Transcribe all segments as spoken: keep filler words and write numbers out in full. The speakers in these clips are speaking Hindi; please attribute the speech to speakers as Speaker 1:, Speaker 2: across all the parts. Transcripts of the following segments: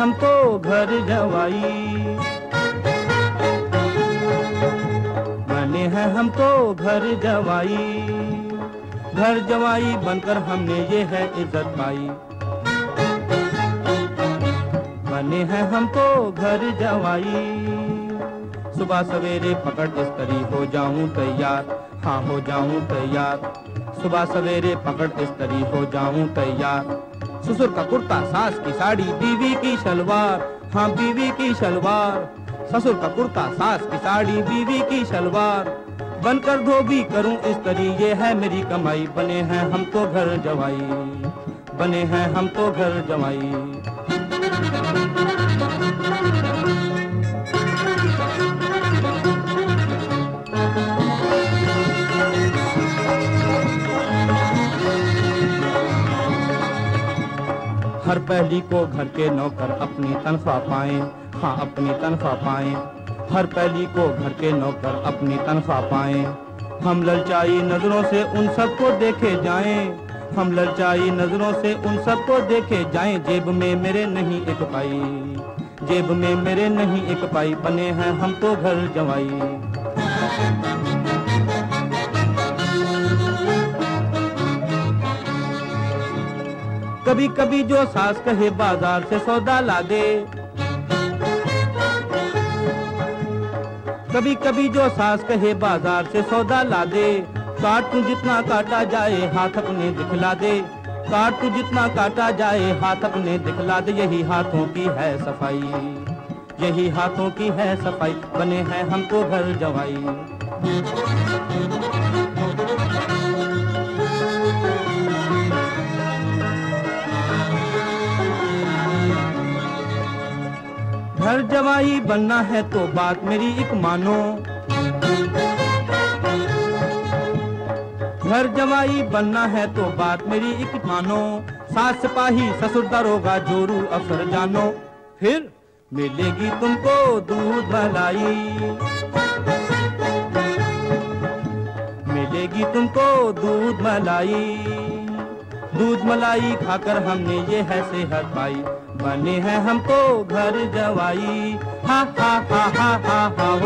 Speaker 1: हम तो घर जवाई, बने हैं हम तो घर जवाई। घर जवाई बनकर हमने ये है इज्जत पाई, बने हैं हम तो घर जवाई। सुबह सवेरे पकड़ इस्तरी हो जाऊं तैयार, हाँ हो जाऊं तैयार। सुबह सवेरे पकड़ इस्तरी हो जाऊं तैयार। ससुर का कुर्ता, सास की साड़ी, बीवी की शलवार, हाँ बीवी की शलवार। ससुर का कुर्ता, सास की साड़ी, बीवी की शलवार। बनकर धोबी करूं इस्तरी, ये है मेरी कमाई। बने हैं हम तो घर जवाई, बने हैं हम तो घर जवाई। हर पहली को घर के नौकर अपनी तनख्वाह पाएं, हाँ अपनी तनख्वाह पाएं। हर पहली को घर के नौकर अपनी तनख्वाह पाएं। हम ललचाई नजरों से उन सबको देखे जाएं, हम ललचाई नजरों से उन सबको देखे जाएं। जेब में मेरे नहीं एक पाई, जेब में मेरे नहीं एक पाई। बने हैं हम तो घर जवाई। कभी कभी जो सास कहे बाजार से सौदा ला दे, कभी कभी जो सास कहे बाजार से सौदा ला दे। काट तू जितना काटा जाए हाथ अपने दिखला दे, काट तू जितना काटा जाए हाथ अपने दिखला दे। यही हाथों की है सफाई, यही हाथों की है सफाई। बने हैं हम तो घर जवाई। घर जवाई बनना है तो बात मेरी एक मानो, घर जवाई बनना है तो बात मेरी एक मानो। सास सिपाही ससुर दरोगा जोरू अफसर जानो, फिर मिलेगी तुमको दूध मलाई, मिलेगी तुमको दूध मलाई। दूध मलाई खाकर हमने ये है सेहत पाई। बने हैं हम तो घर जवाई, हा हा हा हा हा हा हो।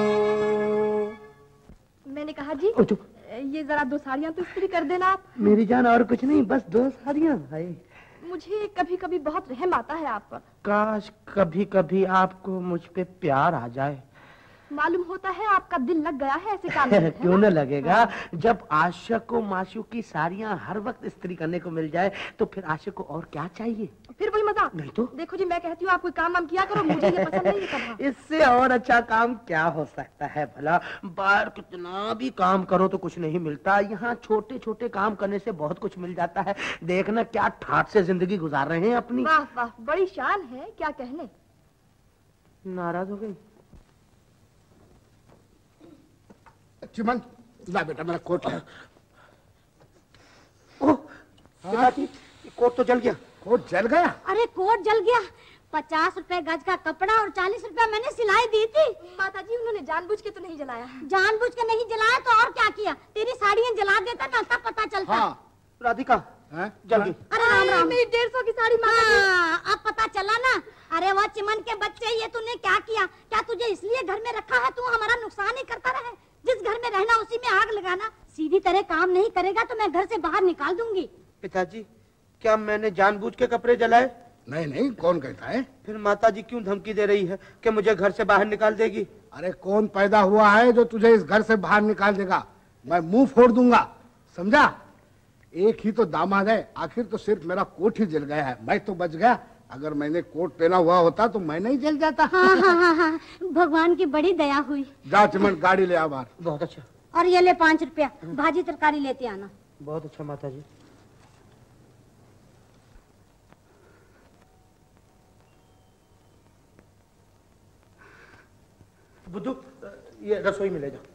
Speaker 2: मैंने कहा जी ये जरा दो साड़ियाँ तो इस्त्री कर देना आप।
Speaker 3: मेरी जान और कुछ नहीं, बस दो साड़ियाँ भाई।
Speaker 2: मुझे कभी कभी बहुत रहम आता है आप पर।
Speaker 3: काश कभी कभी आपको मुझ पे प्यार आ जाए।
Speaker 2: मालूम होता है आपका दिल लग गया है ऐसे काम में।
Speaker 3: क्यों न लगेगा, जब आशिक को माशूक की साड़ियाँ हर वक्त इस्त्री करने को मिल जाए तो फिर आशिक को और क्या चाहिए।
Speaker 2: फिर वही मजा
Speaker 3: नहीं तो।
Speaker 2: देखो जी मैं कहती हूँ आप कोई काम वाम किया करो, मुझे ये पसंद नहीं है।
Speaker 3: इससे और अच्छा काम क्या हो सकता है भला। बाहर कितना भी काम करो तो कुछ नहीं मिलता, यहाँ छोटे छोटे काम करने से बहुत कुछ मिल जाता है। देखना क्या ठाठ से जिंदगी गुजार रहे हैं अपनी।
Speaker 2: वाह वाह बड़ी शान है, क्या कहने।
Speaker 3: नाराज हो गई।
Speaker 4: चिमन ला बेटा मेरा कोट।
Speaker 3: ओह पिताजी कोट तो जल गया।
Speaker 4: कोट जल गया?
Speaker 5: अरे कोट जल गया। पचास रुपए गज का कपड़ा और चालीस रुपए मैंने सिलाई दी थी।
Speaker 2: माता जी उन्होंने जानबूझ के तो नहीं जलाया।
Speaker 5: जानबूझ के नहीं जलाया तो और क्या किया। तेरी साड़ियाँ जला देता ना तब पता चलता।
Speaker 4: हाँ।
Speaker 3: राधिका जल गई।
Speaker 5: अरे राम राम।
Speaker 2: मेरी डेढ़ सौ की साड़ी।
Speaker 5: हाँ, अब पता चला ना। अरे वो चिमन के बच्चे, ये तूने क्या किया। क्या तुझे इसलिए घर में रखा है तू हमारा नुकसान ही करता रहे। जिस घर में रहना उसी में आग लगाना। सीधी तरह काम नहीं करेगा तो मैं घर से बाहर निकाल दूंगी।
Speaker 3: पिताजी क्या मैंने जानबूझ के कपड़े जलाए?
Speaker 4: नहीं नहीं, कौन कहता है।
Speaker 3: फिर माताजी क्यों धमकी दे रही है कि मुझे घर से बाहर निकाल देगी?
Speaker 4: अरे कौन पैदा हुआ है जो तुझे इस घर से बाहर निकाल देगा। मैं मुंह फोड़ दूंगा, समझा। एक ही तो दामाद है, आखिर तो सिर्फ मेरा कोट ही जल गया है, मैं तो बच गया। अगर मैंने कोट पहना हुआ होता तो मैं नहीं जल जाता।
Speaker 5: हाँ हाँ हाँ हाँ, भगवान की बड़ी दया हुई।
Speaker 4: जा चिमन गाड़ी ले आ बाहर।
Speaker 3: बहुत अच्छा।
Speaker 5: और ये ले पाँच रुपया, भाजी तरकारी लेते आना।
Speaker 3: बहुत अच्छा माताजी। बुद्धू ये रसोई में ले जाओ।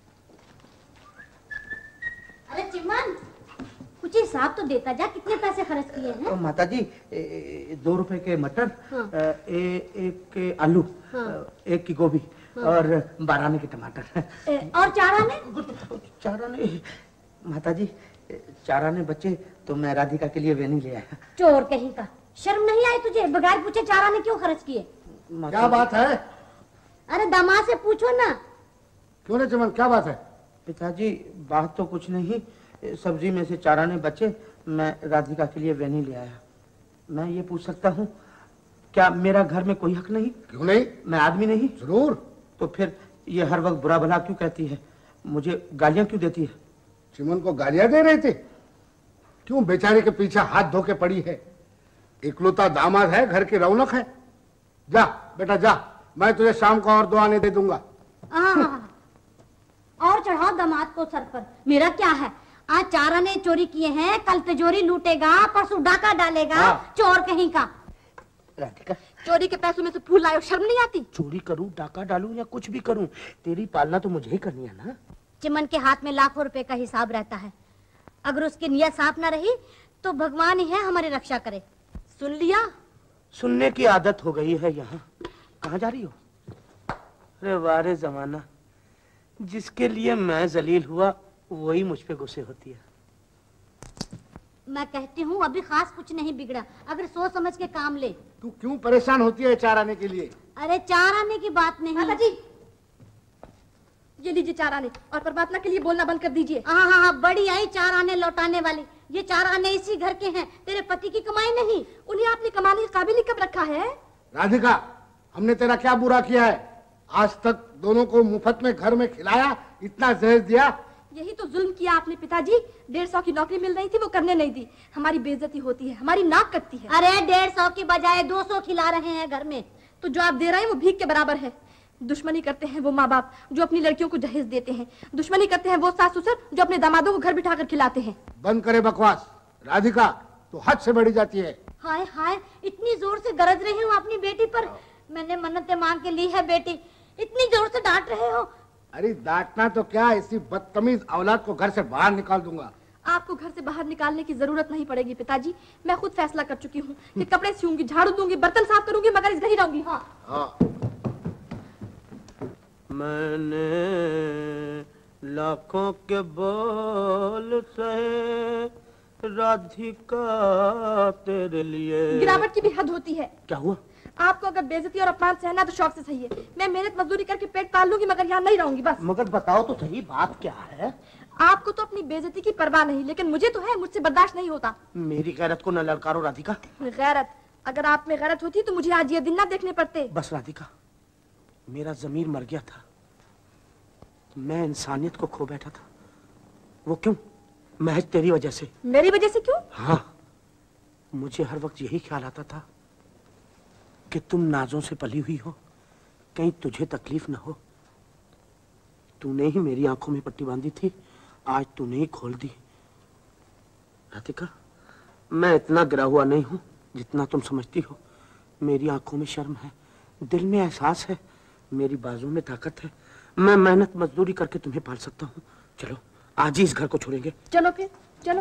Speaker 5: अरे चिमन कुछ हिसाब तो देता जा, कितने पैसे खर्च किए हैं।
Speaker 3: माताजी दो रुपए के मटर, हाँ। ए, एक के आलू, हाँ। एक की गोभी, हाँ। और बारह आने के टमाटर।
Speaker 5: ए, और चार आने?
Speaker 3: चार आने माताजी, चार आने बच्चे तो मैं राधिका के लिए वेनी ले आया।
Speaker 5: चोर कहीं का, शर्म नहीं आई तुझे? बगैर पूछे चार आने क्यों खर्च किए?
Speaker 4: क्या बात है?
Speaker 5: अरे दामाद से पूछो ना।
Speaker 4: क्यों रे चमन, क्या बात है?
Speaker 3: पिताजी बात तो कुछ नहीं, सब्जी में से चार आने बचे, मैं राधिका के लिए वेनी ले आया। मैं ये पूछ सकता हूँ क्या मेरा घर में कोई हक नहीं?
Speaker 4: क्यों नहीं?
Speaker 3: मैं आदमी नहीं?
Speaker 4: जरूर।
Speaker 3: तो फिर ये हर वक्त बुरा भला क्यों कहती है, मुझे गालियां क्यों देती है?
Speaker 4: चिमन को गालियां दे रहे थे? क्यों बेचारे के पीछे हाथ धो के पड़ी है? इकलौता दामाद है, घर की रौनक है। जा बेटा जा, मैं तुझे शाम को और दो आने दे दूंगा।
Speaker 5: और चढ़ाओ दामाद को सर पर, मेरा क्या है? आज चार आने चोरी किए हैं, कल तिजोरी लूटेगा, परसों डाका डालेगा। हाँ। चोर कहीं का।
Speaker 3: राधिका,
Speaker 2: चोरी के पैसों में से फूल लाए, शर्म नहीं आती?
Speaker 3: चोरी करूं, डाका डालूं या कुछ भी करूं, तेरी पालना तो मुझे ही करनी है ना।
Speaker 5: चिमन के हाथ में लाखों रुपए का हिसाब रहता है, अगर उसकी नियत साफ ना रही तो भगवान ही है हमारी रक्षा करे।
Speaker 2: सुन लिया?
Speaker 3: सुनने की आदत हो गई है यहाँ। कहाँ जा रही हो? अरे वारे जमाना, जिसके लिए मैं जलील हुआ वही मुझ पे गुस्से होती है।
Speaker 5: मैं कहती हूँ अभी खास कुछ नहीं बिगड़ा, अगर सोच समझ के काम ले।
Speaker 4: तू क्यों परेशान होती है चार आने के लिए?
Speaker 5: अरे चार आने की बात नहीं।
Speaker 2: माता जी, ये लीजिए चार आने, और परमात्मा के लिए बोलना बंद कर दीजिए।
Speaker 5: हाँ हाँ हाँ, बड़ी आई चार आने लौटाने वाली। ये चार आने इसी घर के हैं, तेरे पति की कमाई नहीं।
Speaker 2: उन्हें आपने कमाने के काबिल ही कब रखा है?
Speaker 4: राधिका, हमने तेरा क्या बुरा किया है? आज तक दोनों को मुफ्त में घर में खिलाया, इतना जहर दिया।
Speaker 2: यही तो जुल्म किया आपने पिताजी। डेढ़ सौ की नौकरी मिल रही थी, वो करने नहीं दी। हमारी बेइज्जती होती है, हमारी नाक कटती है।
Speaker 5: अरे डेढ़ सौ की बजाय दो सौ खिला रहे हैं घर में।
Speaker 2: तो जो आप दे रहे हैं वो भीख के बराबर है। दुश्मनी करते हैं वो माँ बाप जो अपनी लड़कियों को जहेज देते हैं, दुश्मनी करते हैं वो सास ससुर जो अपने दामादों को घर बिठाकर खिलाते हैं।
Speaker 4: बंद करे बकवास राधिका, तो हद से बढ़ी जाती है।
Speaker 5: हाय हाय, इतनी जोर से गरज रही हूँ अपनी बेटी पर। मैंने मन्नतें मांग के ली है बेटी, इतनी जोर से डांट रहे हो।
Speaker 4: अरे डांटना तो क्या, इसी बदतमीज औलाद को घर से बाहर निकाल दूंगा।
Speaker 2: आपको घर से बाहर निकालने की जरूरत नहीं पड़ेगी पिताजी। मैं खुद फैसला कर चुकी हूँ कि कपड़े सियूंगी, झाड़ू दूंगी, बर्तन साफ करूंगी, मगर इस घर ही रहूंगी। हाँ
Speaker 4: हाँ।
Speaker 3: मैंने लाखों के बोल सहे राधिका तेरे लिए।
Speaker 2: गिरावट की भी हद होती है।
Speaker 3: क्या हुआ?
Speaker 2: आपको अगर बेइज्जती और अपमान सहना तो शौक से सही है। मैं मेहनत मजदूरी करके पेट पाल लूंगी, मगर यहाँ नहीं रहूंगी बस।
Speaker 3: मगर बताओ तो सही, बात क्या है?
Speaker 2: आपको तो अपनी बेइज्जती की परवाह नहीं, लेकिन मुझे तो है, मुझसे बर्दाश्त नहीं होता।
Speaker 3: मेरी गैरत को न ललकारो राधिका।
Speaker 2: गैरत? अगर आप में गैरत होती तो मुझे आज ये दिन ना देखने पड़ते।
Speaker 3: बस राधिका, मेरा जमीर मर गया था, मैं इंसानियत को खो बैठा था। वो क्यों? महज तेरी वजह से।
Speaker 2: मेरी वजह से क्यों?
Speaker 3: हाँ, मुझे हर वक्त यही ख्याल आता था कि तुम नाजों से पली हुई हो, कहीं तुझे तकलीफ न हो। तूने ही मेरी आंखों में पट्टी बांधी थी, आज तूने ही खोल दी। राधिका, मैं इतना गिरा हुआ नहीं हूं जितना तुम समझती हो। मेरी आंखों में शर्म है, दिल में एहसास है, मेरी बाजू में ताकत है। मैं मेहनत मजदूरी करके तुम्हें पाल सकता हूँ। चलो आज ही इस घर को छोड़ेंगे।
Speaker 2: चलो फिर चलो।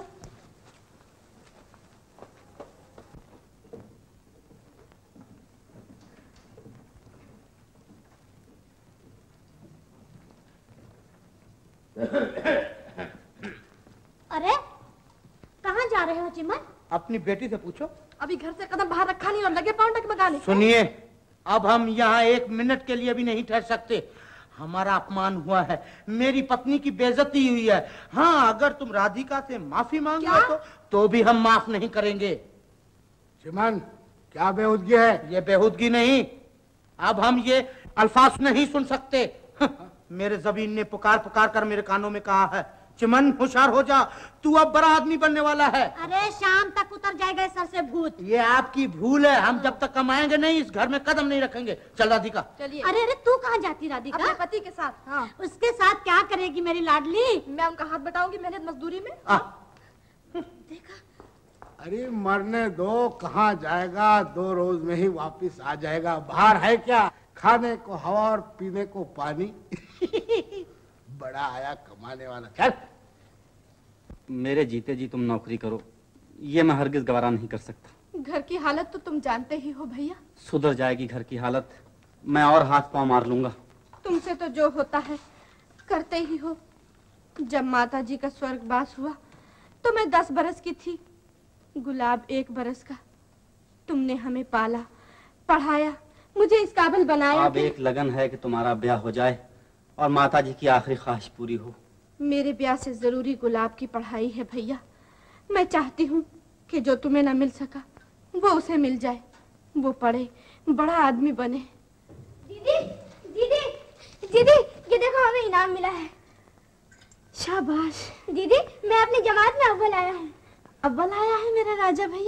Speaker 5: अरे कहाँ जा रहे हो चिमन?
Speaker 3: अपनी बेटी से पूछो।
Speaker 2: अभी घर से कदम बाहर रखा नहीं और लगे पाँव डगमगाने।
Speaker 3: सुनिए, अब हम यहाँ एक मिनट के लिए भी नहीं ठहर सकते। हमारा अपमान हुआ है, मेरी पत्नी की बेइज्जती हुई है। हाँ, अगर तुम राधिका से माफी मांग लो तो, तो भी हम माफ नहीं करेंगे।
Speaker 4: चिमन, क्या बेहूदगी है?
Speaker 3: ये बेहूदगी नहीं, अब हम ये अल्फाज नहीं सुन सकते। मेरे ज़मीन ने पुकार पुकार कर मेरे कानों में कहा है, चिमन होशियार हो जा, तू अब बड़ा आदमी बनने वाला है।
Speaker 5: अरे शाम तक उतर जाएगा सर से भूत।
Speaker 3: ये आपकी भूल है, हम जब तक कमाएंगे नहीं इस घर में कदम नहीं रखेंगे। चल राधिका।
Speaker 2: चलिए।
Speaker 5: अरे अरे तू कहाँ जाती राधिका?
Speaker 2: अपने पति के साथ। हाँ।
Speaker 5: उसके साथ क्या करेगी मेरी लाडली?
Speaker 2: मैं उनका हाथ बटाऊंगी मेहनत मजदूरी में।
Speaker 5: देखा?
Speaker 4: अरे मरने दो, कहाँ जाएगा, दो रोज में ही वापिस आ जाएगा। बाहर है क्या, खाने को हवा और पीने को पानी। बड़ा आया कमाने वाला। चल।
Speaker 1: मेरे जीते जी तुम नौकरी करो, ये मैं हरगिज गवारा नहीं कर सकता।
Speaker 2: घर की हालत तो तुम जानते ही हो भैया।
Speaker 1: सुधर जाएगी घर की हालत, मैं और हाथ पांव मार लूंगा।
Speaker 2: तुमसे तो जो होता है करते ही हो। जब माता जी का स्वर्गवास हुआ तो मैं दस बरस की थी, गुलाब एक बरस का। तुमने हमें पाला, पढ़ाया, मुझे इस काबिल बनाया।
Speaker 6: अब एक लगन है कि तुम्हारा ब्याह हो जाए और माताजी की आखिरी ख्वाहिश पूरी हो।
Speaker 2: मेरे ब्याह से जरूरी गुलाब की पढ़ाई है भैया। मैं चाहती हूँ कि जो तुम्हें न मिल सका वो उसे मिल जाए, वो पढ़े, बड़ा आदमी बने।
Speaker 5: दीदी, दीदी, दीदी, ये देखो हमें इनाम मिला है।
Speaker 2: शाबाश।
Speaker 5: दीदी, मैं अपनी जमात में अव्वल आया हूँ।
Speaker 2: अव्वल आया है मेरा राजा भैया।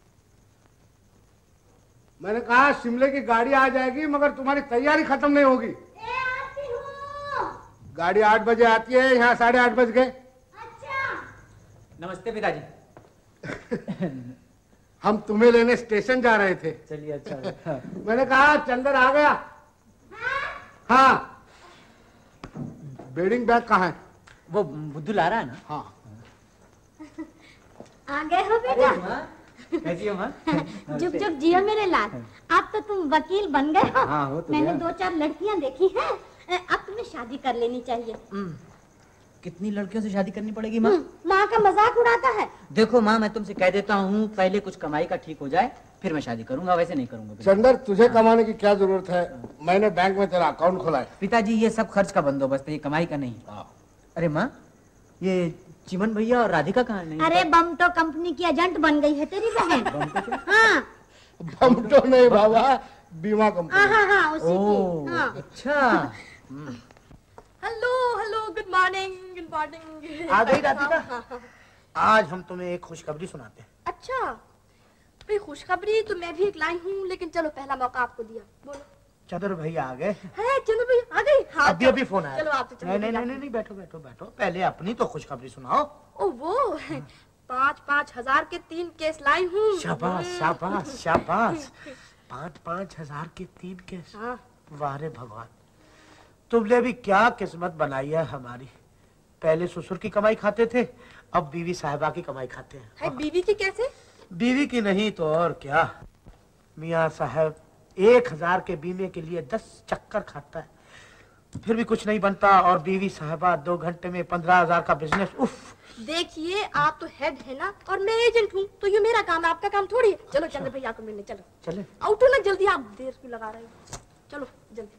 Speaker 4: मैंने कहा शिमले की गाड़ी आ जाएगी मगर तुम्हारी तैयारी खत्म नहीं होगी।
Speaker 5: ए, आती हूँ।
Speaker 4: गाड़ी आठ बजे आती है, यहाँ साढ़े आठ बज गए।
Speaker 5: अच्छा।
Speaker 7: नमस्ते पिताजी।
Speaker 4: हम तुम्हें लेने स्टेशन जा रहे थे।
Speaker 7: चलिए अच्छा।
Speaker 4: मैंने कहा चंदर आ गया। हाँ। बेडिंग बैग कहाँ है?
Speaker 7: वो बुद्धू ला रहा है ना।
Speaker 4: हाँ।
Speaker 5: आ गए हो बेटा?
Speaker 7: कैसी हो माँ?
Speaker 5: जुग जुग जियो मेरे लाल। अब तो तुम वकील बन गए हो।
Speaker 7: हाँ, हो तो
Speaker 5: मैंने
Speaker 7: गया।
Speaker 5: दो चार लड़कियां देखी हैं। अब तुम्हें शादी कर लेनी चाहिए।
Speaker 7: कितनी लड़कियों से शादी करनी पड़ेगी माँ?
Speaker 5: माँ का मजाक उड़ाता है।
Speaker 7: देखो माँ, मैं तुमसे कह देता हूँ, पहले कुछ कमाई का ठीक हो जाए फिर मैं शादी करूंगा, वैसे नहीं करूंगा।
Speaker 4: चंदर, तुझे कमाने की क्या जरूरत है? मैंने बैंक में तेरा अकाउंट खोला है।
Speaker 7: पिताजी ये सब खर्च का बंदोबस्त है, ये कमाई का नहीं। अरे माँ, ये चिमन भैया और राधिका कहाँ नहीं?
Speaker 5: अरे बम तो कंपनी की एजेंट बन गई है तेरी बहन। हाँ।
Speaker 4: बम तो नहीं बाबा, बीमा कंपनी।
Speaker 5: हाँ हाँ हाँ, उसी की। हाँ।
Speaker 7: अच्छा।
Speaker 2: Hello hello, good morning, good morning.
Speaker 3: आ गई राधिका? आज हम तुम्हें एक खुशखबरी सुनाते हैं।
Speaker 2: अच्छा भाई, खुशखबरी तो मैं भी एक लाई हूँ, लेकिन चलो पहला मौका आपको दिया, बोलो।
Speaker 3: चंद्र भैया आ गए।
Speaker 2: है चलो भैया आ गई। हाँ,
Speaker 3: अभी अभी फोन आया।
Speaker 2: चलो आप तो
Speaker 3: नहीं नहीं नहीं नहीं, बैठो बैठो बैठो, पहले अपनी तो खुशखबरी सुनाओ।
Speaker 2: ओ वो पाँच पाँच हजार के तीन केस लाई हूँ।
Speaker 3: शाबाश शाबाश शाबाश। पाँच पाँच हजार के तीन केस।
Speaker 2: हाँ।
Speaker 3: वाह रे भगवान, तुमने भी क्या किस्मत बनाई है हमारी। पहले ससुर की कमाई खाते थे, अब बीवी साहिबा की कमाई खाते हैं।
Speaker 2: है बीवी की कैसे?
Speaker 3: बीवी की नहीं तो और क्या। मियाँ साहब एक हजार के बीमे के लिए दस चक्कर खाता है, फिर भी कुछ नहीं बनता, और बीवी साहिबा दो घंटे में पंद्रह हजार का बिजनेस। उफ।
Speaker 2: देखिए, आप तो हेड है ना और मैं एजेंट हूँ, तो ये मेरा काम है, आपका काम थोड़ी है। चलो चंद्र भैया को मिलने चलो।
Speaker 3: चले।
Speaker 2: आउट हो ना जल्दी, आप देर क्यों लगा रहे हो? चलो जल्दी।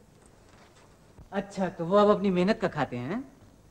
Speaker 7: अच्छा, तो वो अब अपनी मेहनत का खाते हैं।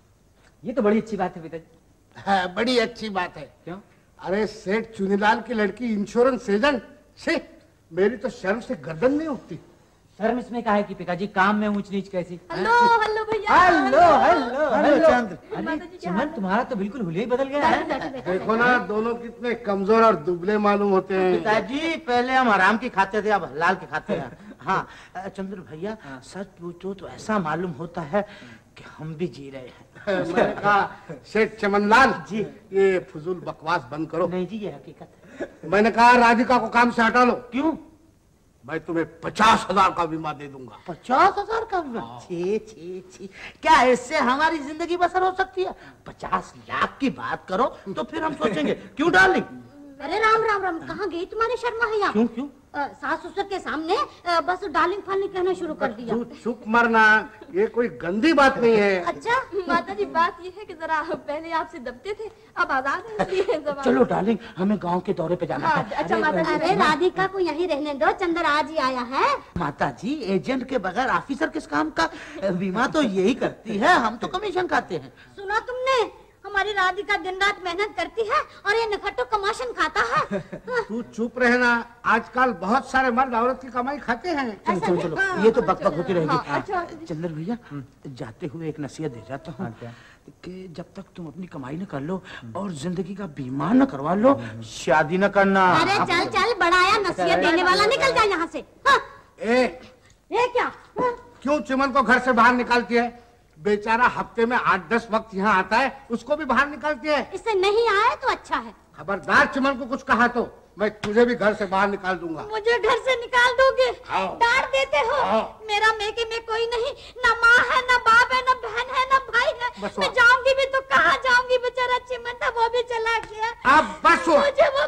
Speaker 7: ये तो बड़ी अच्छी बात है पिताजी।
Speaker 4: है, बड़ी अच्छी बात है।
Speaker 7: क्यों?
Speaker 4: अरे सेठ चुनीलाल की लड़की इंश्योरेंस एजेंट। से मेरी तो शर्म से गर्दन नहीं उठती।
Speaker 7: शर्म इसमें क्या है कि पिताजी काम में ऊंच नीच कैसी?
Speaker 2: हेलो हेलो भैया।
Speaker 7: Hello hello
Speaker 3: hello Chandra.
Speaker 7: अरे चिमन, तुम्हारा तो बिल्कुल हुलिया ही बदल गया है।
Speaker 4: देखो ना, दोनों कितने कमजोर और दुबले मालूम होते हैं।
Speaker 3: पिताजी पहले हम हराम की खाते थे, अब हलाल की खाते हैं। हाँ चंद्र भैया, सच पूछो तो ऐसा मालूम होता है कि हम भी जी रहे हैं।
Speaker 4: मैंने कहा सेठ चमनलाल जी, ये फजूल बकवास बंद करो।
Speaker 3: नहीं जी, ये हकीकत है।
Speaker 4: मैंने कहा राधिका को काम से हटा लो।
Speaker 3: क्यों?
Speaker 4: मैं तुम्हें पचास हजार का बीमा दे दूंगा।
Speaker 3: पचास हजार का बीमा? छी छी छी, क्या इससे हमारी जिंदगी बसर हो सकती है? पचास लाख की बात करो तो फिर हम सोचेंगे। क्यों डार्लिंग?
Speaker 5: अरे राम राम राम, कहाँ गई तुम्हारी शर्मा है यहाँ?
Speaker 3: क्यों क्यों?
Speaker 5: सास ससुर के सामने अ, बस डार्लिंग फार्लिंग कहना शुरू कर दिया।
Speaker 4: तू चुप मरना, ये कोई गंदी बात नहीं है।
Speaker 5: अच्छा
Speaker 2: माता जी, बात ये है कि जरा पहले आपसे दबते थे, अब आजाद हैं, इसलिए जबान-
Speaker 3: चलो डार्लिंग, हमें गांव के दौरे पे जाना
Speaker 2: हाँ,
Speaker 3: है।
Speaker 2: अच्छा माता जी।
Speaker 5: अरे राधिका को यहीं रहने दो, चंदर आज ही आया है।
Speaker 3: माता जी, एजेंट के बगैर ऑफिसर किस काम का? बीमा तो यही करती है, हम तो कमीशन खाते हैं।
Speaker 5: सुना तुमने? हमारी राधिका दिन रात मेहनत करती है और ये नखट्टो कमाशन खाता है।
Speaker 4: तू चुप रहना, आजकल बहुत सारे मर्द औरत की कमाई खाते हैं।
Speaker 3: चलो चलो चलो, ये तो बकबक होती रहेगी।
Speaker 2: हाँ, अच्छा।
Speaker 3: चंद्र भैया, जाते हुए एक नसीहत दे जाता हूँ कि जब तक तुम अपनी कमाई न कर लो और जिंदगी का बीमा न करवा लो, शादी न करना।
Speaker 5: अरे चल चल, बड़ाया नसीहत देने वाला, निकल जा यहाँ से। हाँ।
Speaker 4: ए,
Speaker 5: ये क्या? हाँ।
Speaker 4: क्यों चिमन को घर से बाहर निकालती है? बेचारा हफ्ते में आठ दस वक्त यहाँ आता है, उसको भी बाहर निकालती है।
Speaker 5: इससे नहीं आया तो अच्छा है।
Speaker 4: खबरदार चिमन को कुछ कहा तो मैं तुझे भी घर से बाहर निकाल दूंगा।
Speaker 5: मुझे घर से निकाल दोगे?
Speaker 4: आओ।
Speaker 5: डांट देते हो?
Speaker 4: आओ।
Speaker 5: मेरा मेके में कोई नहीं, ना माँ है, ना बाप है, ना बहन है, ना भाई है।
Speaker 4: बस
Speaker 5: मैं
Speaker 4: हुआ।
Speaker 5: जाऊंगी भी तो कहाँ जाऊंगी? बेचारा चिमन था, वो भी चला गया।
Speaker 4: अब बस हुआ।
Speaker 5: मुझे वो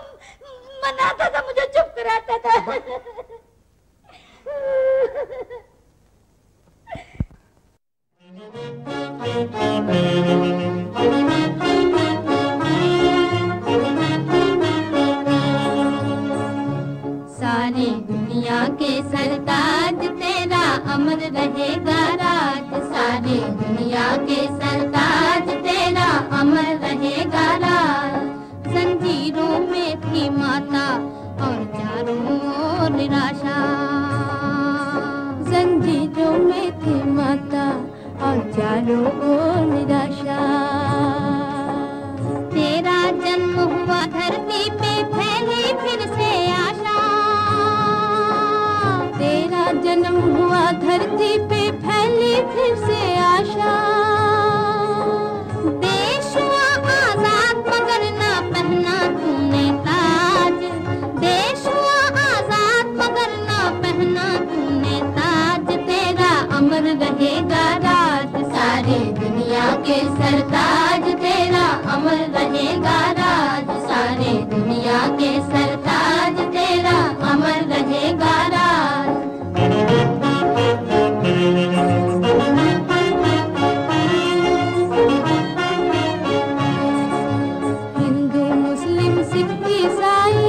Speaker 5: मनाता था, मुझे चुप कराता था।
Speaker 8: सा अमर रहेगा राज, सारी दुनिया के सरताज तेरा अमर रहेगा राज। जंजीरों में थी माता और चारों ओर निराशा, जंजीरों में थी माता और चारों ओर निराशा। तेरा जन्म हुआ धरती पे फैली फिर से आशा, तेरा जन्म हुआ धरती पे फैली फिर से आशा। देश हुआ आजाद मगर ना पहना तूने ताज, देश हुआ आजाद मगर ना पहना तूने ताज। तेरा अमर रहेगा राज, सारी दुनिया के सरताज तेरा अमर रहेगा राज, सारी दुनिया के सरताज तेरा अमर रहेगा राज। हिंदू मुस्लिम सिख ईसाई,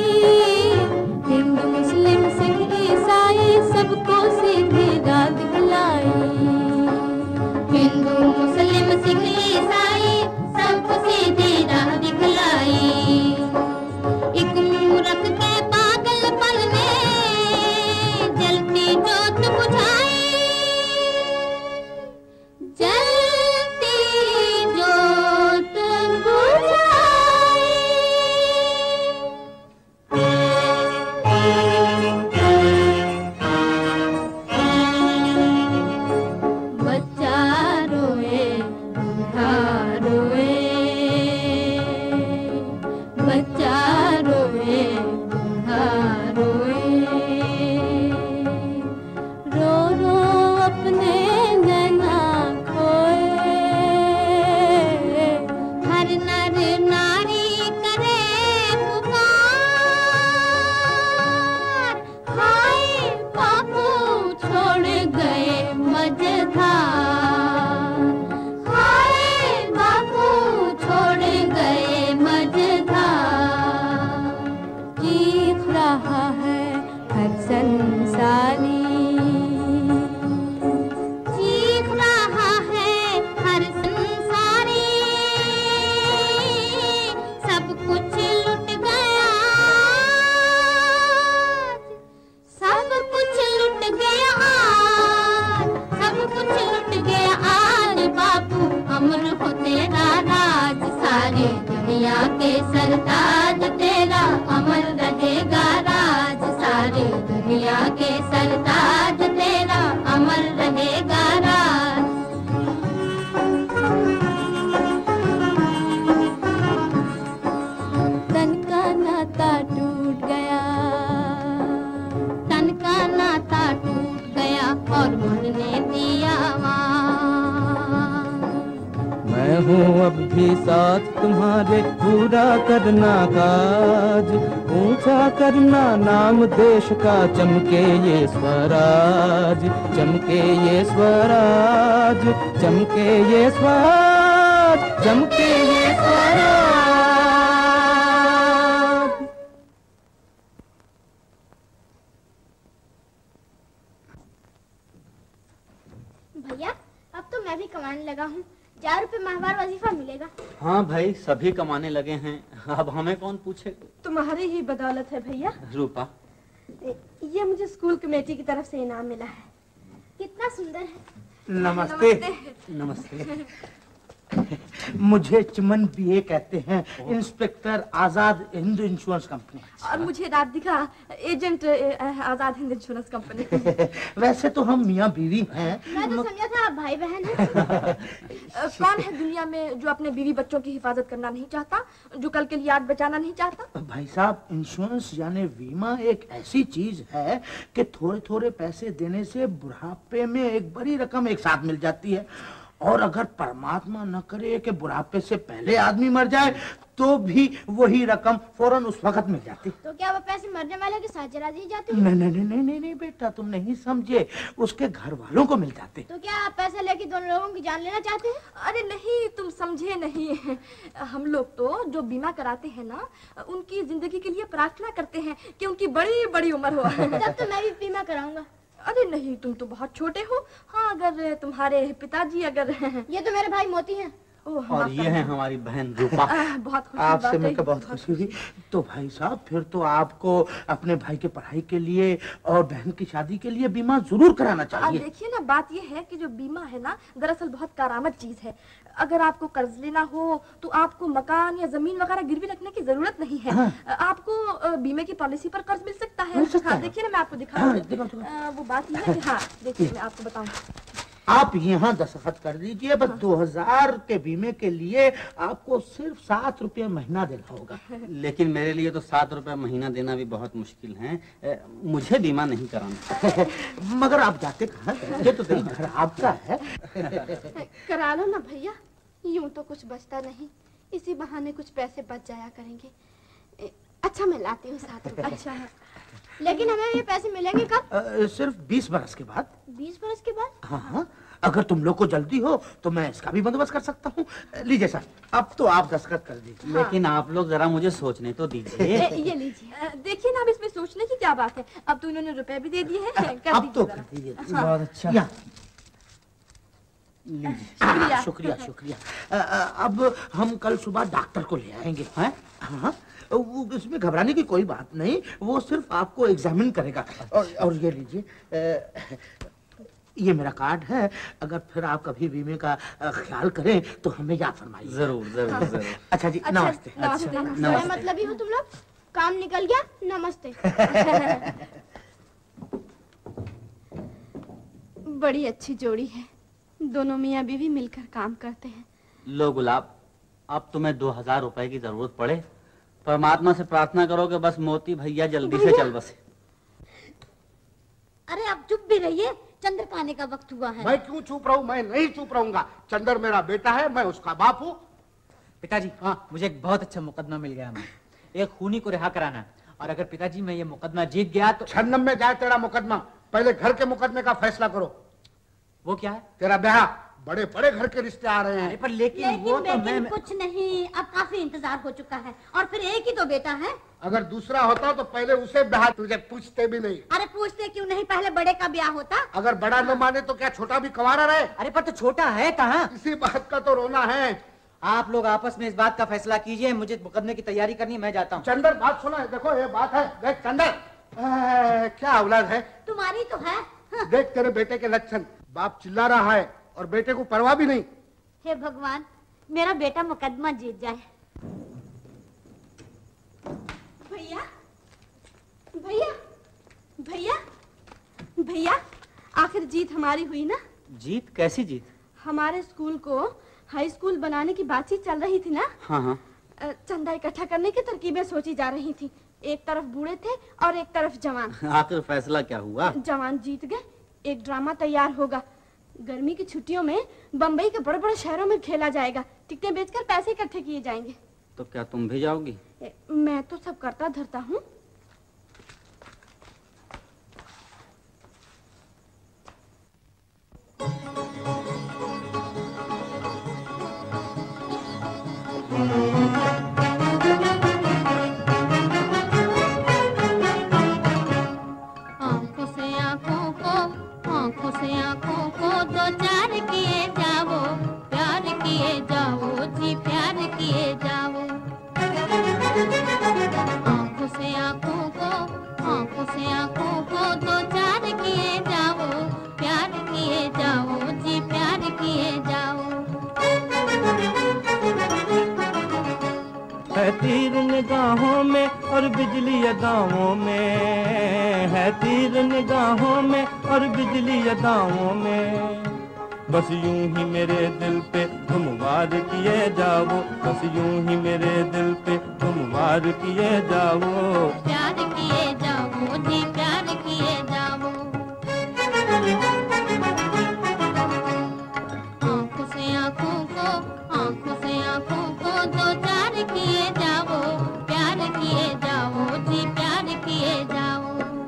Speaker 8: हिंदू मुस्लिम सिख ईसाई सबको सीधी राह दिखलाई, हिंदू मुस्लिम सिख ईसाई सबको सीधी राह दिखलाई। एक मूरख के पागलपन ने जलती जोत बुझाई, जलती जोत बुझाई। बच्चा रोए बूढ़ा रोए, बच्चा रोए बूढ़ा रोए, रो रो अपने नैना खोए। हर नर नारी करे पुकार, हाय बापू छोड़ गए मझधार, हाय बापू छोड़ गए मझधार। चीख रहा है हर संसारी, चीख रहा है हर संसारी। सब कुछ लुट गया, सब कुछ लुट गया आज, सब कुछ लुट गया आज। बापू अमर हो तेरा राज, सारी दुनिया के सरताज तेरा अमर रहेगा राज, सारी दुनिया के सरताज तेरा अमर रहेगा राज। तन का नाता टूट गया, तन का नाता टूट गया और मन ने दिया मान।
Speaker 1: मैं हूँ अब भी साथ तुम्हारे, पूरा करना काज, ऊंचा करना नाम देश का, चमके ये स्वराज, चमके ये स्वराज, चमके ये स्वराज, चमके ये स्वराज।
Speaker 2: भैया अब तो मैं भी कमाने लगा हूँ, चार रुपए माहवार वजीफा मिलेगा।
Speaker 6: हाँ भाई, सभी कमाने लगे हैं, अब हमें कौन पूछे।
Speaker 2: तुम्हारी ही बदौलत है भैया।
Speaker 6: रूपा,
Speaker 2: ये मुझे स्कूल कमेटी की तरफ से इनाम मिला है। कितना सुंदर है।
Speaker 3: नमस्ते।
Speaker 2: नमस्ते,
Speaker 3: नमस्ते। मुझे चिमन बीए कहते हैं, inspector Azad Hind insurance company.
Speaker 2: और मुझे Radhika, agent Azad Hind insurance company.
Speaker 3: वैसे तो हम मियाँ बीवी हैं।
Speaker 2: मैं तो समझा था आप भाई बहन हैं। कौन है दुनिया में जो अपने बीवी बच्चों की हिफाजत करना नहीं चाहता, जो कल के लिए आज बचाना नहीं चाहता।
Speaker 3: भाई साहब, इंश्योरेंस यानी बीमा एक ऐसी चीज है कि थोड़े थोड़े पैसे देने से बुढ़ापे में एक बड़ी रकम एक साथ मिल जाती है, और अगर परमात्मा न करे कि बुढ़ापे से पहले आदमी मर जाए तो भी वही रकम फौरन उस वक्त मिल जाती।
Speaker 2: तो क्या वो पैसे मरने वाले के साथ जरा दी जाती?
Speaker 3: नहीं नहीं नहीं नहीं नहीं बेटा, तुम नहीं समझे, उसके घर वालों को मिल जाते।
Speaker 2: तो क्या आप पैसे लेके दोनों लोगों की जान लेना चाहते हैं? अरे नहीं, तुम समझे नहीं। हम लोग तो जो बीमा कराते हैं ना, उनकी जिंदगी के लिए प्रार्थना करते हैं कि उनकी बड़ी बड़ी उम्र हो। तब तो मैं भी बीमा कराऊंगा। अरे नहीं, तुम तो बहुत छोटे हो। हाँ, अगर तुम्हारे पिताजी अगर
Speaker 5: ये तो मेरे भाई मोती हैं।
Speaker 6: और ये है हमारी बहन रूपा।
Speaker 2: बहुत खुशी
Speaker 3: आपसे मिलकर बहुत खुशी हुई। तो भाई साहब फिर तो आपको अपने भाई के पढ़ाई के लिए और बहन की शादी के लिए बीमा जरूर कराना चाहिए।
Speaker 2: देखिए ना, बात ये है कि जो बीमा है ना, दरअसल बहुत कारामद चीज है। अगर आपको कर्ज लेना हो तो आपको मकान या जमीन वगैरह गिरवी रखने की जरूरत नहीं है। हाँ। आपको बीमे की पॉलिसी पर कर्ज मिल सकता है। हाँ, देखिए ना, मैं आपको दिखाऊंगी। हाँ, वो बात ये है कि हाँ देखिए, मैं आपको बताऊँ।
Speaker 3: आप यहाँ दस्तखत कर दीजिए। बस दो हजार के बीमे के लिए आपको सिर्फ सात रुपये महीना देना होगा।
Speaker 6: लेकिन मेरे लिए तो सात रुपए महीना देना भी बहुत मुश्किल है। मुझे बीमा नहीं कराना।
Speaker 3: मगर आप जाते कहाँ? ये तो दिन घर आपका है।
Speaker 2: करा लो ना भैया, यूं तो कुछ बचता नहीं, इसी बहाने कुछ पैसे बच जाया करेंगे। अच्छा, मैं लाती हूँ सात रुपए। अच्छा है,
Speaker 5: लेकिन हमें ये पैसे मिलेंगे कब?
Speaker 3: आ, सिर्फ बीस बरस के बाद।
Speaker 5: बीस बरस के बाद?
Speaker 3: हाँ हाँ, अगर तुम लोग को जल्दी हो तो मैं इसका भी बंदोबस्त कर सकता हूँ। लीजिए सर, अब तो आप दस्तखत कर दीजिए।
Speaker 6: हाँ। लेकिन आप लोग जरा मुझे सोचने तो दीजिए।
Speaker 2: ये लीजिए। देखिए ना, अब इसमें सोचने की क्या बात है। अब तो इन्होंने रुपए भी दे दिए हैं। कर
Speaker 3: अब तो कर दीजिए।
Speaker 6: बहुत अच्छा।
Speaker 3: शुक्रिया शुक्रिया शुक्रिया। अब हम कल सुबह डॉक्टर को ले आएंगे। हैं? हाँ, वो इसमें घबराने की कोई बात नहीं, वो सिर्फ आपको एग्जामिन करेगा। और, और ये लीजिए, ये मेरा कार्ड है। अगर फिर आप कभी बीमे का ख्याल करें तो हमें याद फरमाइए।
Speaker 6: जरूर जरूर
Speaker 2: हाँ।
Speaker 6: जरूर।
Speaker 3: अच्छा जी, नमस्ते।
Speaker 2: नमस्ते।
Speaker 5: नमस्ते। मतलब ही हो तुम लोग, काम निकल गया। नमस्ते।
Speaker 2: बड़ी अच्छी जोड़ी है, दोनों मियाँ बीवी मिलकर काम करते हैं।
Speaker 6: लो गुलाब, अब तुम्हें दो हजार रुपए की जरूरत पड़े, परमात्मा से प्रार्थना करो कि बस मोती भैया जल्दी से चल बसे।
Speaker 5: अरे आप चुप भी रहिए, चंद्र पाने का वक्त हुआ है।
Speaker 4: मैं क्यों चुप रहूं? मैं नहीं चुप रहूंगा। चंद्र मेरा बेटा है, मैं उसका बाप हूँ।
Speaker 7: पिताजी, हाँ, मुझे एक बहुत अच्छा मुकदमा मिल गया। मैं एक खूनी को रिहा कराना, और अगर पिताजी मैं ये मुकदमा जीत गया तो
Speaker 4: छन्नम में जाए तेरा मुकदमा। पहले घर के मुकदमे का फैसला करो।
Speaker 7: वो क्या है?
Speaker 4: तेरा ब्याह, बड़े बड़े घर के रिश्ते आ रहे हैं।
Speaker 7: पर लेकिन,
Speaker 5: लेकिन
Speaker 7: वो तो
Speaker 5: लेकिन
Speaker 7: मैं
Speaker 5: कुछ नहीं, अब काफी इंतजार हो चुका है, और फिर एक ही तो बेटा है।
Speaker 4: अगर दूसरा होता तो पहले उसे ब्याह, तुझे पूछते भी नहीं।
Speaker 5: अरे पूछते क्यों नहीं, पहले बड़े का ब्याह होता।
Speaker 4: अगर बड़ा न माने तो क्या छोटा भी कंवारा रहे?
Speaker 7: अरे पर तो छोटा है कहाँ?
Speaker 4: इसी बात का तो रोना है।
Speaker 7: आप लोग आपस में इस बात का फैसला कीजिए, मुझे मुकदमे की तैयारी करनी है, मैं जाता हूँ।
Speaker 4: चंदर, बात सुना है, देखो ये बात है। देख चंदर, क्या औलाद है
Speaker 5: तुम्हारी तो है। हाँ।
Speaker 4: देख तेरे बेटे के लक्षण, बाप चिल्ला रहा है और बेटे को परवाह भी नहीं।
Speaker 5: हे भगवान, मेरा बेटा मुकदमा जीत जाए।
Speaker 2: भैया भैया भैया भैया, आखिर जीत हमारी हुई ना?
Speaker 6: जीत? कैसी जीत?
Speaker 2: हमारे स्कूल को हाई स्कूल बनाने की बातचीत चल रही थी ना।
Speaker 6: हाँ हाँ।
Speaker 2: चंदा इकट्ठा करने की तरकीबें सोची जा रही थी। एक तरफ बूढ़े थे और एक तरफ जवान।
Speaker 6: आखिर फैसला क्या हुआ?
Speaker 2: जवान जीत गए। एक ड्रामा तैयार होगा, गर्मी की छुट्टियों में बम्बई के बड़े बड़े शहरों में खेला जाएगा। टिकटें बेचकर पैसे इकट्ठे किए जाएंगे।
Speaker 6: तो क्या तुम भी जाओगी?
Speaker 2: मैं तो सब करता धरता हूँ।
Speaker 8: आँखों से आँखों को, आँखों से आँखों को दो चार किए जाओ, प्यार किए जाओ जी, प्यार किए जाओ। आँखों से आँखों को, आँखों से आँखों को दो चार किए जाओ, प्यार किए जाओ जी, प्यार किए जाओ।
Speaker 1: है तीर निगाहों में और बिजली अदाओं में, है तीर निगाहों में और बिजली अदाओं में। बस यूं ही मेरे दिल पे तुम वार किए जाओ, बस यूं ही मेरे दिल पे तुम वार किए जाओ।
Speaker 8: प्यार किए जाओ जी, प्यार किए जाओ। आँखों से आँखों को, आँखों से आँखों को दो चार किए जाओ, प्यार किए जाओ जी, प्यार किए जाओ।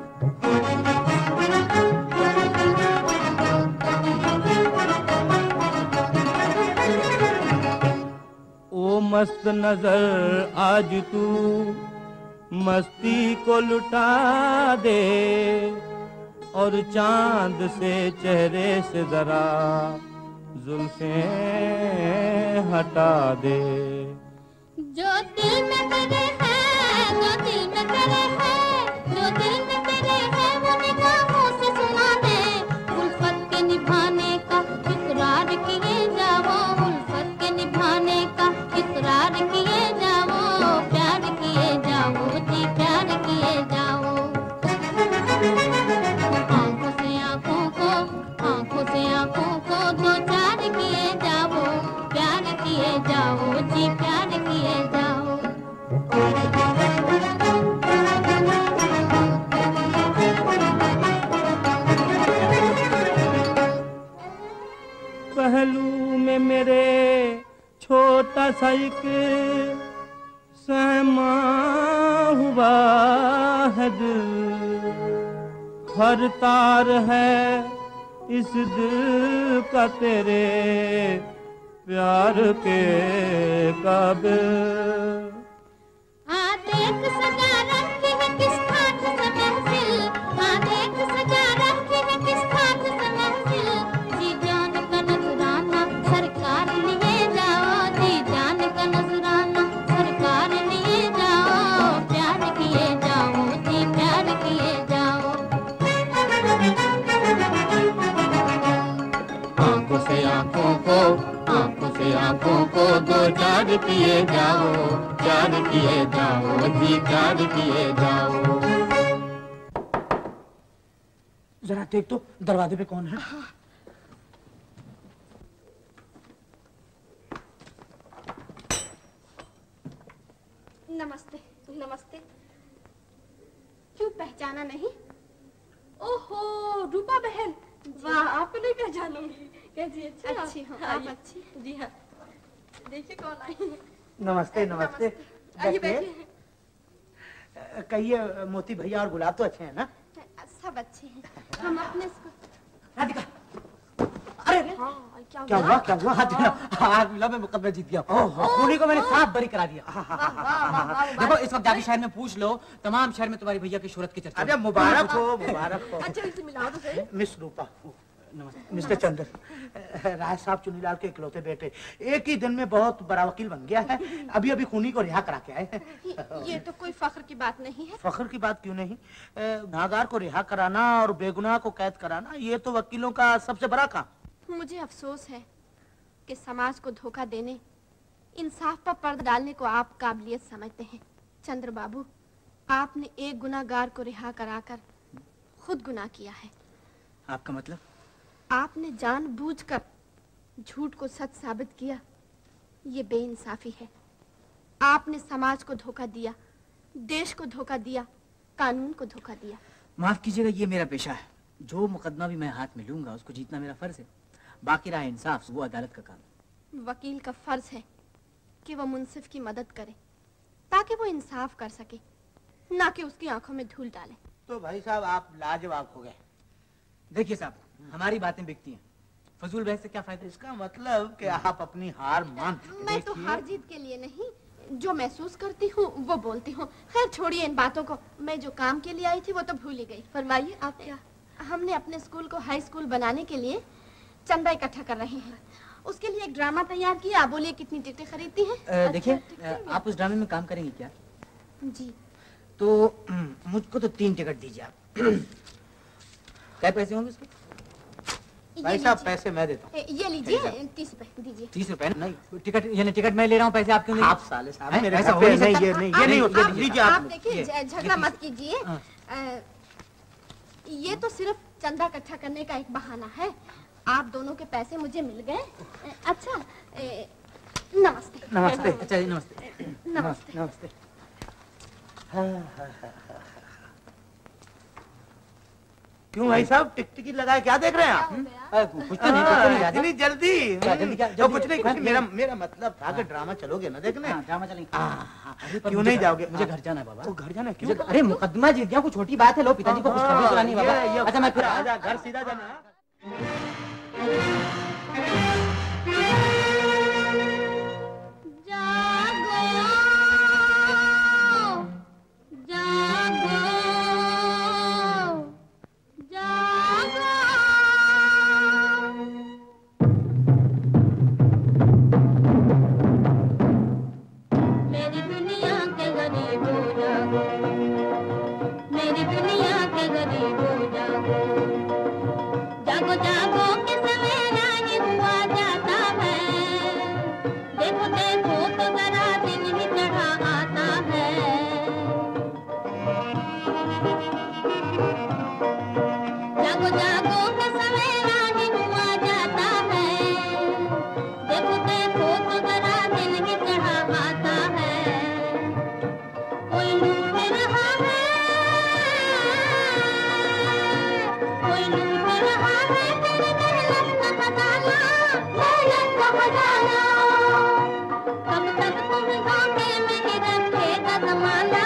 Speaker 1: ओ मस्त नजर आज तू मस्ती को लुटा दे, और चांद से चेहरे से जरा जुल्फे हटा दे।
Speaker 8: जो दिल में तेरे है, जो दिल में तेरे है, जो दिल में तेरे है वो निगाहों से सुना दे। उल्फत के निभाने का इकरार किए जाओ, उल्फत के निभाने का इकरार किए जाओ, प्यार किए जाओ जी, प्यार किए जाओ। आंखों से आंखों को, आंखों से आंखों को दो चार किए जाओ, प्यार किए जाओ जी, प्यार किए जाओ।
Speaker 1: पहलू में मेरे छोटा सा एक सहमा हुआ है दिल, हर तार है इस दिल का तेरे प्यार के काबिल।
Speaker 8: हाँ देख सजा रखी है किस ठाठ से महफिल, हाँ देख सजा रखी है किस ठाठ से महफिल। जी जान का नजराना सरकार लिए जाओ, जी जान का नजराना सरकार लिए जाओ, प्यार किए जाओ जी, प्यार किए जाओ।
Speaker 1: आंखों से आंखों को, आंखों से आंखों को दो चार किए जाओ, चार किए जाओ जी, चार किए जाओ।
Speaker 3: जरा देख तो दरवाजे पे कौन है।
Speaker 2: नमस्ते नमस्ते। क्यों पहचाना नहीं? ओहो रूपा बहन, वाह आपको नहीं पहचानूंगी। कैसी अच्छी अच्छी हो आप? अच्छी जी हाँ। देखिए कौन आई है।
Speaker 3: नमस्ते नमस्ते,
Speaker 2: आइए बैठिए।
Speaker 3: कहिए मोती भैया और गुलाब तो अच्छे हैं ना?
Speaker 2: सब अच्छे हैं। हम अपने स्कूल।
Speaker 3: राधिका, अरे
Speaker 2: हाँ, क्या
Speaker 3: क्या हुआ क्या हुआ?
Speaker 7: आज मिला, मैं मुकदमा जीत गया। खूनी को मैंने साफ बरी करा दिया। देखो इस वक्त जाके शहर में पूछ लो, तमाम शहर में तुम्हारी भैया की शोहरत की चर्चा।
Speaker 3: अरे मुबारक हो, मुबारक हो।
Speaker 2: अच्छा इसे मिलाओ तो सही।
Speaker 3: मिस रूपा, मिस्टर चंद्र, राय साहब चुनीलाल के इकलौते बेटे, एक ही दिन में बहुत बड़ा वकील बन गया है। अभी अभी खूनी को रिहा करा के आए हैं।
Speaker 2: ये तो कोई फख्र की बात नहीं है।
Speaker 3: फख्र की बात क्यों नहीं? गुनहगार को रिहा कराना और बेगुनाह को कैद कराना, ये तो वकीलों का सबसे बड़ा काम।
Speaker 2: मुझे अफसोस है कि समाज को धोखा देने, इंसाफ पर पर्दा डालने को आप काबिलियत समझते हैं। चंद्र बाबू, आपने एक गुनाहगार को रिहा कराकर खुद गुनाह किया है।
Speaker 7: आपका मतलब?
Speaker 2: आपने जानबूझकर झूठ को सच साबित किया। ये बेइंसाफी है। आपने समाज को धोखा दिया, देश को धोखा दिया, कानून को धोखा दिया।
Speaker 7: माफ कीजिएगा, ये मेरा पेशा है। जो मुकदमा भी मैं हाथ में लूंगा उसको जीतना मेरा फर्ज है। बाकी रहा इंसाफ, वो अदालत का काम।
Speaker 2: वकील का फर्ज है कि वो मुंसिफ की मदद करे ताकि वो इंसाफ कर सके, ना कि उसकी आंखों में धूल डाले।
Speaker 3: तो भाई साहब आप लाजवाब हो गए।
Speaker 7: देखिए साहब, हमारी बातें बिकती हैं, फजूल बहस से क्या फायदा?
Speaker 3: इसका मतलब कि आप अपनी हार मान चुके।
Speaker 2: मैं तो हार जीत के लिए नहीं, जो महसूस करती हूँ वो बोलती हूँ। खैर छोड़िए इन बातों को। मैं जो काम के लिए आई थी वो तो भूल ही गई। फरमाइए आप क्या? हमने अपने स्कूल को हाई स्कूल बनाने के लिए चंदा इकट्ठा कर रहे हैं। उसके लिए एक ड्रामा तैयार किया। आप बोलिए कितनी टिकटें खरीदती हैं?
Speaker 7: देखिए, आप उस ड्रामे में काम करेंगी क्या?
Speaker 2: जी।
Speaker 7: तो मुझको तो तीन टिकट दीजिए आप। क्या पैसे होंगे इसके?
Speaker 3: भाई साहब पैसे मैं देता हूँ।
Speaker 2: ये लीजिए, तीस रुपए दीजिए।
Speaker 7: तीस रुपए? नहीं, टिकट यानी टिकट मैं ले रहा हूँ, पैसे आप क्यों नहीं?
Speaker 3: आप साले साहब मेरे
Speaker 7: ऐसा हो
Speaker 3: नहीं,
Speaker 7: नहीं सकता।
Speaker 3: ये नहीं, ये नहीं होता। लीजिए
Speaker 2: आप
Speaker 3: आप।
Speaker 2: देखिए, झगड़ा मत कीजिए। ये तो सिर्फ चंदा इकट्ठा करने का एक बहाना है। आप दोनों के पैसे मुझे मिल गए। अच्छा, नमस्ते।
Speaker 3: नमस्ते।
Speaker 7: अच्छा जी, नमस्ते।
Speaker 2: नमस्ते
Speaker 3: नमस्ते। क्यों भाई साहब टिकटिकी लगाए क्या देख रहे हैं आप?
Speaker 7: कुछ तो नहीं, कुछ तो नहीं।
Speaker 3: इतनी जल्दी?
Speaker 7: जल्दी क्या?
Speaker 3: तो कुछ नहीं, कुछ मेरा मेरा मतलब था कि ड्रामा चलोगे ना देखने?
Speaker 7: ड्रामा चलेंगे।
Speaker 3: क्यों नहीं जाओगे?
Speaker 7: मुझे घर जाना है बाबा।
Speaker 3: तो घर जाना है क्यों?
Speaker 7: अरे मुकदमा जीत गया, कोई छोटी बात है। लो पिताजी को खुशखबरी सुनानी है बाबा। अच्छा मैं फिर
Speaker 3: आजा, घर सीधा जाना।
Speaker 8: जागो, जागो, माला,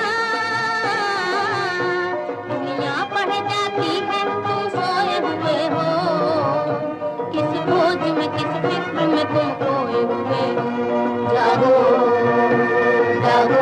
Speaker 8: दुनिया पढ़ जाती है तुम सोए हुए हो, किस खोज में किस फिक्र में तुम खोए हुए हो। जागो जागो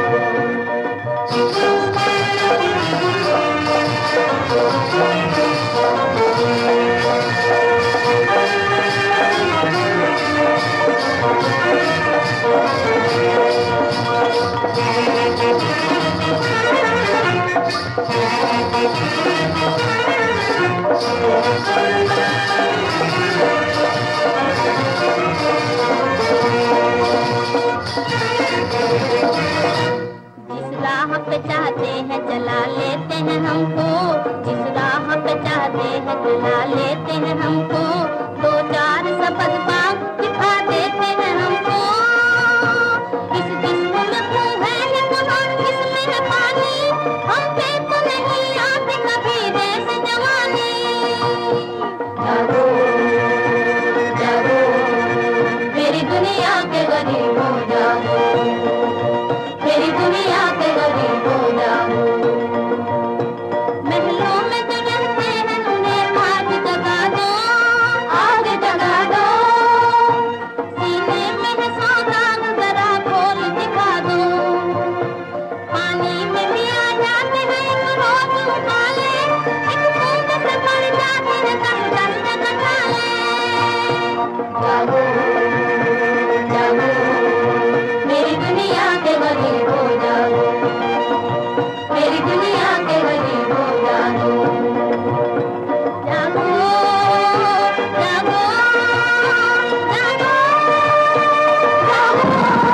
Speaker 8: जिस राह पे चाहते हैं चला लेते हैं हमको, जिस राह पे चाहते हैं चला लेते हैं हमको, दो चार सबक बाग दिखा देते हैं हमको। इस जिस्म में खून है ये कहाँ, इसमें है पानी, हम पे तो नहीं आती कभी देश जवानी। जागो जागो मेरी दुनिया के गरीबों जागो, मेरी दुनिया के गरीबों जागो। महलों में जो रहते हैं उन्हें आग जगा दो, आग जगा दो। सीने में है सौदाग जरा खोल दिखा दो। पानी में भी आ जाते हैं एक रोज उबाले, एक बूंद से बढ़ जाते हैं दस दस जगह डाले। जागो जागो मेरी दुनिया के गरीबों जागो, मेरी दुनिया के गरीबों जागो। जागो जागो जागो जागो।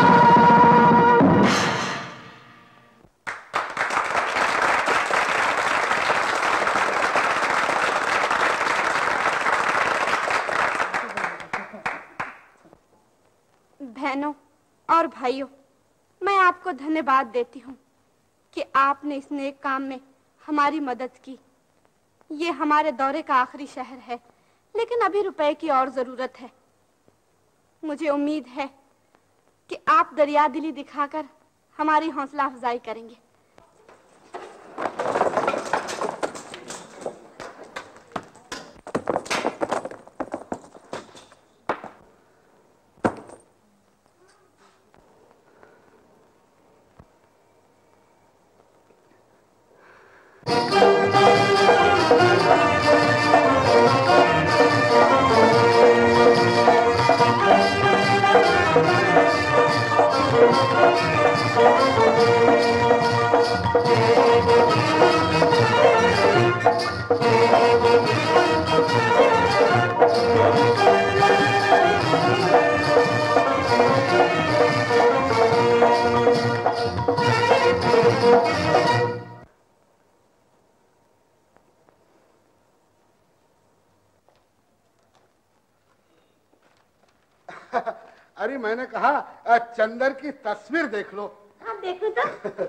Speaker 2: बहनों और भाइयों, मैं आपको धन्यवाद देती हूँ कि आपने इस नेक काम में हमारी मदद की। ये हमारे दौरे का आखिरी शहर है, लेकिन अभी रुपए की और जरूरत है। मुझे उम्मीद है कि आप दरिया दिली दिखाकर हमारी हौसला अफजाई करेंगे।
Speaker 4: अरे मैंने कहा अ, चंदर की तस्वीर देख लो।
Speaker 5: हाँ देखो तो।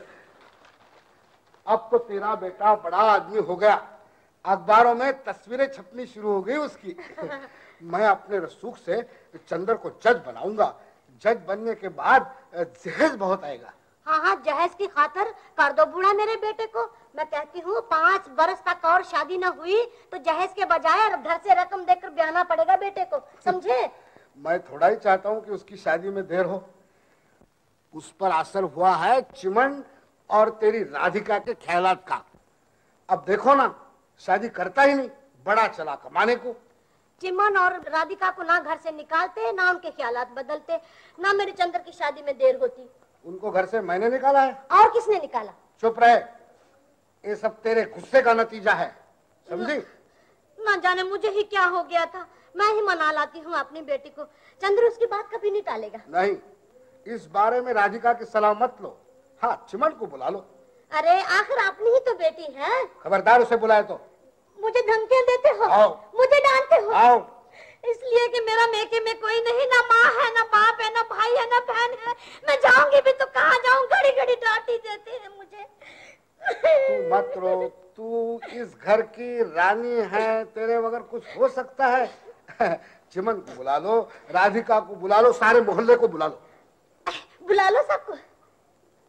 Speaker 4: अब तो तेरा बेटा बड़ा आदमी हो गया, अखबारों में तस्वीरें छपनी शुरू हो गई उसकी। मैं अपने रसूख से चंदर को जज बनाऊंगा। जज बनने के बाद जहेज बहुत आएगा।
Speaker 5: हाँ हाँ जहेज की खातर कर दो बूढ़ा मेरे बेटे को। मैं कहती हूँ पाँच बरस तक और शादी न हुई तो जहेज के बजाय घर से रकम देकर ब्याहना पड़ेगा बेटे को, समझे?
Speaker 4: मैं थोड़ा ही चाहता हूँ कि उसकी शादी में देर हो। उस पर असर हुआ है चिमन और तेरी राधिका के ख्यालात का। अब देखो ना, शादी करता ही नहीं, बड़ा चला कमाने को।
Speaker 5: चिमन और राधिका को ना घर से निकालते, ना उनके ख्यालात बदलते, ना मेरे चंद्र की शादी में देर होती।
Speaker 4: उनको घर से मैंने निकाला है।
Speaker 5: और किसने निकाला?
Speaker 4: चुप रहे, ये सब तेरे गुस्से का नतीजा है, समझी?
Speaker 5: ना जाने मुझे ही क्या हो गया था। मैं ही मना लाती हूँ अपनी बेटी को, चंद्र उसकी बात कभी नहीं टालेगा।
Speaker 4: नहीं, इस बारे में राधिका की सलाह मत लो। हाँ, चिमन को बुला लो।
Speaker 5: अरे आखिर अपनी ही तो बेटी है।
Speaker 4: खबरदार उसे बुलाए तो।
Speaker 5: मुझे धमकियां देते हो,
Speaker 4: आओ।
Speaker 5: मुझे डांटते हो।
Speaker 4: आओ।
Speaker 5: इसलिए कि मेरा मेके में कोई नहीं, ना माँ है, ना बाप है, ना भाई है, ना बहन है। मैं जाऊंगी भी तो कहाँ जाऊं? घड़ी घड़ी डांटी देते हैं मुझे।
Speaker 4: तू मत रो, तू इस घर की रानी है, तेरे बगैर कुछ हो सकता है? चिमन को बुला लो, राधिका को बुला लो, सारे मोहल्ले को बुला लो।
Speaker 5: बुला लो सबको।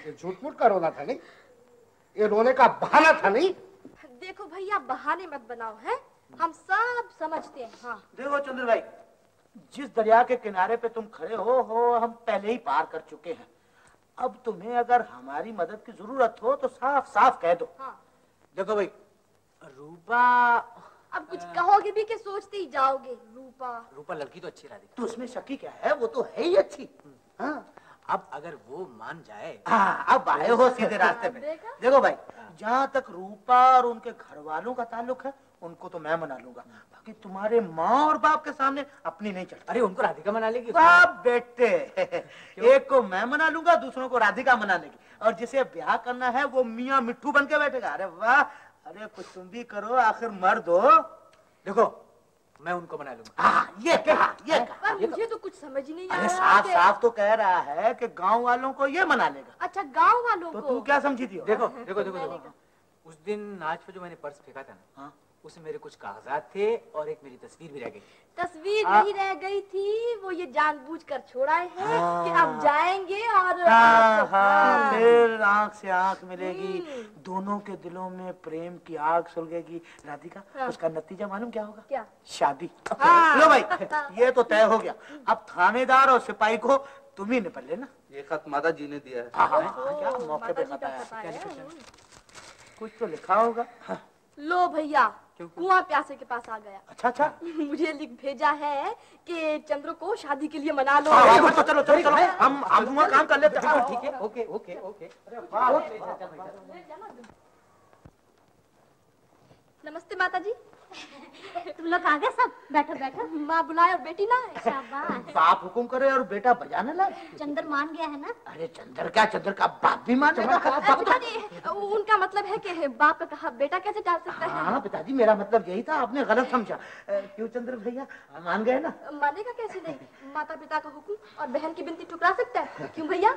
Speaker 4: ये झूठ मूठ का रोना था नहीं, ये रोने का बहाना था नहीं।
Speaker 2: देखो भैया बहाने मत बनाओ, हैं? हम सब समझते हैं। हाँ
Speaker 3: देखो चंद्र भाई, जिस दरिया के किनारे पे तुम खड़े हो हो हम पहले ही पार कर चुके हैं। अब तुम्हें अगर हमारी मदद की जरूरत हो तो साफ साफ कह दो।
Speaker 2: हाँ।
Speaker 7: देखो भाई, रूपा
Speaker 2: अब कुछ कहोगे भी कि सोचते ही जाओगे। रूपा
Speaker 7: रूपा लड़की तो अच्छी राधिका,
Speaker 3: तो उसमें शकी क्या है, वो तो है ही अच्छी। हाँ
Speaker 7: अब अगर वो मान जाए।
Speaker 3: हाँ, अब आए हो सीधे रास्ते पे। देखो भाई, जहाँ तक रूपा और उनके घर वालों का ताल्लुक है उनको तो मैं मना लूंगा, बाकी तुम्हारे माँ और बाप के सामने अपनी नहीं चलती।
Speaker 7: अरे उनको राधिका मना लेगी।
Speaker 3: वाह बेटे, एक को मैं मना लूंगा, दूसरों को राधिका मना लेगी, और जिसे ब्याह करना है वो मियाँ मिट्ठू बन के बैठेगा। अरे वाह, अरे कुछ तुम भी करो, आखिर मर्द हो।
Speaker 7: देखो मैं उनको मना लूंगा।
Speaker 3: हाँ, ये कहा, ये कहा।
Speaker 2: पर मुझे तो कुछ समझ ही नहीं आ
Speaker 3: अरे
Speaker 2: रहा
Speaker 3: साफ
Speaker 2: कि-
Speaker 3: साफ तो कह रहा है कि गांव वालों को ये मना लेगा।
Speaker 2: अच्छा गांव वालों
Speaker 3: तो
Speaker 2: को।
Speaker 3: तू क्या समझी थी?
Speaker 7: देखो देखो देखो देखो, उस दिन नाच पे जो मैंने पर्स फेंका था ना,
Speaker 3: हाँ?
Speaker 7: उसमें मेरे कुछ कागजात थे और एक मेरी तस्वीर भी रह गई।
Speaker 2: तस्वीर
Speaker 3: आ...
Speaker 2: नहीं रह गई थी, वो ये जानबूझकर छोड़ा है
Speaker 3: हाँ।
Speaker 2: कि अब जाएंगे और
Speaker 3: हाँ,
Speaker 2: आपको-
Speaker 3: हाँ, फिर आंख से आंख मिलेगी, दोनों के दिलों में प्रेम की आग सुलगेगी। राधिका,
Speaker 2: हाँ।
Speaker 3: उसका नतीजा मालूम क्या होगा?
Speaker 2: क्या?
Speaker 3: शादी।
Speaker 2: हाँ।
Speaker 3: लो भाई, ये तो तय हो गया। अब थानेदार और सिपाही को तुम ही निपट लेना।
Speaker 6: ये खत माता जी ने दिया है।
Speaker 3: हाँ, हाँ,
Speaker 2: ओहो,
Speaker 3: क्या मौके
Speaker 2: माता
Speaker 3: पे
Speaker 2: जी का
Speaker 3: खत आया।
Speaker 2: पता है।
Speaker 3: कुछ तो लिखा होगा। हाँ।
Speaker 2: लो भैया, कुआं प्यासे के पास आ गया।
Speaker 3: अच्छा अच्छा।
Speaker 2: मुझे लिख भेजा है कि चंद्र को शादी के लिए मना लो।
Speaker 3: हाँ, हाँ, चलो चलो चलो, हम हम हुआ काम कर लेते हैं।
Speaker 7: ठीक है, ओके ओके ओके।
Speaker 2: नमस्ते माता जी।
Speaker 5: तुम लोग आ गए सब? बैठो बैठो।
Speaker 2: माँ बुलाए और बेटी ना आए।
Speaker 5: शाबाश।
Speaker 3: बाप हुकुम करे और बेटा बजाने लगे।
Speaker 5: चंदर मान गया है ना?
Speaker 3: अरे चंद्र क्या, चंद्र का बाप भी मानेगा।
Speaker 2: पिताजी, उनका मतलब है कि बाप का कहा बेटा कैसे डाल सकता है?
Speaker 3: हाँ पिताजी, मेरा मतलब यही था, आपने गलत समझा। क्यों चंद्र भैया, मान गए ना?
Speaker 2: मानेगा कैसे नहीं? माता पिता का हुक्म और बहन की बिनती ठुकरा सकता है? क्यों भैया?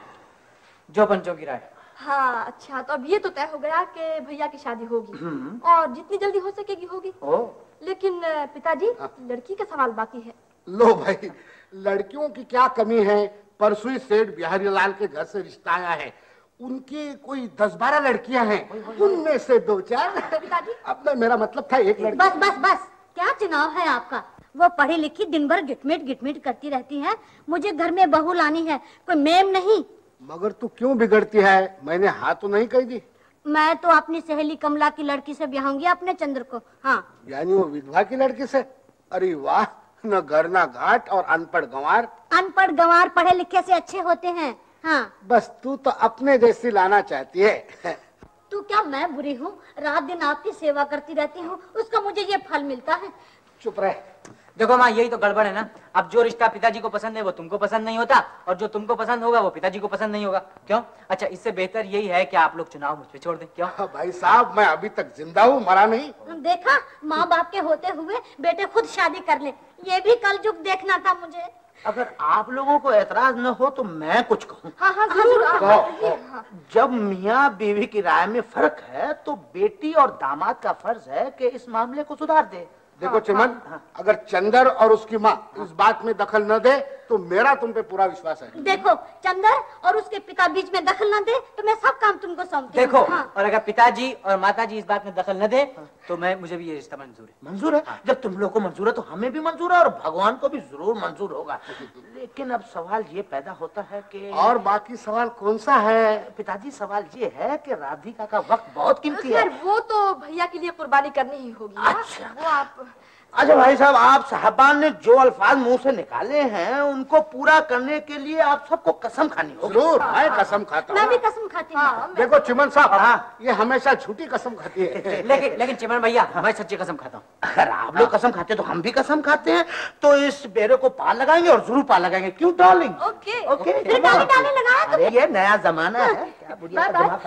Speaker 7: जो पंचों की राय।
Speaker 2: हाँ अच्छा, तो अब ये तो तय हो गया कि भैया की शादी होगी और जितनी जल्दी हो सकेगी होगी।
Speaker 3: ओ।
Speaker 2: लेकिन पिताजी, लड़की का सवाल बाकी है।
Speaker 4: लो भाई, लड़कियों की क्या कमी है? परसों ही सेठ बिहारी लाल के घर से रिश्ता आया है, उनकी कोई दस बारह लड़कियां हैं, उनमें से दो चार।
Speaker 2: पिताजी,
Speaker 4: अब मैं, मेरा मतलब था एक लड़की।
Speaker 5: बस बस बस, क्या चुनाव है आपका? वो पढ़ी लिखी दिन भर गिटमिट गिटमिट करती रहती है, मुझे घर में बहू लानी है, कोई मेम नहीं।
Speaker 4: मगर तू क्यों बिगड़ती है? मैंने हाँ तो नहीं कही थी।
Speaker 5: मैं तो अपनी सहेली कमला की लड़की से ब्याहूंगी अपने चंद्र को। हाँ।
Speaker 4: यानी वो विधवा की लड़की से? अरे वाह, न घर न घाट और अनपढ़ गंवार।
Speaker 5: अनपढ़ गंवार पढ़े लिखे से अच्छे होते हैं। हाँ।
Speaker 4: बस तू तो अपने जैसी लाना चाहती है।
Speaker 5: तू क्या मैं बुरी हूँ? रात दिन आपकी सेवा करती रहती हूँ, उसका मुझे ये फल मिलता है।
Speaker 4: चुप रह।
Speaker 7: देखो माँ, यही तो गड़बड़ है ना। अब जो रिश्ता पिताजी को पसंद है वो तुमको पसंद नहीं होता, और जो तुमको पसंद होगा वो पिताजी को पसंद नहीं होगा। क्यों? अच्छा, इससे बेहतर यही है कि आप लोग चुनाव मुझ पे छोड़ दें। क्यों?
Speaker 4: भाई साहब, मैं अभी तक जिंदा हूँ, मरा नहीं।
Speaker 5: देखा, माँ बाप के होते हुए बेटे खुद शादी कर ले, ये भी कल युग देखना था मुझे।
Speaker 3: अगर आप लोगों को एतराज न हो तो मैं कुछ कहूँ।
Speaker 2: हाँ हाँ जरूर।
Speaker 3: कहो। जब मियाँ बीवी की राय में फर्क है तो बेटी और दामाद का फर्ज है कि इस मामले को सुधार दे।
Speaker 4: देखो चिमन, अगर चंदर और उसकी माँ इस बात में दखल न दे तो मेरा तुम पे पूरा विश्वास है।
Speaker 5: देखो, चंदर और उसके पिता बीच में दखल न दे तो मैं सब काम तुमको सौंपती हूँ।
Speaker 7: देखो,
Speaker 5: हाँ।
Speaker 7: और अगर पिताजी और माताजी इस बात में दखल न दे तो मैं मुझे भी ये रिश्ता मंजूर है।
Speaker 3: मंजूर है? जब तुम लोग को मंजूर है तो हमें भी मंजूर है और भगवान को भी जरूर मंजूर होगा। लेकिन अब सवाल ये पैदा होता है कि
Speaker 4: और बाकी सवाल कौन सा है?
Speaker 3: पिताजी, सवाल ये है कि राधिका का वक्त बहुत कीमती है।
Speaker 2: खैर वो तो भैया के लिए कुर्बानी करनी ही होगी ना।
Speaker 3: अच्छा।
Speaker 2: वो आप
Speaker 3: अच्छा भाई साहब, आप साहबान ने जो अल्फाज मुंह से निकाले हैं उनको पूरा करने के लिए आप सबको कसम खानी होगी।
Speaker 4: जरूर, मैं कसम खाता
Speaker 5: मैं भी
Speaker 4: हूँ।
Speaker 5: कसम खाती हूँ।
Speaker 4: देखो चिमन साहब, ये हमेशा झूठी कसम खाती है।
Speaker 7: लेकिन लेकिन चिमन भैया, मैं सच्ची कसम खाता हूँ।
Speaker 3: अगर आप लोग कसम खाते तो हम भी कसम खाते हैं, तो इस बेरे को पार लगाएंगे और जरूर पार लगाएंगे। क्यों डार्लिंग?
Speaker 2: Okay
Speaker 3: okay.
Speaker 5: फिर डाली डाली लगाया
Speaker 3: अरे ये नया जमाना है। क्या बुढ़िया का
Speaker 2: बाय बाय।
Speaker 3: दिमाग।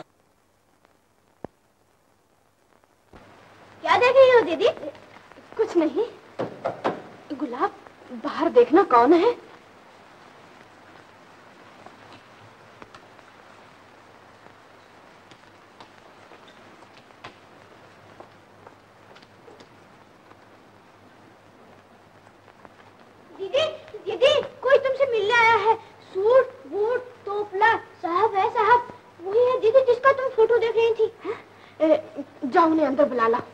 Speaker 5: क्या देख रही हो दीदी?
Speaker 2: कुछ नहीं। गुलाब, बाहर देखना कौन है?
Speaker 5: दीदी, दीदी, कोई तुमसे मिलने आया है। सूट बूट टोपला, साहब है साहब।
Speaker 2: जाओ उन्हें अंदर बुला ला।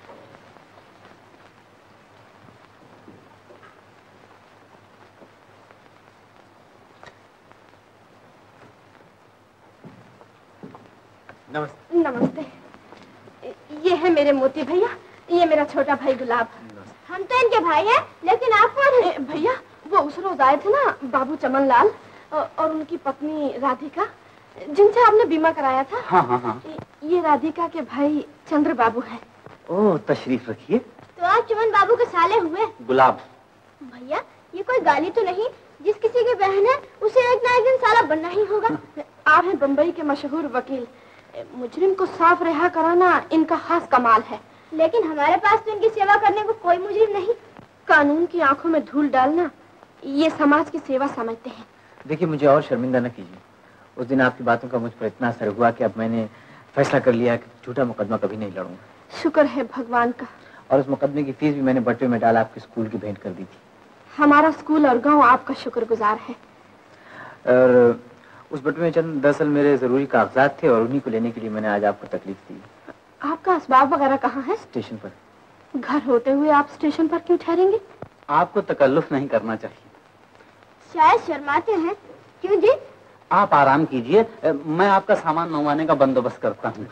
Speaker 6: नमस्ते।
Speaker 2: नमस्ते। ये है मेरे मोती भैया, ये मेरा छोटा भाई गुलाब।
Speaker 5: हम तो इनके भाई हैं, लेकिन आप कौन हैं?
Speaker 2: भैया वो उस रोज आए थे ना बाबू चमन लाल और उनकी पत्नी राधिका, जिनसे आपने बीमा कराया था।
Speaker 6: हाँ हाँ हाँ।
Speaker 2: ये राधिका के भाई चंद्र बाबू हैं।
Speaker 6: ओह, तशरीफ रखिए।
Speaker 5: तो आप चमन बाबू के साले हुए?
Speaker 6: गुलाब।
Speaker 5: भैया ये कोई गाली तो नहीं? जिस किसी की बहन है उसे एक ना एक दिन साला बनना ही होगा।
Speaker 2: आप हैं बम्बई के मशहूर वकील, मुजरिम को साफ रिहा कराना इनका खास कमाल है।
Speaker 5: लेकिन हमारे पास तो इनकी सेवा करने को कोई मुजरिम नहीं।
Speaker 2: कानून की आंखों में धूल डालना ये समाज की सेवा समझते हैं।
Speaker 9: देखिए, मुझे और शर्मिंदा न कीजिए। उस दिन आपकी बातों का मुझ पर इतना असर हुआ कि अब मैंने फैसला कर लिया कि झूठा मुकदमा कभी नहीं लड़ूंगा।
Speaker 2: शुक्र है भगवान का।
Speaker 9: और उस मुकदमे की फीस भी मैंने बटवे में डाल आपके स्कूल की भेंट कर दी थी।
Speaker 2: हमारा स्कूल और गांव आपका शुक्रगुजार है।
Speaker 9: और उस बटवे में चंद दरअसल मेरे जरूरी कागजात थे और उन्हीं को लेने के लिए मैंने आज आपको तकलीफ दी।
Speaker 2: आपका असबाब वगैरह कहाँ है?
Speaker 9: स्टेशन पर।
Speaker 2: घर होते हुए आप स्टेशन पर क्यों ठहरेंगे?
Speaker 6: आपको तकल्लुफ नहीं करना चाहिए।
Speaker 5: शायद शर्माते हैं। क्यों जी?
Speaker 6: आप आराम कीजिए, मैं आपका सामान मंगवाने का बंदोबस्त करता हूँ।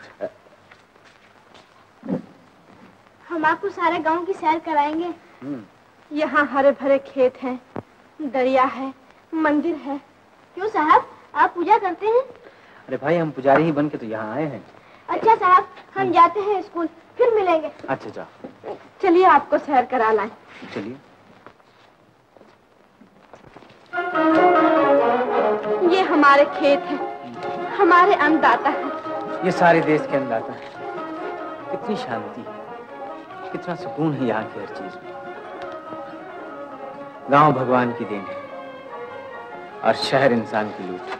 Speaker 5: हम आपको सारे गांव की सैर कराएंगे।
Speaker 2: यहाँ हरे भरे खेत हैं, दरिया है, मंदिर है।
Speaker 5: क्यों साहब, आप पूजा करते हैं?
Speaker 9: अरे भाई, हम पुजारी ही बन के तो यहाँ आए हैं।
Speaker 5: अच्छा साहब, हम जाते हैं स्कूल, फिर मिलेंगे।
Speaker 9: अच्छा जाओ।
Speaker 2: चलिए आपको सैर करा लाएं।
Speaker 9: चलिए।
Speaker 2: ये हमारे खेत हैं, हमारे अन्नदाता हैं।
Speaker 9: ये सारे देश के अन्नदाता हैं। कितनी शांति है, कितना सुकून है यहाँ की हर चीज में। गांव भगवान की देन है और शहर इंसान की लूट।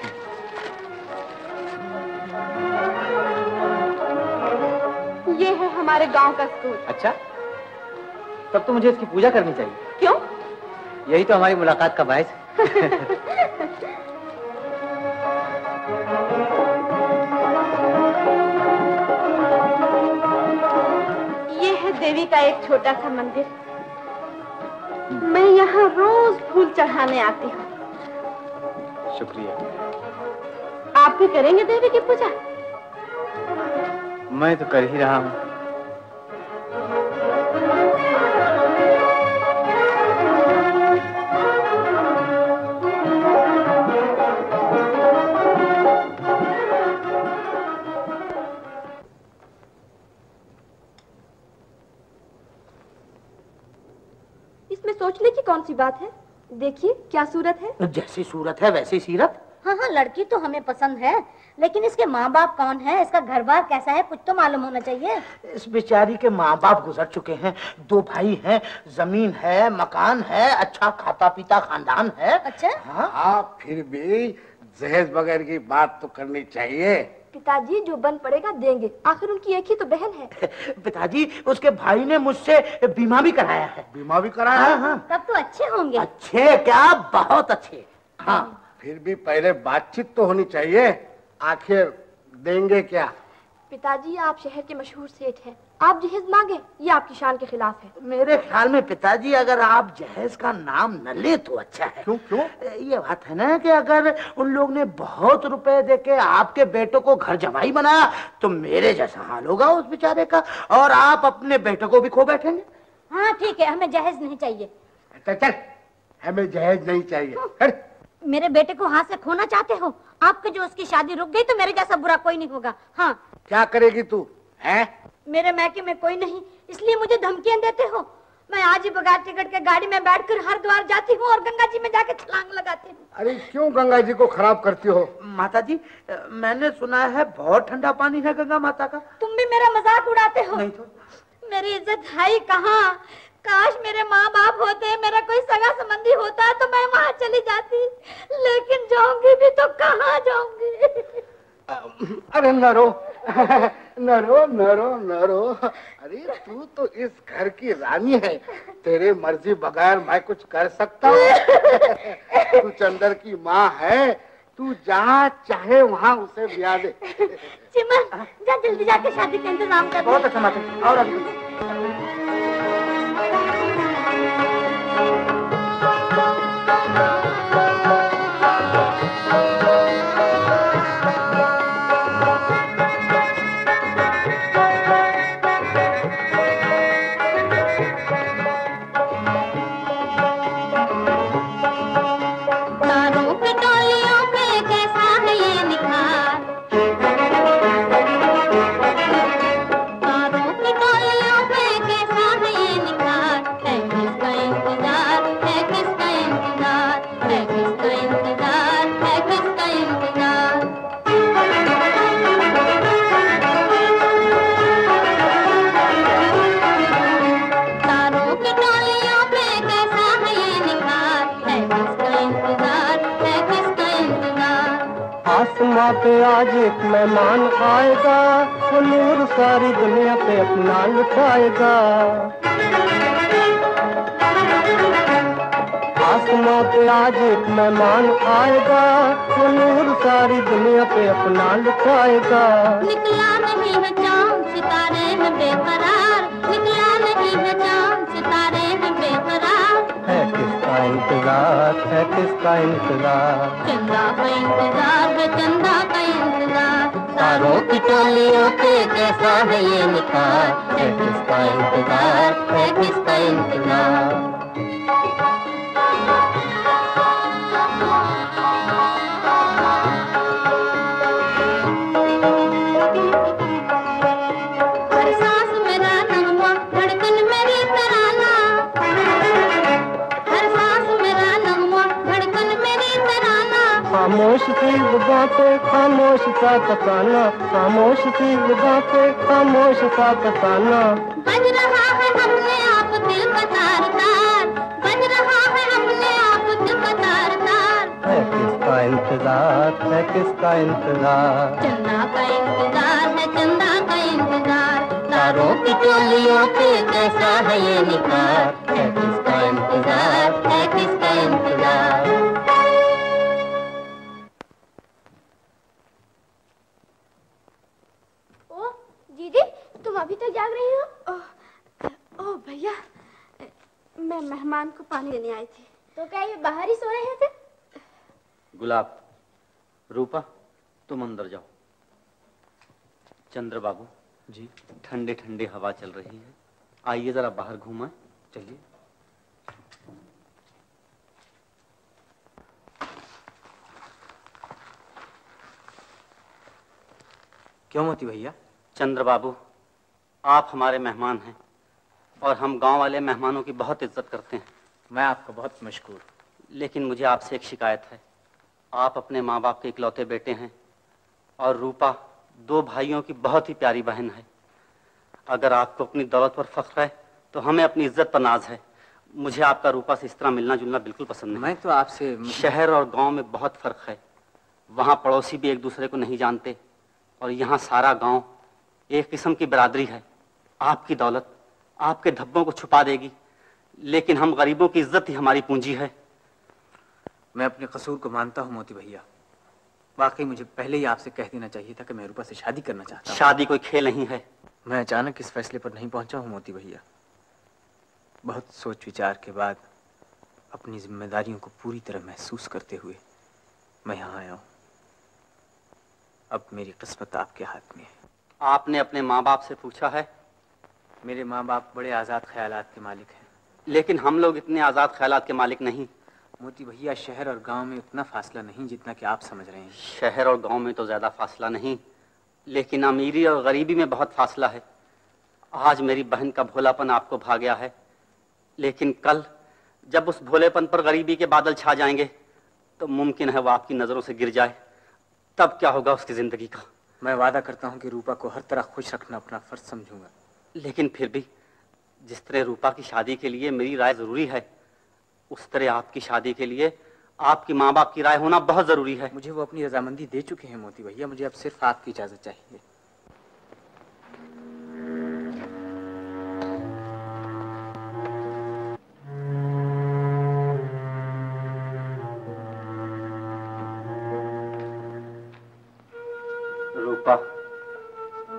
Speaker 2: ये है हमारे गांव का स्कूल।
Speaker 9: अच्छा, तब तो मुझे इसकी पूजा करनी चाहिए।
Speaker 2: क्यों?
Speaker 9: यही तो हमारी मुलाकात का बायस है।
Speaker 2: ये है देवी का एक छोटा सा मंदिर। मैं यहाँ रोज फूल चढ़ाने आती हूँ।
Speaker 9: शुक्रिया।
Speaker 2: आप भी करेंगे देवी की पूजा?
Speaker 9: मैं तो कर ही रहा हूँ।
Speaker 2: इसमें सोचने की कौन सी बात है? देखिए क्या सूरत है।
Speaker 3: जैसी सूरत है वैसी सीरत।
Speaker 5: हाँ हाँ, लड़की तो हमें पसंद है, लेकिन इसके माँ बाप कौन है, इसका घर बार कैसा है, कुछ तो मालूम होना चाहिए।
Speaker 3: इस बेचारी के माँ बाप गुजर चुके हैं, दो भाई हैं, जमीन है, मकान है, अच्छा खाता पीता खानदान है।
Speaker 5: अच्छा
Speaker 3: हाँ,
Speaker 4: हाँ, फिर भी जहेज बगैर की बात तो करनी चाहिए।
Speaker 2: पिताजी जो बन पड़ेगा देंगे, आखिर उनकी एक ही तो बहन है।
Speaker 3: पिताजी, उसके भाई ने मुझसे बीमा भी कराया है।
Speaker 4: बीमा भी कराया?
Speaker 3: हाँ, हाँ।
Speaker 5: तब तो अच्छे होंगे।
Speaker 3: अच्छे क्या, बहुत अच्छे। हाँ,
Speaker 4: फिर भी पहले बातचीत तो होनी चाहिए। आखिर देंगे क्या?
Speaker 2: पिताजी आप शहर के मशहूर सेठ हैं, आप जहेज मांगे ये आपकी शान के खिलाफ है।
Speaker 3: मेरे ख्याल में पिताजी अगर आप जहेज का नाम न ले तो अच्छा है।
Speaker 4: क्यों क्यों?
Speaker 3: ये बात है ना कि अगर उन लोग ने बहुत रुपए देके आपके बेटों को घर जमाई बनाया तो मेरे जैसा हाल होगा उस बेचारे का, और आप अपने बेटों को भी खो बैठेंगे।
Speaker 5: हाँ ठीक है, हमें जहेज नहीं चाहिए।
Speaker 4: चल चल, हमें जहेज नहीं चाहिए।
Speaker 5: मेरे बेटे को हाथ से खोना चाहते हो? आपके जो उसकी शादी रुक गई तो मेरे जैसा बुरा कोई नहीं होगा। हाँ,
Speaker 4: क्या करेगी तू? हैं?
Speaker 5: मेरे मैके में कोई नहीं, इसलिए मुझे धमकियां देते हो। मैं आज ही बगैर टिकट के गाड़ी में बैठकर हरिद्वार जाती हूँ और गंगा जी में जाके छलांग लगाती हूँ।
Speaker 4: अरे क्यों गंगा जी को खराब करती हो?
Speaker 3: माता जी, मैंने सुना है बहुत ठंडा पानी है गंगा माता का।
Speaker 5: तुम भी मेरा मजाक उड़ाते हो।
Speaker 3: नहीं तो
Speaker 5: मेरी इज्जत है ही कहाँ? काश मेरे माँ बाप होते, मेरा कोई सगा संबंधी होता तो मैं वहाँ चली जाती, लेकिन जाऊंगी भी तो कहाँ जाऊंगी?
Speaker 4: अरे न रो, न रो, न रो, न रो। अरे तू तो इस घर की रानी है, तेरे मर्जी बगैर मैं कुछ कर सकता हूँ? तू चंदर की माँ है, तू जहाँ चाहे वहाँ उसे ब्याह दे।
Speaker 5: चिमन, जा जल्दी जाके शादी का इंतजाम कर।
Speaker 7: बहुत अच्छा माता, और अभी
Speaker 10: पे आज एक मेहमान आएगा, वो नूर सारी दुनिया पे अपना लुटाएगा। आसमां पे आज एक मेहमान आएगा, वो नूर सारी दुनिया पे अपना लुटाएगा।
Speaker 8: निकला नहीं है चांद सितारे में बेकरार, निकला नहीं है चांद सितारे में बेकरार।
Speaker 10: है किसका इंतजार, है किसका इंतजार,
Speaker 8: चंदा का इंतजार है, चंदा का इंतजार।
Speaker 10: तारों की टोलियों पे कैसा है ये निखार, है किसका इंतजार, है किसका इंतजार।
Speaker 8: हर सांस मेरा नगमा, धड़कन मेरी तराना, हर सांस मेरा नगमा, धड़कन मेरी तराना।
Speaker 10: खामोश सी जुबां पे खामोश सा तकाना, खामोश सी जुबां पे खामोश सा तकाना।
Speaker 8: बज रहा है हमने आप दिल का तार तार, बज रहा है हमने आप दिल का तार तार।
Speaker 10: है किसका इंतजार, है किसका इंतजार,
Speaker 8: चंदा का इंतजार है, चंदा का इंतजार।
Speaker 10: तारों की टोलियों पे कैसा है ये निखार, है किसका इंतजार, है किसका इंतजार।
Speaker 2: ओ दीदी, तुम अभी तक जाग रही हो? ओ, ओ भैया, मैं मेहमान को पानी देने आई थी। तो क्या ये बाहर ही सो रहे थे?
Speaker 6: गुलाब, रूपा, तुम अंदर जाओ। चंद्र बाबू जी, ठंडे ठंडे हवा चल रही है, आइए जरा बाहर घूमें। चलिए।
Speaker 9: क्यों मोती भैया?
Speaker 6: चंद्र बाबू, आप हमारे मेहमान हैं और हम गांव वाले मेहमानों की बहुत इज्जत करते हैं।
Speaker 9: मैं आपका बहुत मशकूर।
Speaker 6: लेकिन मुझे आपसे एक शिकायत है। आप अपने माँ बाप के इकलौते बेटे हैं और रूपा दो भाइयों की बहुत ही प्यारी बहन है। अगर आपको अपनी दौलत पर फख्र है तो हमें अपनी इज्जत पर नाज है। मुझे आपका रूपा से इस तरह मिलना जुलना बिल्कुल पसंद नहीं।
Speaker 9: मैं तो आपसे
Speaker 6: शहर और गांव में बहुत फर्क है। वहाँ पड़ोसी भी एक दूसरे को नहीं जानते और यहाँ सारा गांव एक किस्म की बरादरी है। आपकी दौलत आपके धब्बों को छुपा देगी, लेकिन हम गरीबों की इज्जत ही हमारी पूंजी है।
Speaker 9: मैं अपने कसूर को मानता हूँ मोती भैया। वाकई मुझे पहले ही आपसे कह देना चाहिए था कि मैं रूपा से शादी करना चाहता हूँ।
Speaker 6: शादी कोई खेल नहीं है।
Speaker 9: मैं अचानक इस फैसले पर नहीं पहुंचा हूँ मोती भैया। बहुत सोच विचार के बाद अपनी जिम्मेदारियों को पूरी तरह महसूस करते हुए मैं यहाँ आया हूँ। अब मेरी किस्मत आपके हाथ में है।
Speaker 6: आपने अपने माँ बाप से पूछा है?
Speaker 9: मेरे माँ बाप बड़े आज़ाद ख्यालात के मालिक हैं।
Speaker 6: लेकिन हम लोग इतने आज़ाद ख्यालात के मालिक नहीं।
Speaker 9: मोती भैया, शहर और गांव में उतना फासला नहीं जितना कि आप समझ रहे हैं।
Speaker 6: शहर और गांव में तो ज़्यादा फासला नहीं, लेकिन अमीरी और गरीबी में बहुत फासला है। आज मेरी बहन का भोलापन आपको भा गया है, लेकिन कल जब उस भोलेपन पर गरीबी के बादल छा जाएंगे तो मुमकिन है वो आपकी नज़रों से गिर जाए। तब क्या होगा उसकी ज़िंदगी का?
Speaker 9: मैं वादा करता हूँ कि रूपा को हर तरह खुश रखना अपना फर्ज समझूंगा।
Speaker 6: लेकिन फिर भी जिस तरह रूपा की शादी के लिए मेरी राय ज़रूरी है, उस तरह आपकी शादी के लिए आपकी माँ बाप की राय होना बहुत ज़रूरी है।
Speaker 9: मुझे वो अपनी रजामंदी दे चुके हैं मोती भैया। मुझे अब सिर्फ आपकी इजाज़त चाहिए।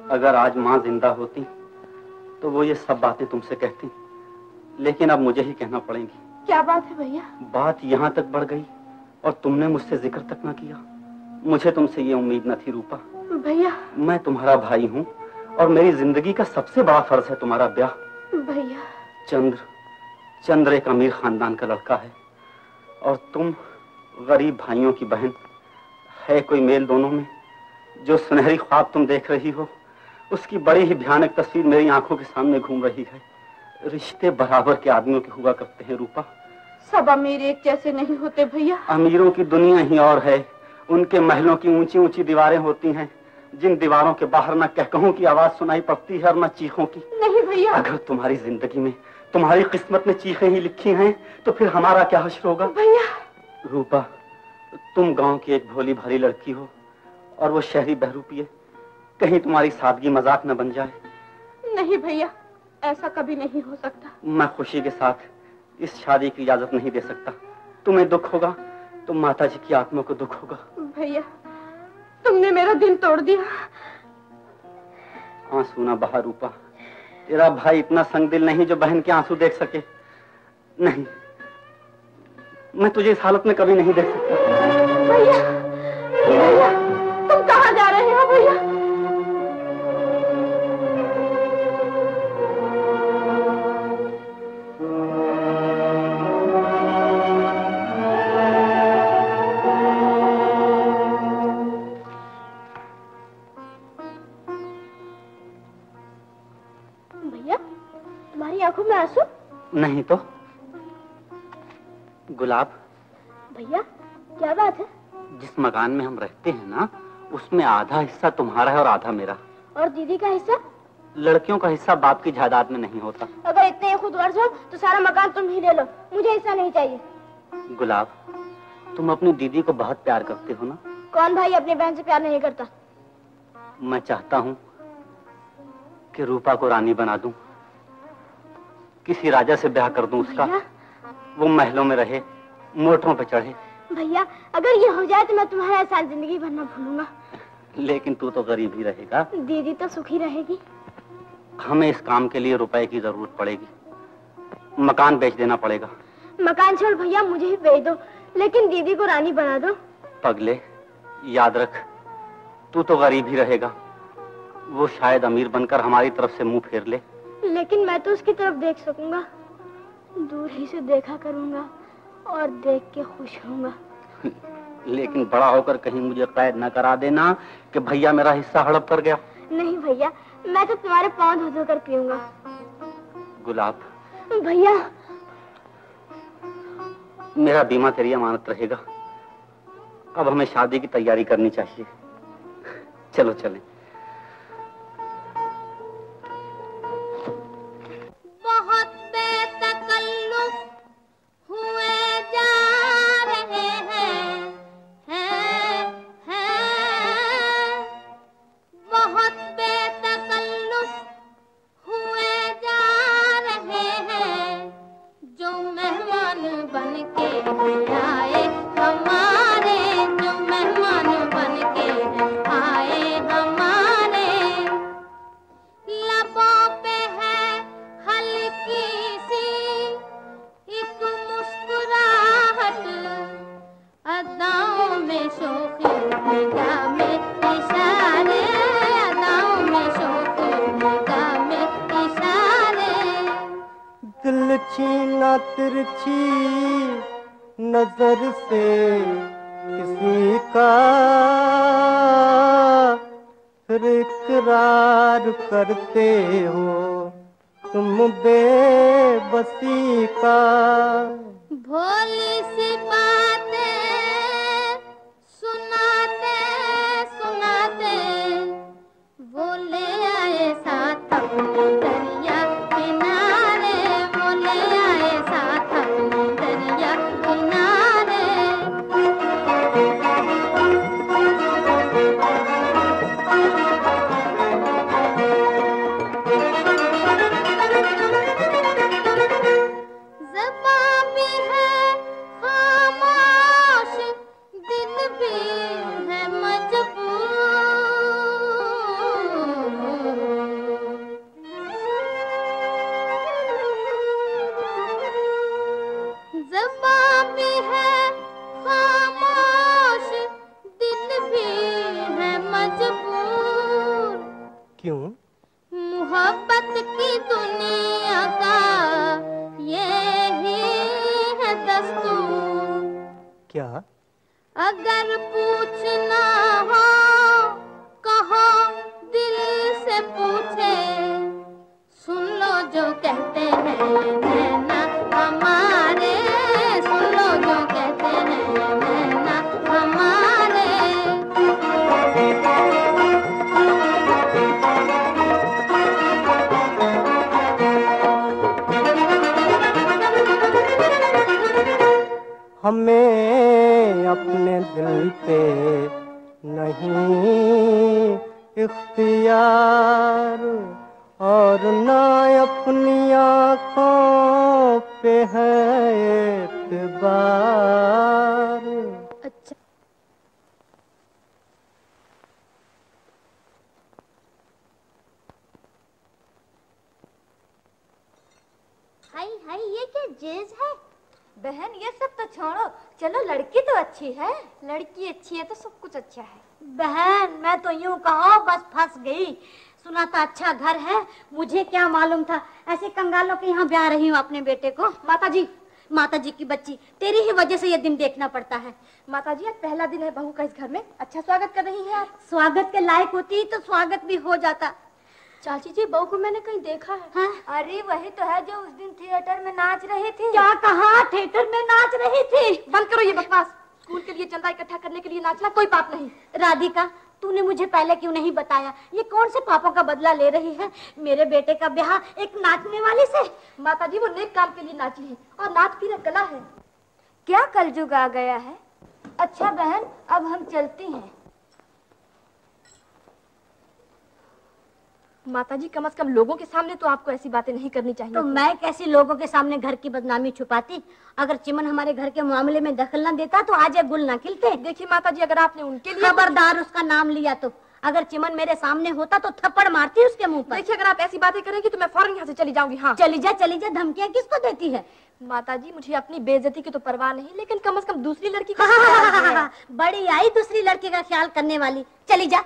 Speaker 6: अगर आज माँ जिंदा होती तो वो ये सब बातें तुमसे कहती, लेकिन अब मुझे ही कहना पड़ेगी।
Speaker 2: क्या बात है भैया?
Speaker 6: बात यहाँ तक बढ़ गई और तुमने मुझसे जिक्र तक ना किया। मुझे तुमसे ये उम्मीद न थी रूपा।
Speaker 2: भैया,
Speaker 6: मैं तुम्हारा भाई हूँ और मेरी जिंदगी का सबसे बड़ा फर्ज है तुम्हारा ब्याह।
Speaker 2: भैया,
Speaker 6: चंद्र चंद्र एक अमीर खानदान का लड़का है और तुम गरीब भाइयों की बहन। है कोई मेल दोनों में? जो सुनहरी ख्वाब तुम देख रही हो उसकी बड़ी ही भयानक तस्वीर मेरी आंखों के सामने घूम रही है। रिश्ते बराबर के आदमियों के हुआ करते हैं रूपा।
Speaker 2: सब अमीर एक जैसे नहीं होते भैया।
Speaker 6: अमीरों की दुनिया ही और है। उनके महलों की ऊंची ऊंची दीवारें होती हैं, जिन दीवारों के बाहर न कहकहों की आवाज सुनाई पड़ती है और न चीखों की।
Speaker 2: नहीं भैया।
Speaker 6: अगर तुम्हारी जिंदगी में, तुम्हारी किस्मत में चीखें ही लिखी हैं तो फिर हमारा क्या हश्र होगा?
Speaker 2: भैया।
Speaker 6: रूपा, तुम गांव की एक भोली भाली लड़की हो और वो शहरी बहरूपिये। कहीं तुम्हारी सादगी मजाक न बन जाए।
Speaker 2: नहीं भैया, ऐसा कभी नहीं हो सकता।
Speaker 6: मैं खुशी के साथ इस शादी की इजाजत नहीं दे सकता। तुम्हें दुख होगा तो माता जी की आत्मा को दुख होगा।
Speaker 2: भैया, तुमने मेरा दिल तोड़ दिया।
Speaker 6: आंसू ना बहा रूपा। तेरा भाई इतना संग दिल नहीं जो बहन के आंसू देख सके। नहीं, मैं तुझे इस हालत में कभी नहीं देख सकता।
Speaker 2: भैया, भैया, तुम कहाँ जा रहे हो भैया? आंखों में आंसू?
Speaker 6: नहीं तो। गुलाब।
Speaker 2: भैया, क्या बात है?
Speaker 6: जिस मकान में हम रहते हैं ना, उसमें आधा हिस्सा तुम्हारा है और आधा मेरा।
Speaker 2: और दीदी का हिस्सा?
Speaker 6: लड़कियों का हिस्सा बाप की जायदाद में नहीं होता।
Speaker 2: अगर इतने खुद गर्ज हो तो सारा मकान तुम ही ले लो, मुझे हिस्सा नहीं चाहिए।
Speaker 6: गुलाब, तुम अपनी दीदी को बहुत प्यार करते हो ना?
Speaker 2: कौन भाई अपनी बहन से प्यार नहीं करता?
Speaker 6: मैं चाहता हूँ कि रूपा को रानी बना दूं, किसी राजा से ब्याह कर दूं उसका। वो महलों में रहे, मोटरों पे चढ़े।
Speaker 2: भैया, अगर ये हो जाए तो मैं तुम्हारा एहसान जिंदगी भर न भूलूंगा।
Speaker 6: लेकिन तू तो गरीब ही रहेगा।
Speaker 2: दीदी तो सुखी रहेगी।
Speaker 6: हमें इस काम के लिए रुपए की जरूरत पड़ेगी। मकान बेच देना पड़ेगा।
Speaker 2: मकान छोड़ भैया, मुझे ही बेच दो, लेकिन दीदी को रानी बना दो।
Speaker 6: पगले, याद रख, तू तो गरीब ही रहेगा। वो शायद अमीर बनकर हमारी तरफ से मुंह फेर ले।
Speaker 2: लेकिन मैं तो उसकी तरफ देख सकूंगा, दूर ही से देखा करूंगा और देख के खुश होऊंगा।
Speaker 6: लेकिन बड़ा होकर कहीं मुझे कैद न करा देना कि भैया मेरा हिस्सा हड़प कर गया।
Speaker 2: नहीं भैया, मैं तो तुम्हारे पांव धो धो कर पीऊंगा।
Speaker 6: गुलाब।
Speaker 2: भैया,
Speaker 6: मेरा बीमा तेरी अमानत रहेगा। अब हमें शादी की तैयारी करनी चाहिए। चलो चलें।
Speaker 8: बहुत बेतकल्लुफ हुए जा रहे हैं, हैं, हैं। बहुत बेतकल्लुफ हुए जा रहे हैं, जो मेहमान बन के आए हमारे, जो मेहमान बन के आए हमारे। लबों पे है हल्की सी एक मुस्कुराहट, अदाओं में शौक़ी निगाह में इशारे, अदाओं में शौक़ी निगाह में इशारे।
Speaker 1: दिल छीना तिरछी नजर से किसी का, फिर इकरार करते हो तुम बेबसी का।
Speaker 8: भोली सी बातें सुनाते सुनाते वो ले आए साथ अपने दरिया किनारे, वो ले आए साथ अपने दरिया किनारे। ज़बां भी है खामोश
Speaker 10: क्यों?
Speaker 8: मोहब्बत की दुनिया का ये ही है दस्तूर।
Speaker 10: क्या?
Speaker 8: अगर पूछना हो कहो दिल से पूछे, सुन लो जो कहते हैं नैना हमारे, सुन लो जो कहते हैं नैना हमारे।
Speaker 10: हमें अपने दिल पे नहीं इख्तियार, और ना अपनी आँखों पे है एतबार।
Speaker 2: अच्छा
Speaker 5: हाय हाय, ये क्या जेज है?
Speaker 2: बहन ये सब तो छोड़ो, चलो लड़की तो अच्छी है। लड़की अच्छी है तो सब कुछ अच्छा है।
Speaker 5: बहन मैं तो यूं कहो बस फंस गई। सुना था अच्छा घर है, मुझे क्या मालूम था ऐसे कंगालों के यहाँ ब्याह रही हूँ अपने बेटे को। माताजी, माताजी की बच्ची, तेरी ही वजह से ये दिन देखना पड़ता है।
Speaker 2: माताजी आज पहला दिन है बहू का इस घर में, अच्छा स्वागत कर रही हैं आप।
Speaker 5: स्वागत के लायक होती तो स्वागत भी हो जाता।
Speaker 2: चाची जी बहू को मैंने कहीं देखा है।
Speaker 5: हाँ?
Speaker 2: अरे वही तो है जो उस दिन थिएटर में नाच रही थी।
Speaker 5: क्या कहा? थिएटर में नाच रही थी?
Speaker 2: बंद करो ये बकवास। स्कूल के लिए चंदा इकट्ठा करने के लिए नाचना कोई पाप नहीं।
Speaker 5: राधिका, तूने मुझे पहले क्यों नहीं बताया? ये कौन से पापों का बदला ले रही है? मेरे बेटे का ब्याह एक नाचने वाली से?
Speaker 2: माताजी वो नेक काम के लिए नाची है और नाच की कला है। क्या कलयुग आ गया है। अच्छा बहन अब हम चलती हैं। माताजी कम से कम लोगों के सामने तो आपको ऐसी बातें नहीं करनी चाहिए।
Speaker 5: तो मैं कैसी लोगों के सामने घर की बदनामी छुपाती? अगर चिमन हमारे घर के मामले में दखल न देता तो आज ये गुल न खिलते।
Speaker 2: देखिए माताजी अगर आपने उनके लिए
Speaker 5: खबरदार उसका नाम लिया तो, अगर चिमन मेरे सामने होता तो थप्पड़ मारती उसके मुंह पर।
Speaker 2: देखिए अगर आप ऐसी बातें करेंगी तो मैं फौरन यहाँ से चली जाऊंगी। हाँ
Speaker 5: चली जा चली जा, धमकियाँ किसको देती है?
Speaker 2: माताजी मुझे अपनी बेइज्जती की तो परवाह नहीं, लेकिन कम से कम दूसरी लड़की का
Speaker 5: बड़ी आई दूसरी लड़की का ख्याल करने वाली। चली जा।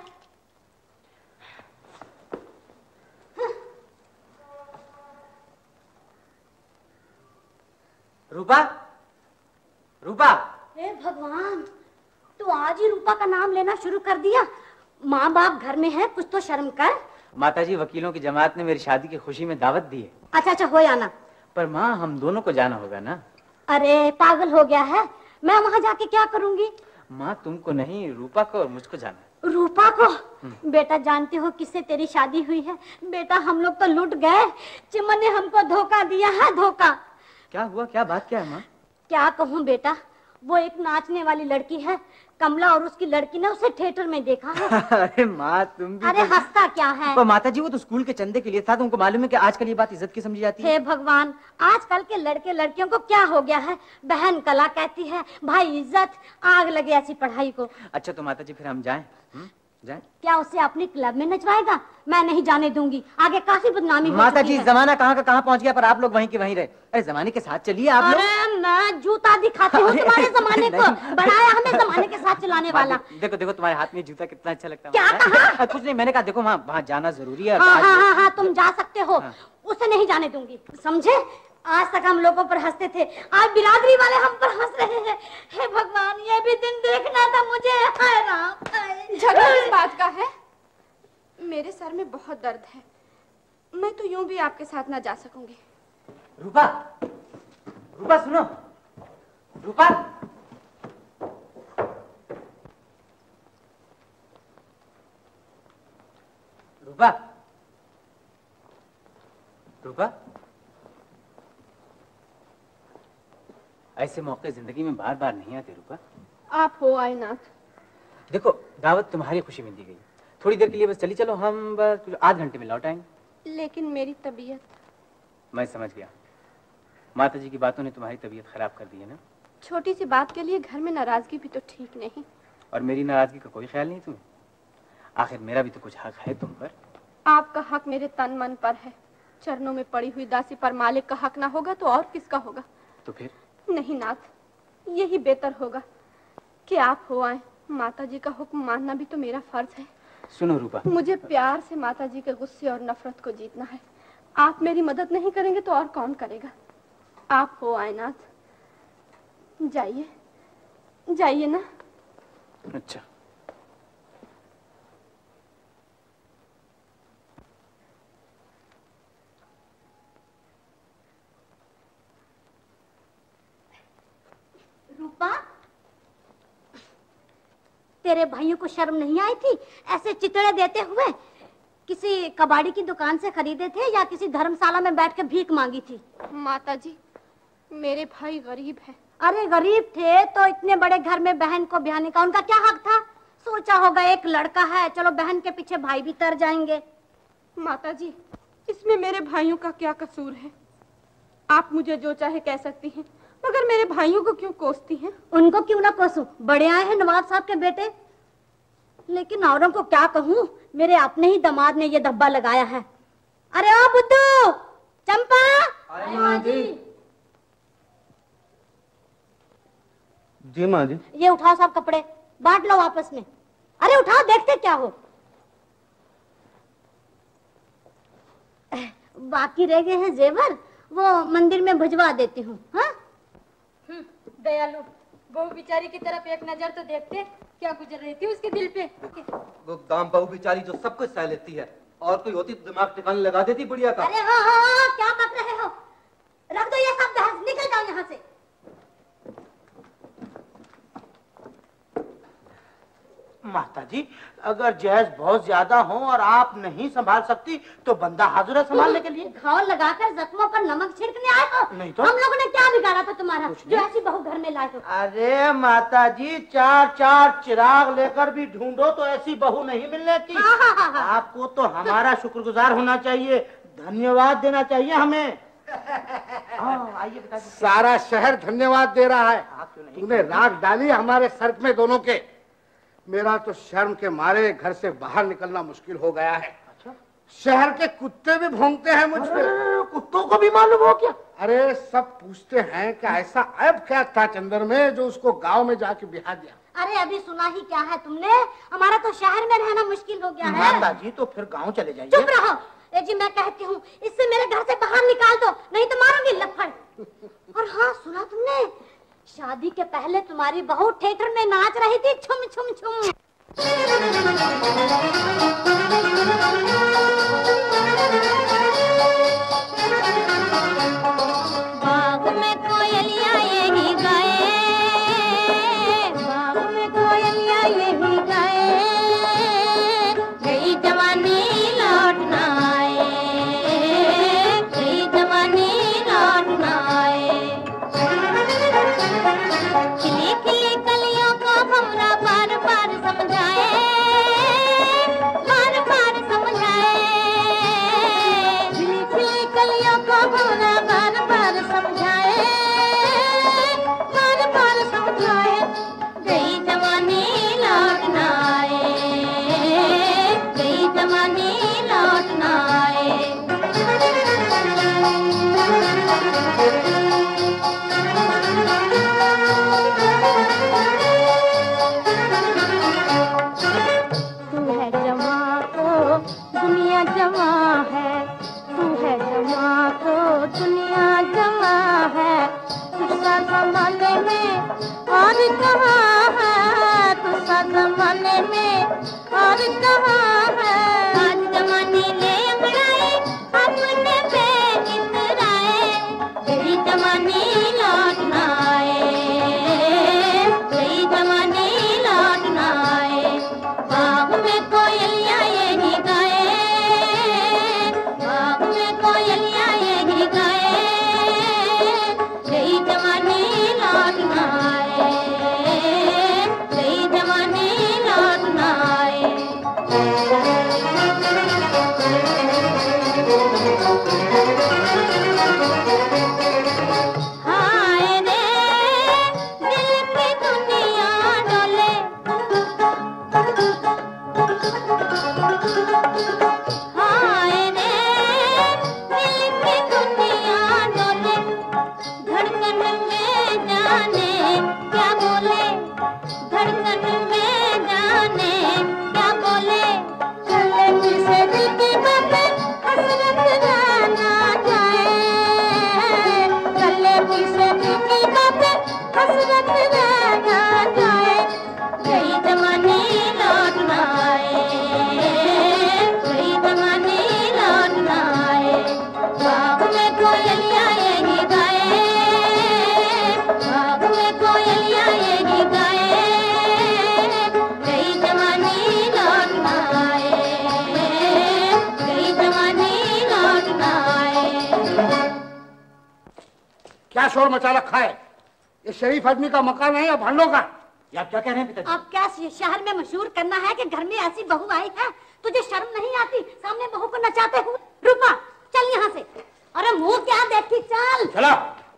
Speaker 7: रूपा, रूपा।
Speaker 5: हे भगवान, तू आज ही रूपा का नाम लेना शुरू कर दिया। माँ बाप घर में है, कुछ तो शर्म कर।
Speaker 7: माताजी वकीलों की जमात ने मेरी शादी की खुशी में दावत दी है।
Speaker 5: अच्छा अच्छा हो आना।
Speaker 7: पर माँ हम दोनों को जाना होगा ना।
Speaker 5: अरे पागल हो गया है, मैं वहाँ जाके क्या करूँगी?
Speaker 7: माँ तुमको नहीं, रूपा को और मुझको जाना।
Speaker 5: रूपा को? बेटा जानते हो किससे तेरी शादी हुई है? बेटा हम लोग तो लूट गए, चिमन ने हमको धोखा दिया है, धोखा।
Speaker 7: क्या हुआ, क्या बात क्या है माँ?
Speaker 5: क्या कहूँ बेटा, वो एक नाचने वाली लड़की है, कमला, और उसकी लड़की ने उसे थिएटर में देखा है।
Speaker 7: अरे माँ तुम भी
Speaker 5: अरे हंसता क्या है?
Speaker 7: पर माताजी वो तो स्कूल के चंदे के लिए था। तुमको मालूम है कि आजकल ये बात इज्जत की समझी जाती है।
Speaker 5: हे भगवान, आजकल के लड़के लड़कियों को क्या हो गया है? बहन कला कहती है, भाई इज्जत, आग लगे ऐसी पढ़ाई को।
Speaker 7: अच्छा तो माताजी फिर हम जाएं? जाएं?
Speaker 5: क्या उसे अपने क्लब में नचवाएगा? मैं नहीं जाने दूंगी, आगे काफी बदनामी हो चुकी है।
Speaker 7: माताजी जमाना कहाँ का कहाँ पहुँच गया, पर आप लोग वहीं के वहीं रहे। अरे जमाने के साथ चलिए आप लोग।
Speaker 5: अरे मैं जूता दिखाती हूँ तुम्हारे जमाने को, बढ़ाया हमें जमाने के साथ चलाने वाला।
Speaker 7: देखो देखो तुम्हारे हाथ में जूता कितना अच्छा लगता है।
Speaker 5: क्या कहा?
Speaker 7: कुछ नहीं, मैंने कहा देखो वहाँ वहाँ जाना जरूरी है।
Speaker 5: हाँ हाँ हाँ तुम जा सकते हो, उसे नहीं जाने दूंगी, समझे? आज तक हम लोगों पर हंसते थे, आज बिरादरी वाले हम पर हंस रहे हैं। हे भगवान, ये भी दिन देखना था मुझे। हाय राम,
Speaker 2: झगड़ा इस बात का है। मेरे सर में बहुत दर्द है, मैं तो यूं भी आपके साथ ना जा सकूंगी।
Speaker 7: रूपा, रूपा सुनो, रूपा। रूपा, रूपा। ऐसे मौके जिंदगी में बार बार नहीं आते रूपा।
Speaker 2: आप हो आए नाथ।
Speaker 7: देखो दावत तुम्हारी खुशी में दी गई, थोड़ी देर के लिए बस चली चलो, हम बस आध घंटे में लौट आएंगे।
Speaker 2: लेकिन मेरी तबीयत।
Speaker 7: मैं समझ गया, माताजी की बातों ने तुम्हारी तबीयत खराब कर दी है ना।
Speaker 2: छोटी सी बात के लिए घर में नाराजगी भी तो ठीक नहीं।
Speaker 7: और मेरी नाराजगी का कोई ख्याल नहीं तुम्हें? आखिर मेरा भी तो कुछ हक है तुम पर।
Speaker 2: आपका हक मेरे तन मन पर है, चरणों में पड़ी हुई दासी पर मालिक का हक ना होगा तो और किसका होगा?
Speaker 7: तो फिर?
Speaker 2: नहीं नाथ, यही बेहतर होगा कि आप हो आए। माता जी का हुक्म मानना भी तो मेरा फर्ज है।
Speaker 9: सुनो रूपा,
Speaker 2: मुझे प्यार से माताजी के गुस्से और नफरत को जीतना है। आप मेरी मदद नहीं करेंगे तो और कौन करेगा? आप हो आयनाथ, जाइए जाइए ना।
Speaker 9: अच्छा।
Speaker 5: रूपा, तेरे भाइयों को शर्म नहीं आई थी ऐसे चितड़े देते हुए? किसी कबाड़ी की दुकान से खरीदे थे या किसी धर्मशाला में बैठ के भीख मांगी थी?
Speaker 2: माताजी, मेरे भाई गरीब हैं।
Speaker 5: अरे गरीब थे तो इतने बड़े घर में बहन को ब्याहने का उनका क्या हक था? सोचा होगा एक लड़का है, चलो बहन के पीछे भाई भी तर जाएंगे।
Speaker 2: माताजी, इसमें मेरे भाइयों का क्या कसूर है? आप मुझे जो चाहे कह सकती हैं, मगर मेरे भाइयों को क्यों कोसती हैं?
Speaker 5: उनको क्यों ना कोसूं, बड़े आए हैं नवाब साहब के बेटे। लेकिन औरों को क्या कहूँ, मेरे अपने ही दामाद ने ये धब्बा लगाया है। अरे ओ बुद्धू, चंपा।
Speaker 3: माँ जी। जी माँ जी।
Speaker 5: ये उठाओ सब कपड़े, बांट लो आपस में। अरे उठाओ, देखते क्या हो। बाकी रह गए हैं जेवर, वो मंदिर में भिजवा देती हूँ। हाँ,
Speaker 11: दयालु, बहू बिचारी की तरफ एक नजर तो देखते, क्या गुजर रही थी उसके दिल पे।
Speaker 12: वो दाम बहू बिचारी जो सब कुछ सह लेती है, और कोई होती तो दिमाग ठिकाने लगा देती बुढ़िया का।
Speaker 5: अरे हो हो हो, क्या बक रहे हो? रख दो ये सब बहस, निकल जाओ यहाँ से।
Speaker 3: माताजी, अगर जहज बहुत ज्यादा हो और आप नहीं संभाल सकती तो बंदा हाजिर है संभालने के लिए।
Speaker 5: घाव लगाकर जख्मों पर नमक छिड़कने आए हो?
Speaker 3: नहीं तो?
Speaker 5: हम लोगों ने क्या बिगाड़ा था तुम्हारा जो ऐसी बहू घर में लाए हो?
Speaker 3: अरे माताजी, चार चार चिराग लेकर भी ढूंढो तो ऐसी बहू नहीं मिलने की।
Speaker 5: हाँ, हाँ, हाँ, हाँ।
Speaker 3: आपको तो हमारा शुक्रगुजार होना चाहिए, धन्यवाद देना चाहिए हमें। आइए बता।
Speaker 4: सारा शहर धन्यवाद दे रहा है। तूने राख डाली हमारे सर में दोनों के। मेरा तो शर्म के मारे घर से बाहर निकलना मुश्किल हो गया है। अच्छा? शहर के कुत्ते भी भौंकते हैं मुझ पे।
Speaker 3: कुत्तों को भी मालूम हो क्या?
Speaker 4: अरे सब पूछते हैं कि ऐसा ऐब क्या था चंदर में जो उसको गांव में जाके बिहा दिया।
Speaker 5: अरे अभी सुना ही क्या है तुमने? हमारा तो शहर में रहना मुश्किल हो गया है।
Speaker 3: माताजी, तो फिर गाँव चले जाइए।
Speaker 5: चुप रहो। ए जी, मैं कहती हूँ इससे मेरे घर से बाहर निकाल दो, नहीं तो मारूंगी लफड़। और हाँ, सुना तुमने, शादी के पहले तुम्हारी बहू थिएटर में नाच रही थी, छुम छुम छुम।
Speaker 8: बाग में कोयलिया यही गाए, बाग में कोयलिया यही गाए, गई जवानी लौट ना आए, गई जवानी लौट ना आए। खिली खिली कलियों को हमरा बार बार समझाए, बार बार समझाए, खिली खिली कलियों को हमरा बार बार समझाए, बार बार समझाए, गई जवानी लौट ना आए, गई जवानी लौट ना आए। तू है जवां तो दुनिया जवां है, तू है जवां तो दुनिया जवां है, तुझसा जमाने में और कहाँ है, तुझसा जमाने में और कहाँ है। आज जवानी ले अंगड़ाए, अपने पे इतराए, गई जवानी लौट ना आए, गई जवानी लौट ना आए। बाग में कोयलिया यही गाए, बाग में कोयलिया यही गाए, गई जवानी लौट ना आए, गई जवानी लौट ना आए।
Speaker 4: क्या शोर मचा रखा है? ये शरीफ आदमी का मकान है या भांडों का?
Speaker 7: ये आप क्या कह रहे हैं पिताजी?
Speaker 5: अब क्या शहर में मशहूर करना है कि घर में ऐसी बहू आई है? तुझे शर्म नहीं आती सामने बहू को नचाते हुए? रूपा चल यहाँ से। अरे मुंह क्या देखती, चल।
Speaker 4: चला।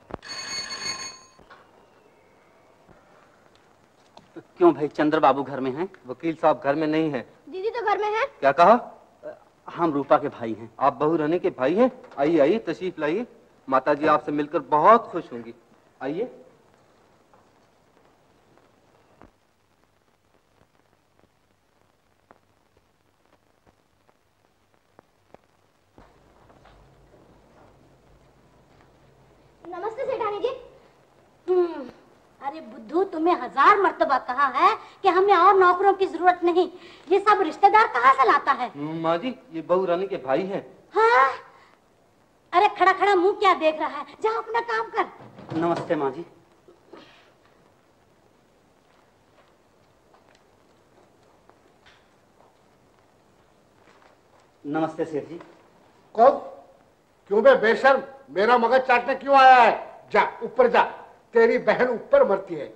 Speaker 6: क्यों भाई, चंद्र बाबू घर में हैं?
Speaker 12: वकील साहब घर में नहीं है।
Speaker 2: दीदी तो घर में है।
Speaker 12: क्या कहा?
Speaker 6: हम रूपा के भाई हैं।
Speaker 12: आप बहू रहने के भाई हैं? आइए आइए, तशरीफ लाइए। माता जी आपसे मिलकर बहुत खुश होंगी। आइए।
Speaker 2: नमस्ते सेठानी जी।
Speaker 5: हम्म, अरे बुद्धू, तुम्हें हजार मर्तबा कहा है कि हमें और नौकरों की जरूरत नहीं। ये सब रिश्तेदार कहाँ से लाता है?
Speaker 12: माँ जी, ये बहू रानी के भाई हैं।
Speaker 5: हाँ? अरे खड़ा खड़ा मुंह क्या देख रहा है, जा अपना काम कर।
Speaker 6: नमस्ते माँ जी। नमस्ते सेठ जी।
Speaker 4: कौन? क्यों बे बेशर्म, मेरा मगज चाटने क्यों आया है? जा ऊपर जा, तेरी बहन ऊपर मरती है।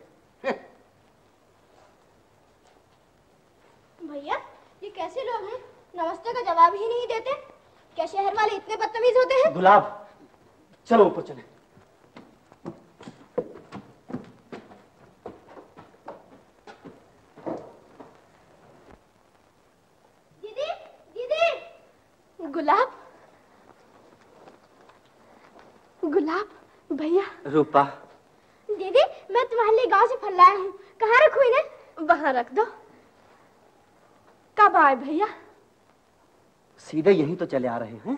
Speaker 2: भैया ये कैसे लोग हैं, नमस्ते का जवाब ही नहीं देते? क्या शहर वाले इतने बदतमीज होते हैं?
Speaker 6: गुलाब चलो ऊपर चले।
Speaker 2: दीदी दीदी। गुलाब गुलाब भैया।
Speaker 6: रूपा।
Speaker 2: दीदी मैं तुम्हारे लिए गांव से फल लाया हूँ, कहाँ रखूं इन्हें? वहाँ रख दो। कब आए भैया?
Speaker 6: सीधे यहीं तो चले आ रहे हैं।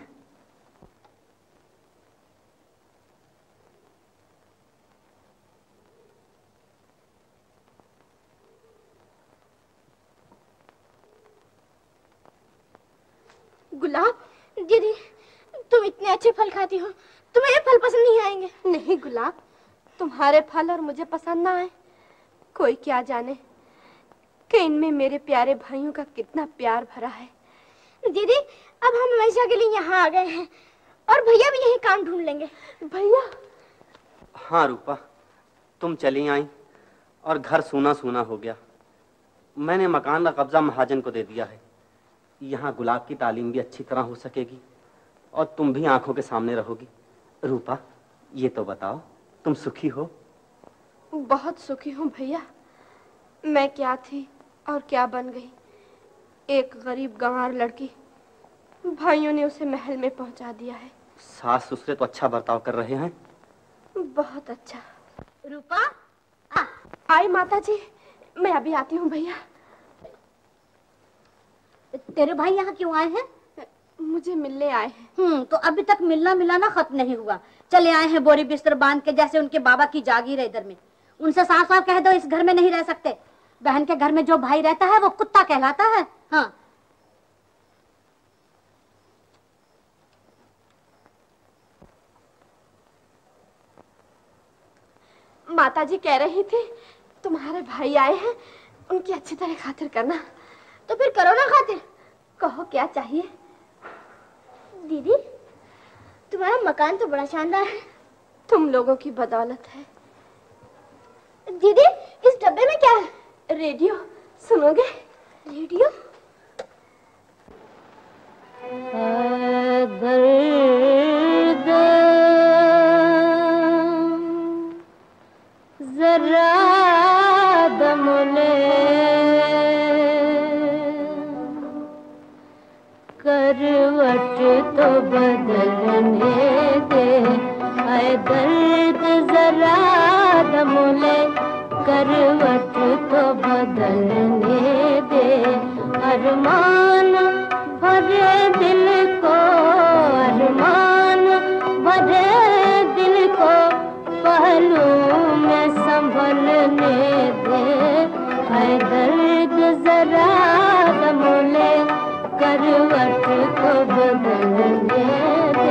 Speaker 2: गुलाब दीदी, तुम इतने अच्छे फल खाती हो, तुम्हें ये फल पसंद नहीं आएंगे? नहीं गुलाब, तुम्हारे फल और मुझे पसंद ना आए, कोई क्या जाने कि इनमें मेरे प्यारे भाइयों का कितना प्यार भरा है। दीदी अब हम हमेशा के लिए यहाँ आ गए हैं और भैया भी यही काम ढूंढ लेंगे। भैया?
Speaker 6: हाँ रूपा, तुम चली आई और घर सूना सूना हो गया। मैंने मकान का कब्जा महाजन को दे दिया है। यहाँ गुलाब की तालीम भी अच्छी तरह हो सकेगी और तुम भी आंखों के सामने रहोगी। रूपा ये तो बताओ, तुम सुखी हो?
Speaker 2: बहुत सुखी हूँ भैया। मैं क्या थी और क्या बन गई। एक गरीब गंवार लड़की, भाइयों ने उसे महल में पहुंचा दिया है।
Speaker 6: सास ससुरे तो अच्छा बर्ताव कर रहे हैं?
Speaker 2: बहुत अच्छा।
Speaker 5: रूपा आ।
Speaker 2: आई माता जी, मैं अभी आती हूँ भैया।
Speaker 5: तेरे भाई यहाँ क्यों आए हैं?
Speaker 2: मुझे मिलने आए हैं।
Speaker 5: हम्म, तो अभी तक मिलना मिलाना खत्म नहीं हुआ। चले आए हैं बोरी बिस्तर बांध के, जैसे उनके बाबा की जागीर है इधर में। उनसे साफ साफ कह दो इस घर में नहीं रह सकते। बहन के घर में जो भाई रहता है वो कुत्ता कहलाता है। हाँ।
Speaker 2: माता जी कह रही थी तुम्हारे भाई आए हैं, उनकी अच्छी तरह खातिर करना। तो फिर करो ना खातिर। कहो क्या चाहिए? दीदी तुम्हारा मकान तो बड़ा शानदार है। तुम लोगों की बदौलत है। दीदी इस डब्बे में क्या है? रेडियो, सुनोगे? रेडियो?
Speaker 8: दर्द जरा दम ले, करवट तो बदलने दे। आए दर्द जरा दम ले, करवट तो बदलने दे। अरमान भरे दिल को, अरमान भरे दिल को पहलू में संभलने दे। है दर्द जरा दम ले, करवट को बदलने दे।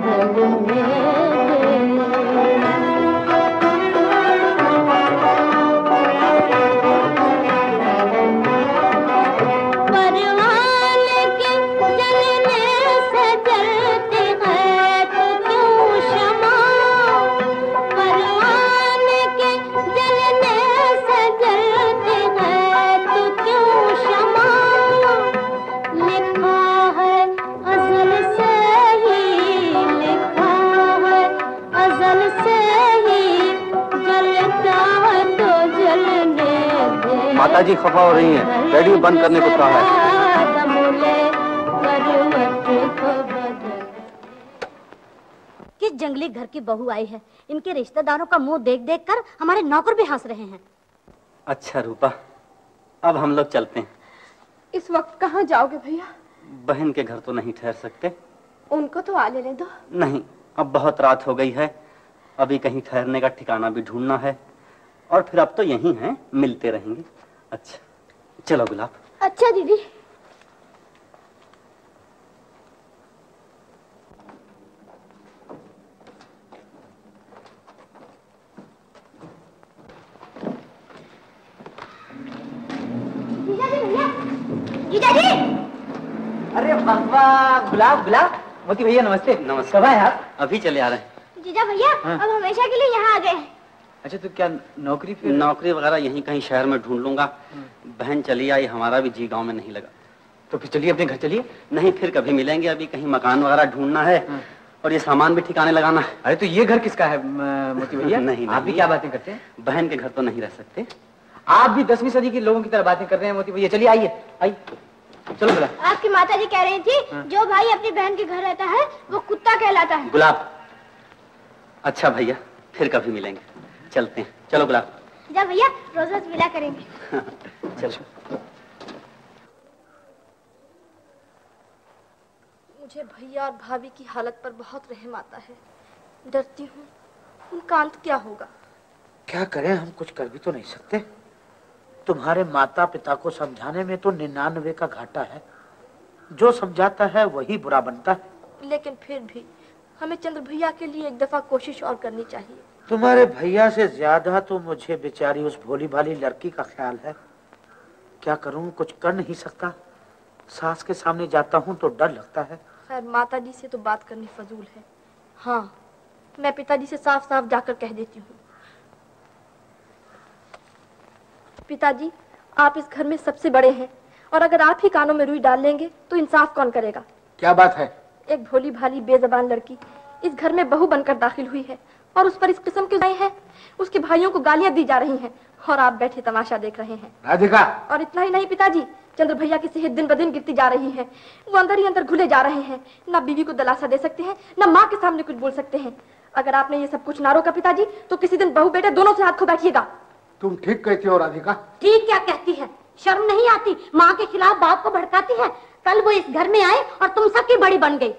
Speaker 6: माताजी खफा हो रही हैं, रेडियो बंद करने को कहा है।
Speaker 5: किस जंगली घर की बहू आई है, इनके रिश्तेदारों का मुंह देख देख कर हमारे नौकर भी हंस रहे हैं।
Speaker 6: अच्छा रूपा, अब हम लोग चलते हैं।
Speaker 2: इस वक्त कहाँ जाओगे भैया?
Speaker 6: बहन के घर तो नहीं ठहर सकते।
Speaker 2: उनको तो आ लेने दो।
Speaker 6: नहीं, अब बहुत रात हो गई है, अभी कहीं ठहरने का ठिकाना भी ढूंढना है, और फिर अब तो यहीं हैं, मिलते रहेंगे। अच्छा चलो गुलाब।
Speaker 2: अच्छा दीदी।
Speaker 5: जीजा जी।
Speaker 7: अरे वाह, गुलाब गुलाब। मोती भैया नमस्ते।
Speaker 6: नमस्ते।
Speaker 7: कब आए आप?
Speaker 6: अभी चले आ रहे हैं।
Speaker 5: जीजा भैया
Speaker 7: हाँ।
Speaker 5: अब हमेशा के लिए यहाँ आ गए।
Speaker 7: अच्छा तो क्या नौकरी फिर?
Speaker 6: नौकरी वगैरह यहीं कहीं शहर में ढूंढ लूंगा। बहन चली आई, हमारा भी जी गांव में नहीं लगा।
Speaker 7: तो फिर चलिए अपने घर चलिए।
Speaker 6: नहीं, फिर कभी मिलेंगे, अभी कहीं मकान वगैरह ढूंढना है और ये सामान भी ठिकाने लगाना है।
Speaker 7: अरे तो ये घर किसका है मोती भैया?
Speaker 6: नहीं,
Speaker 7: आप भी क्या बातें करते हैं?
Speaker 6: बहन के घर तो नहीं रह सकते।
Speaker 7: आप भी दसवीं सदी के लोगों की तरह बातें कर रहे हैं मोती भैया। चलिए आइए आइए, चलो गुलाब।
Speaker 5: आपकी माता जी कह रही थी जो भाई अपनी बहन के घर रहता है वो कुत्ता कहलाता है।
Speaker 6: गुलाब। अच्छा भैया, फिर कभी मिलेंगे, चलते हैं। चलो गुलाब।
Speaker 5: जा भैया, रोज रोज मिला करेंगे।
Speaker 6: चलो।
Speaker 2: मुझे भैया और भाभी की हालत पर बहुत रहम आता है। डरती हूँ उनका अंत क्या होगा।
Speaker 3: क्या करें, हम कुछ कर भी तो नहीं सकते। तुम्हारे माता पिता को समझाने में तो निन्यानवे का घाटा है। जो समझाता है वही बुरा बनता है।
Speaker 2: लेकिन फिर भी हमें चंद्र भैया के लिए एक दफा कोशिश और करनी चाहिए।
Speaker 3: तुम्हारे भैया से ज्यादा तो मुझे बेचारी उस भोली भाली लड़की का ख्याल है। क्या करूं, कुछ कर नहीं सकता। सास के सामने जाता हूं तो डर लगता है।
Speaker 2: खैर माता जी से तो बात करनी फजूल है। हाँ, मैं पिताजी से साफ साफ जाकर कह देती हूँ। पिताजी, आप इस घर में सबसे बड़े हैं और अगर आप ही कानों में रुई डाल लेंगे तो इंसाफ कौन करेगा?
Speaker 4: क्या बात है?
Speaker 2: एक भोली भाली बेजबान लड़की इस घर में बहू बनकर दाखिल हुई है और उस पर इस किस्म के हैं। उसके भाइयों को गालियां दी जा रही हैं और आप बैठे तमाशा देख रहे हैं।
Speaker 4: राधिका।
Speaker 2: और इतना ही नहीं पिताजी, चंद्र भैया की सेहत दिन ब दिन गिरती जा रही है। वो अंदर ही अंदर घुले जा रहे हैं। ना बीवी को दिलासा दे सकते हैं, ना माँ के सामने कुछ बोल सकते हैं। अगर आपने ये सब कुछ ना रोका पिताजी तो किसी दिन बहू बेटे दोनों से हाथ खो बैठिएगा।
Speaker 4: तुम ठीक कहती हो राधिका।
Speaker 5: ठीक क्या कहती है? शर्म नहीं आती? माँ के खिलाफ बाप को भड़काती है। कल वो इस घर में आए और तुम सबकी बड़ी बन गई।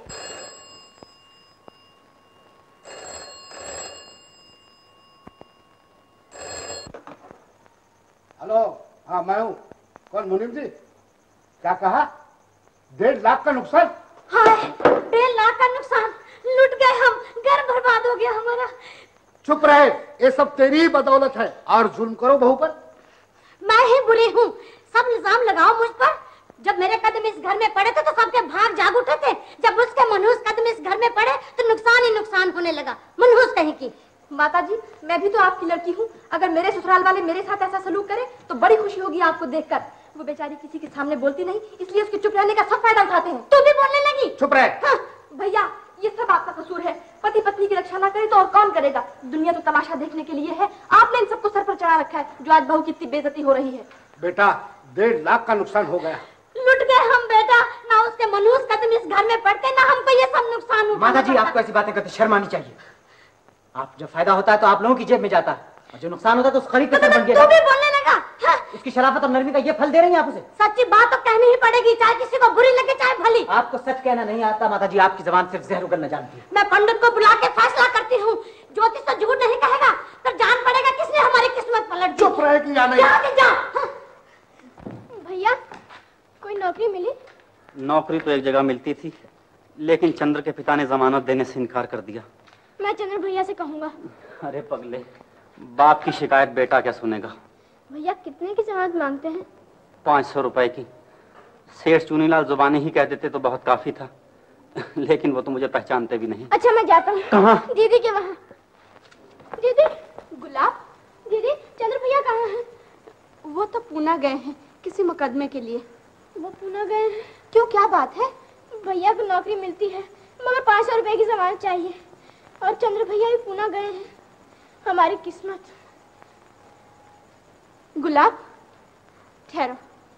Speaker 4: हेलो, हाँ मैं हूँ। कौन? मुनीम जी। क्या कहा? डेढ़ लाख का नुकसान?
Speaker 5: हाय, डेढ़ लाख का नुकसान। लुट गए हम, घर बर्बाद हो गया हमारा।
Speaker 4: चुप रहे, ये सब तेरी ही बदौलत है। और जुल्म करो बहू पर।
Speaker 5: मैं ही बुरी हूँ, सब इल्जाम लगाओ मुझ पर। जब मेरे कदम इस घर में पड़े थे तो सबके भाग जाग उठे थे। जब उसके मनहूस कदम इस घर में पड़े तो नुकसान ही नुकसान होने लगा। मनहूस कहीं की।
Speaker 2: माताजी, मैं भी तो आपकी लड़की हूँ। अगर मेरे ससुराल वाले मेरे साथ ऐसा सलूक करें तो बड़ी खुशी होगी आपको देखकर। वो बेचारी किसी के सामने बोलती नहीं, इसलिए उसके चुप रहने का सब फायदा उठाते हैं।
Speaker 5: तू भी बोलने लगी?
Speaker 4: चुप रहे।
Speaker 2: हाँ, भैया ये सब आपका कसूर है। पति पत्नी की रक्षा ना करे तो और कौन करेगा? दुनिया तो तमाशा देखने के लिए है। आपने इन सबको सर पर चढ़ा रखा है जो आज बहू की इतनी बेइज्जती हो रही है।
Speaker 4: बेटा, डेढ़ लाख का नुकसान हो गया।
Speaker 5: लुट गए हम बेटा। ना उसके मनहूस कदम इस घर में पड़ते, ना हमको ये सब नुकसान हुआ।
Speaker 7: माता जी, आपको ऐसी बातें करते शर्म आनी चाहिए। आप जब फायदा होता है तो आप लोगों की जेब में जाता है और जो नुकसान होता है तो उस खरीद का सर बन गया।
Speaker 5: तू भी बोलने लगा? हाँ।
Speaker 7: उसकी शराफत और नरमी का ये फल दे रही हैं आप उसे।
Speaker 5: सच्ची बात तो कहनी ही पड़ेगी, चाहे किसी को बुरी लगे चाहे भली।
Speaker 7: आपको सच कहना नहीं आता माता जी, आपकी जबान सिर्फ जहर उगलना जानती है।
Speaker 5: मैं पंडित को बुला के फैसला करती हूँ। ज्योतिष तो झूठ नहीं कहेगा तो जान पड़ेगा किसने हमारी किस्मत पलट दी।
Speaker 4: चुप रहेगी या नहीं?
Speaker 5: जा, जा। हाँ।
Speaker 2: भैया, कोई नौकरी मिली?
Speaker 6: नौकरी तो एक जगह मिलती थी, लेकिन चंद्र के पिता ने जमानत देने से इनकार कर दिया।
Speaker 2: मैं चंद्र भैया से कहूंगा।
Speaker 6: अरे पगले, बाप की शिकायत बेटा क्या सुनेगा।
Speaker 2: भैया कितने की जमानत मांगते हैं?
Speaker 6: पाँच सौ रुपए की। सेठ चुनीलाल जुबानी ही कह देते तो बहुत काफी था, लेकिन वो तो मुझे पहचानते भी नहीं।
Speaker 2: अच्छा मैं जाता हूँ।
Speaker 6: कहाँ?
Speaker 2: दीदी के वहाँ। दीदी। गुलाब। दीदी चंद्र भैया कहाँ हैं?
Speaker 13: वो तो पूना गए हैं किसी मुकदमे के लिए।
Speaker 2: वो पूना गए हैं?
Speaker 13: क्यों, क्या बात है?
Speaker 2: भैया को नौकरी मिलती है मगर पाँच सौ रुपए की जमानत चाहिए, और चंद्र भैया भी पूना गए हैं। हमारी किस्मत।
Speaker 13: गुलाब ठहरो।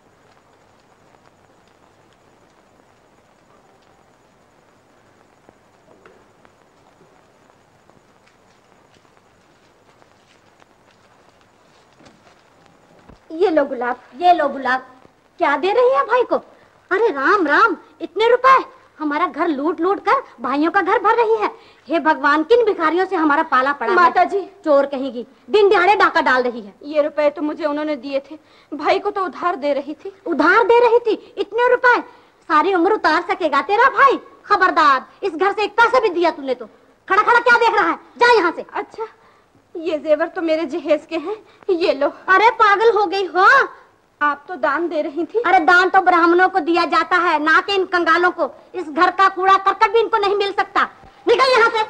Speaker 5: ये लो गुलाब, ये लो गुलाब। क्या दे रही है भाई को? अरे राम राम, इतने रुपए! हमारा घर लूट लूट कर भाइयों का घर भर रही है। हे भगवान, किन भिखारियों से हमारा पाला पड़ा है।
Speaker 13: माता जी,
Speaker 5: चोर कहेगी, दिन दिहाड़े डाका डाल रही है।
Speaker 13: ये रुपए तो मुझे उन्होंने दिए थे, भाई को तो उधार दे रही थी।
Speaker 5: उधार दे रही थी? इतने रुपए सारी उम्र उतार सकेगा तेरा भाई? खबरदार, इस घर से एक पैसा भी दिया तूने तो। खड़ा खड़ा क्या देख रहा है, जा यहाँ से।
Speaker 13: अच्छा, ये जेवर तो मेरे जहेज के हैं, ये लो।
Speaker 5: अरे पागल हो गई हो,
Speaker 13: आप तो दान दे रही थी।
Speaker 5: अरे दान तो ब्राह्मणों को दिया जाता है, ना कि इन कंगालों को। इस घर का कूड़ा करकट भी इनको नहीं मिल सकता। निकल यहाँ से।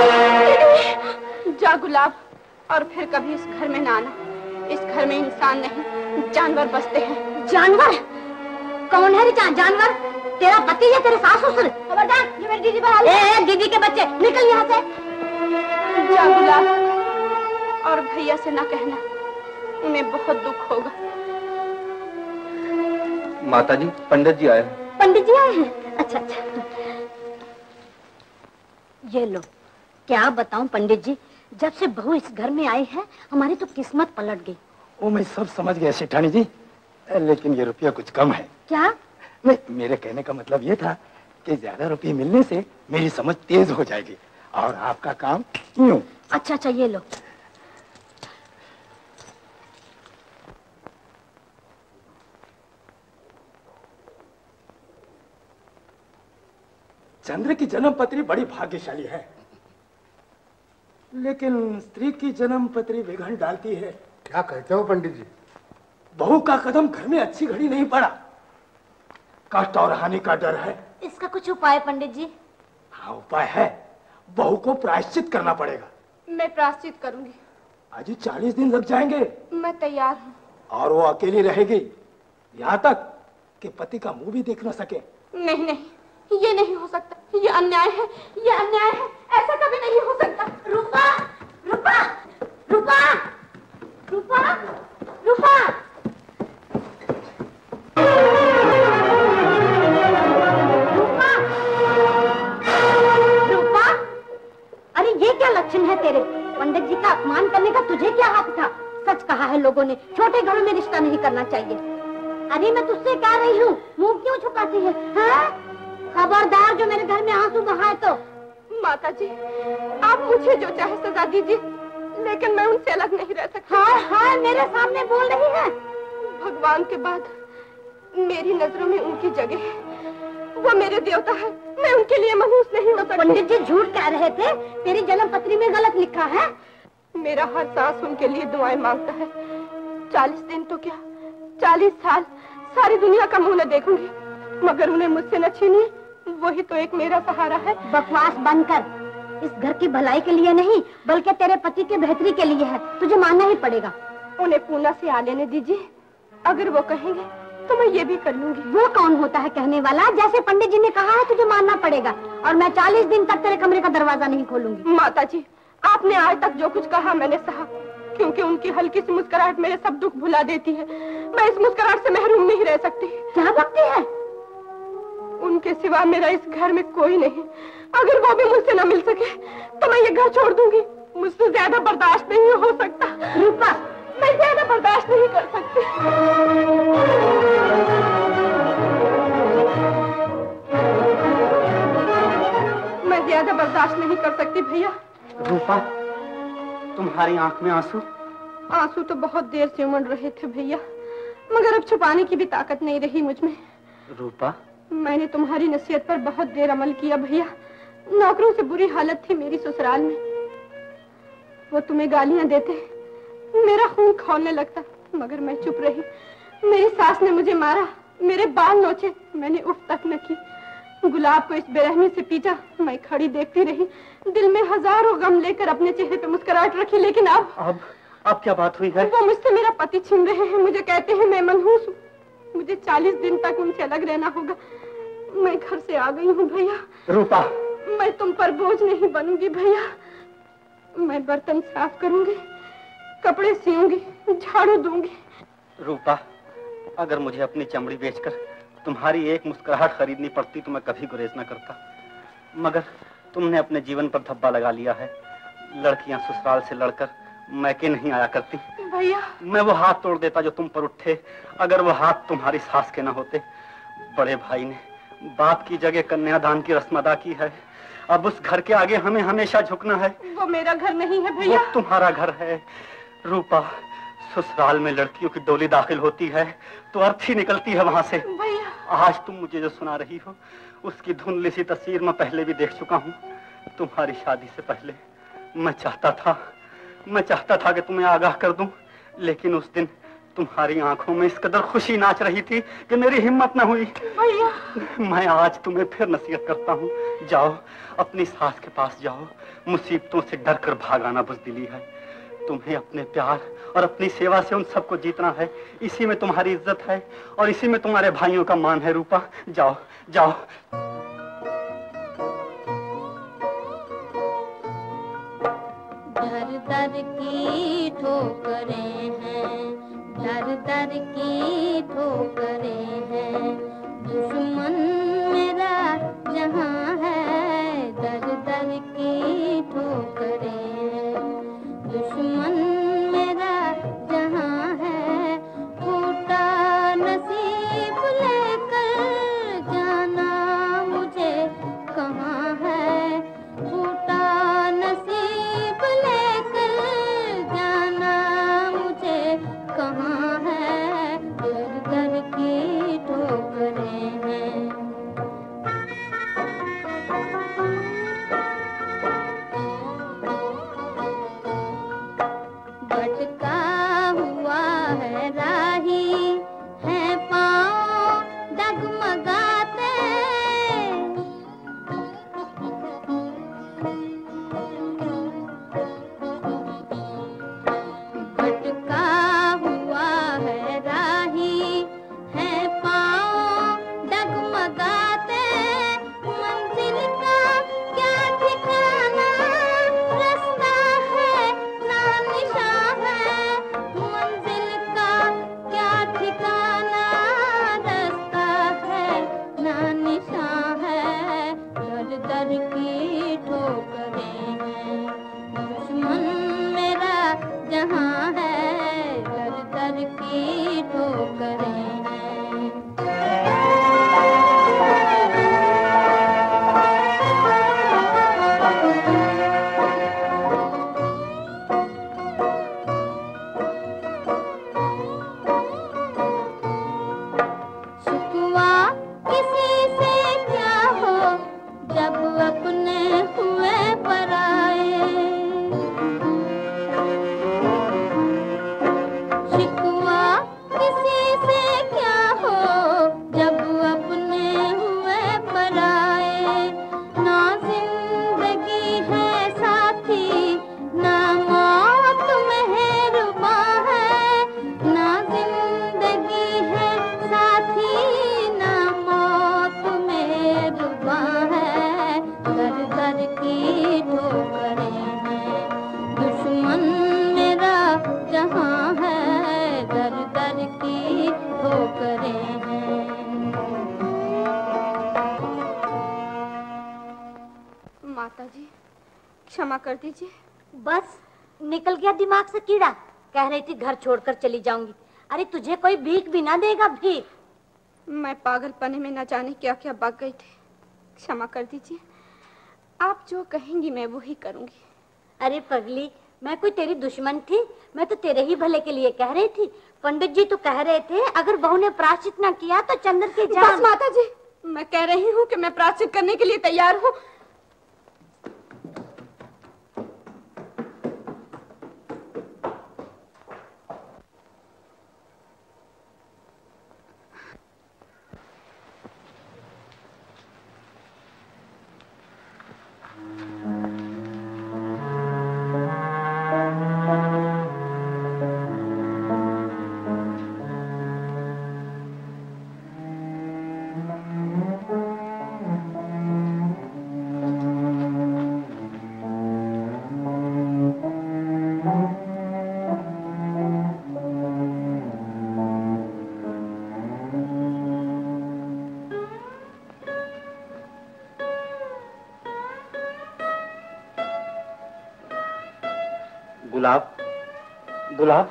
Speaker 13: जा गुलाब, और फिर कभी इस घर में ना आना। इस घर में इंसान नहीं, जानवर बसते हैं।
Speaker 5: जानवर? कौन है रिचा जानवर? तेरा पति या तेरे सास ससुर? खबरदार, ये मेरी दीदी पर। ए, दीदी के बच्चे, निकल यहाँ से।
Speaker 13: जा गुलाब, और भैया से ना कहना, उन्हें बहुत दुख होगा।
Speaker 12: माता जी, पंडित जी आए हैं।
Speaker 5: पंडित जी आए हैं? अच्छा अच्छा, ये लो। क्या बताऊं पंडित जी, जब से बहू इस घर में आई है हमारी तो किस्मत पलट गई।
Speaker 14: वो मैं सब समझ गया सेठानी जी, लेकिन ये रुपया कुछ कम है।
Speaker 5: क्या?
Speaker 14: नहीं, मेरे कहने का मतलब ये था कि ज्यादा रुपये मिलने से मेरी समझ तेज हो जाएगी और आपका काम यूं।
Speaker 5: अच्छा अच्छा, ये लो।
Speaker 14: चंद्र की जन्म पत्री बड़ी भाग्यशाली है, लेकिन स्त्री की जन्म पत्री विघन डालती है।
Speaker 4: क्या कहते हो पंडित जी?
Speaker 14: बहू का कदम घर में अच्छी घड़ी नहीं पड़ा, कष्ट और हानि का डर है।
Speaker 5: इसका कुछ उपाय पंडित जी?
Speaker 14: हाँ उपाय है, बहू को प्रायश्चित करना पड़ेगा।
Speaker 13: मैं प्रायश्चित करूंगी।
Speaker 14: अजी चालीस दिन लग जाएंगे।
Speaker 13: मैं तैयार हूँ।
Speaker 14: और वो अकेली रहेगी यहाँ तक कि पति का मुंह भी देख न सके।
Speaker 13: नहीं नहीं, ये नहीं हो सकता, ये अन्याय है, ये अन्याय है, ऐसा कभी नहीं हो सकता।
Speaker 5: रूपा, रूपा, रूपा, रूपा, रूपा। रूपा, रूपा, अरे ये क्या लक्षण है तेरे? पंडित जी का अपमान करने का तुझे क्या हक था? सच कहा है लोगों ने, छोटे घरों में रिश्ता नहीं करना चाहिए। अरे मैं तुझसे कह रही हूँ, मुंह क्यों छुपाती है? हाँ? खबरदार, जो मेरे घर में आंसू बहाए तो।
Speaker 13: माता जी, आप मुझे जो चाहे सजा दीजिए, लेकिन मैं उनसे अलग नहीं रह सकती।
Speaker 5: हाँ हाँ, मेरे सामने बोल रही है।
Speaker 13: भगवान के बाद मेरी नजरों में उनकी जगह है, वो मेरे देवता है, मैं उनके लिए मनहूस नहीं हो सकती।
Speaker 5: पंडित जी झूठ कह रहे थे, तेरी जन्म पत्री में गलत लिखा है।
Speaker 13: मेरा हर सांस उनके लिए दुआएं मांगता है। चालीस दिन तो क्या, चालीस साल सारी दुनिया का मुंह न देखूंगी, मगर उन्हें मुझसे न छीनिए, वही तो एक मेरा सहारा है।
Speaker 5: बकवास बंद कर, इस घर की भलाई के लिए नहीं बल्कि तेरे पति के बेहतरी के लिए है, तुझे मानना ही पड़ेगा।
Speaker 13: उन्हें पूना से आ लेने दीजिए, अगर वो कहेंगे तो मैं ये भी कर लूंगी।
Speaker 5: वो कौन होता है कहने वाला? जैसे पंडित जी ने कहा है तुझे मानना पड़ेगा, और मैं चालीस दिन तक तेरे कमरे का दरवाजा नहीं खोलूंगी।
Speaker 13: माता जी, आपने आज तक जो कुछ कहा मैंने सहा, क्योंकि उनकी हल्की सी मुस्कुराहट मेरे सब दुख भुला देती है। मैं इस मुस्कुराहट से महरूम नहीं रह सकती।
Speaker 5: क्या बकती है?
Speaker 13: उनके सिवा मेरा इस घर में कोई नहीं। अगर वो भी मुझसे न मिल सके तो मैं ये घर छोड़ दूंगी। मुझसे ज्यादा बर्दाश्त नहीं हो सकता।
Speaker 5: रूपा,
Speaker 13: मैं ज्यादा बर्दाश्त नहीं कर सकती। मैं ज्यादा बर्दाश्त नहीं कर सकती भैया।
Speaker 6: रूपा, तुम्हारी आंख में आंसू?
Speaker 13: आंसू तो बहुत देर से उमड़ रहे थे भैया, मगर अब छुपाने की भी ताकत नहीं रही मुझ में।
Speaker 6: रूपा,
Speaker 13: मैंने तुम्हारी नसीहत पर बहुत देर अमल किया भैया। नौकरों से बुरी हालत थी मेरी ससुराल में। वो तुम्हें गालियां देते, मेरा खून खौलने लगता, मगर मैं चुप रही। मेरी सास ने मुझे मारा, मेरे बाल नोचे, मैंने उफ तक न की। गुलाब को इस बेरहमी से पीटा, मैं खड़ी देखती रही, दिल में हजारों गम लेकर अपने चेहरे पे मुस्कुराहट रखी। लेकिन अब
Speaker 6: अब अब क्या बात हुई है?
Speaker 13: वो मुझसे मेरा पति छीन रहे हैं। मुझे कहते हैं मैं मनहूस हूँ, मुझे चालीस दिन तक उनसे अलग रहना होगा। मैं घर से आ गई हूँ भैया।
Speaker 6: रूपा,
Speaker 13: मैं तुम पर बोझ नहीं बनूंगी भैया। मैं बर्तन साफ करूंगी, कपड़े सियूंगी, झाड़ू दूंगी।
Speaker 6: रूपा, अगर मुझे अपनी चमड़ी बेचकर तुम्हारी एक मुस्कुराहट खरीदनी पड़ती तो मैं कभी गुरेज न करता, मगर तुमने अपने जीवन पर धब्बा लगा लिया है। लड़कियां ससुराल से लड़कर मैके नहीं आया करती।
Speaker 13: भैया,
Speaker 6: मैं वो हाथ तोड़ देता जो तुम पर उठे, अगर वो हाथ तुम्हारी सास के न होते। बड़े भाई ने बाप की जगह कन्यादान की रस्म अदा की है। अब उस घर के आगे हमें हमेशा झुकना है।
Speaker 13: वो मेरा घर नहीं है भैया।
Speaker 6: वो तुम्हारा घर है। रूपा, ससुराल में लड़कियों की डोली दाखिल होती है तो अर्थी निकलती है वहां से।
Speaker 13: भैया,
Speaker 6: आज तुम मुझे जो सुना रही हो उसकी धुंधली सी तस्वीर मैं पहले भी देख चुका हूँ। तुम्हारी शादी से पहले मैं चाहता था मैं चाहता था कि तुम्हें आगाह कर दूं, लेकिन उस दिन तुम्हारी आंखों में इस कदर खुशी नाच रही थी कि मेरी हिम्मत न हुई।
Speaker 13: भैया,
Speaker 6: मैं आज तुम्हें फिर नसीहत करता हूँ, जाओ अपनी सास के पास जाओ। मुसीबतों से डर कर भागाना बुज़दिली है। तुम्हें अपने प्यार और अपनी सेवा से उन सबको जीतना है। इसी में तुम्हारी इज्जत है और इसी में तुम्हारे भाइयों का मान है। रूपा, जाओ जाओ।
Speaker 8: दर दर की ठोकरें हैं, दर दर की ठोकरें हैं, दुश्मन मेरा जहां है, दर दर की ठोकरें हैं, दुश्मन मेरा जहां है, फूटा नसीब लेकर जाना मुझे कहाँ है, फूटा नसीब लेकर जाना मुझे कहाँ है, दर दर की ठोकरें हैं। भटका हुआ है राही है पाँव डगमगाते, भटका हुआ है राही है पाँव डगमगाते, मंजिल का क्या ठिकाना, रास्ता है ना निशान है, मंजिल का क्या ठिकाना, रास्ता है ना निशान है, दर दर की ठोकरें हैं, दुश्मन मेरा जहां है, दर दर की ठोकरें हैं। शिकवा किसी से क्या हो जब अपने हुए पराए, शिकवा किसी से क्या हो जब अपने हुए पराए, ना जिंदगी है साथी ना मौत मेहरबा है, ना जिंदगी है साथी ना मौत मेहरबा है, दर दर की ठोकरें हैं, दुश्मन मेरा जहां है, दर दर की ठोकरें हैं।
Speaker 13: माता जी क्षमा कर दीजिए।
Speaker 5: बस निकल गया दिमाग से कीड़ा। कह रही थी घर छोड़कर चली जाऊंगी। अरे तुझे कोई भीख भी ना देगा भीख।
Speaker 13: मैं पागलपने में न जाने क्या क्या बक गई थी। क्षमा कर दीजिए। आप जो कहेंगी मैं वो ही करूंगी।
Speaker 5: अरे पगली, मैं कोई तेरी दुश्मन थी? मैं तो तेरे ही भले के लिए कह रही थी। पंडित जी तो कह रहे थे अगर बहू ने प्रायश्चित न किया तो चंद्र की जान।
Speaker 13: बस माता जी, मैं कह रही हूँ कि मैं प्रायश्चित करने के लिए तैयार हूँ।
Speaker 6: गुलाब, गुलाब।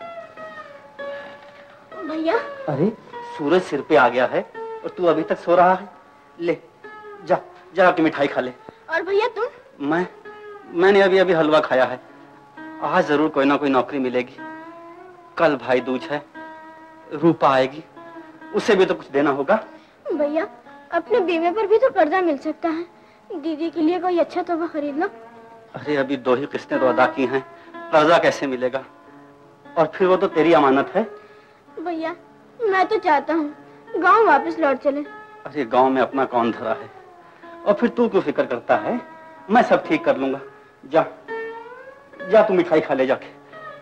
Speaker 5: भैया।
Speaker 6: अरे सूरज सिर पे आ गया है और तू अभी तक सो रहा है। ले जा, जा के मिठाई खा ले।
Speaker 5: और भैया तुम?
Speaker 6: मैं मैंने अभी अभी हलवा खाया है। आज जरूर कोई ना कोई नौकरी मिलेगी। कल भाई दूज है, रूपा आएगी, उसे भी तो कुछ देना होगा।
Speaker 5: भैया अपने बीमे पर भी तो कर्जा मिल सकता है, दीदी के लिए कोई अच्छा तोहफा खरीद लो।
Speaker 6: अरे अभी दो ही किस्तें तो अदा की हैं, कर्जा कैसे मिलेगा? और फिर वो तो तेरी अमानत है।
Speaker 5: भैया मैं तो चाहता हूँ गांव वापस लौट चले।
Speaker 6: अरे गांव में अपना कौन धरा है? और फिर तू क्यों फिक्र करता है? मैं सब ठीक कर लूंगा। जा जा तू मिठाई खा ले जाके।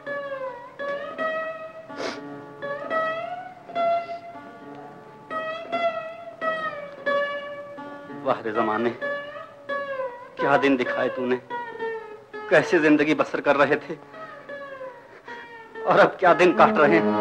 Speaker 6: वाह रे जमाने, क्या दिन दिखाए तूने। कैसे जिंदगी बसर कर रहे थे और अब क्या दिन काट रहे हैं।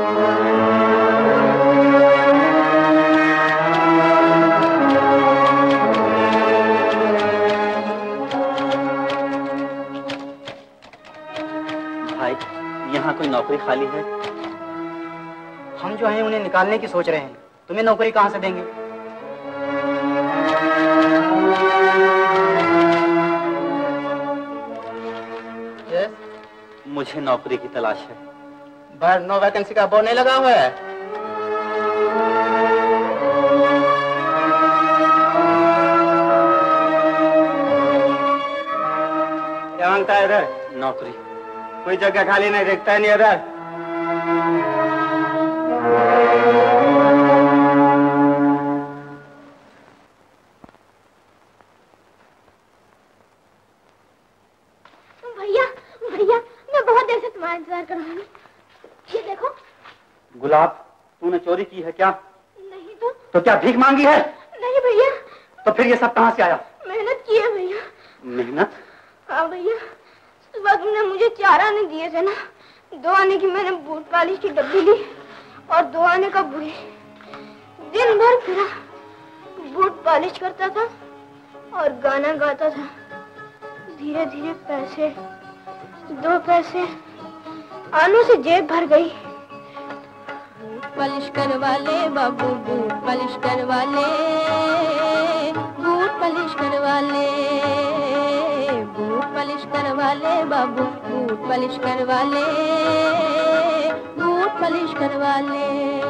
Speaker 6: भाई यहाँ कोई नौकरी खाली है?
Speaker 7: हम जो हैं उन्हें निकालने की सोच रहे हैं, तुम्हें नौकरी कहाँ से देंगे?
Speaker 6: मुझे नौकरी की तलाश है।
Speaker 7: बाहर नो वैकेंसी का बोर्ड नहीं लगा हुआ है?
Speaker 6: क्या मांगता है इधर? नौकरी। कोई जगह खाली नहीं देखता है नहीं इधर?
Speaker 5: इंतजार कर रहा हूँ। ये देखो।
Speaker 6: गुलाब, तूने चोरी की है क्या?
Speaker 5: नहीं तो।
Speaker 6: तो क्या भीख मांगी है?
Speaker 5: नहीं भैया।
Speaker 6: तो फिर ये सब कहाँ से आया?
Speaker 5: मेहनत की है भैया।
Speaker 6: मेहनत?
Speaker 5: हाँ भैया, सुबह तुमने मुझे चार आने दिए थे ना, दो आने की मैंने बूट पालिश की डब्बी ली और दो आने का बुरी। दिन भर फिरा, बूट पालिश करता था और गाना गाता था। धीरे धीरे पैसे, दो पैसे आलू से जेब भर गई।
Speaker 8: बूट पालिश करवा ले बाबू, बूट पालिश करवा ले, बूट पालिश करवा ले, बूट पालिश करवा ले बाबू, बूट पालिश करवा ले, बूट पालिश करवा ले।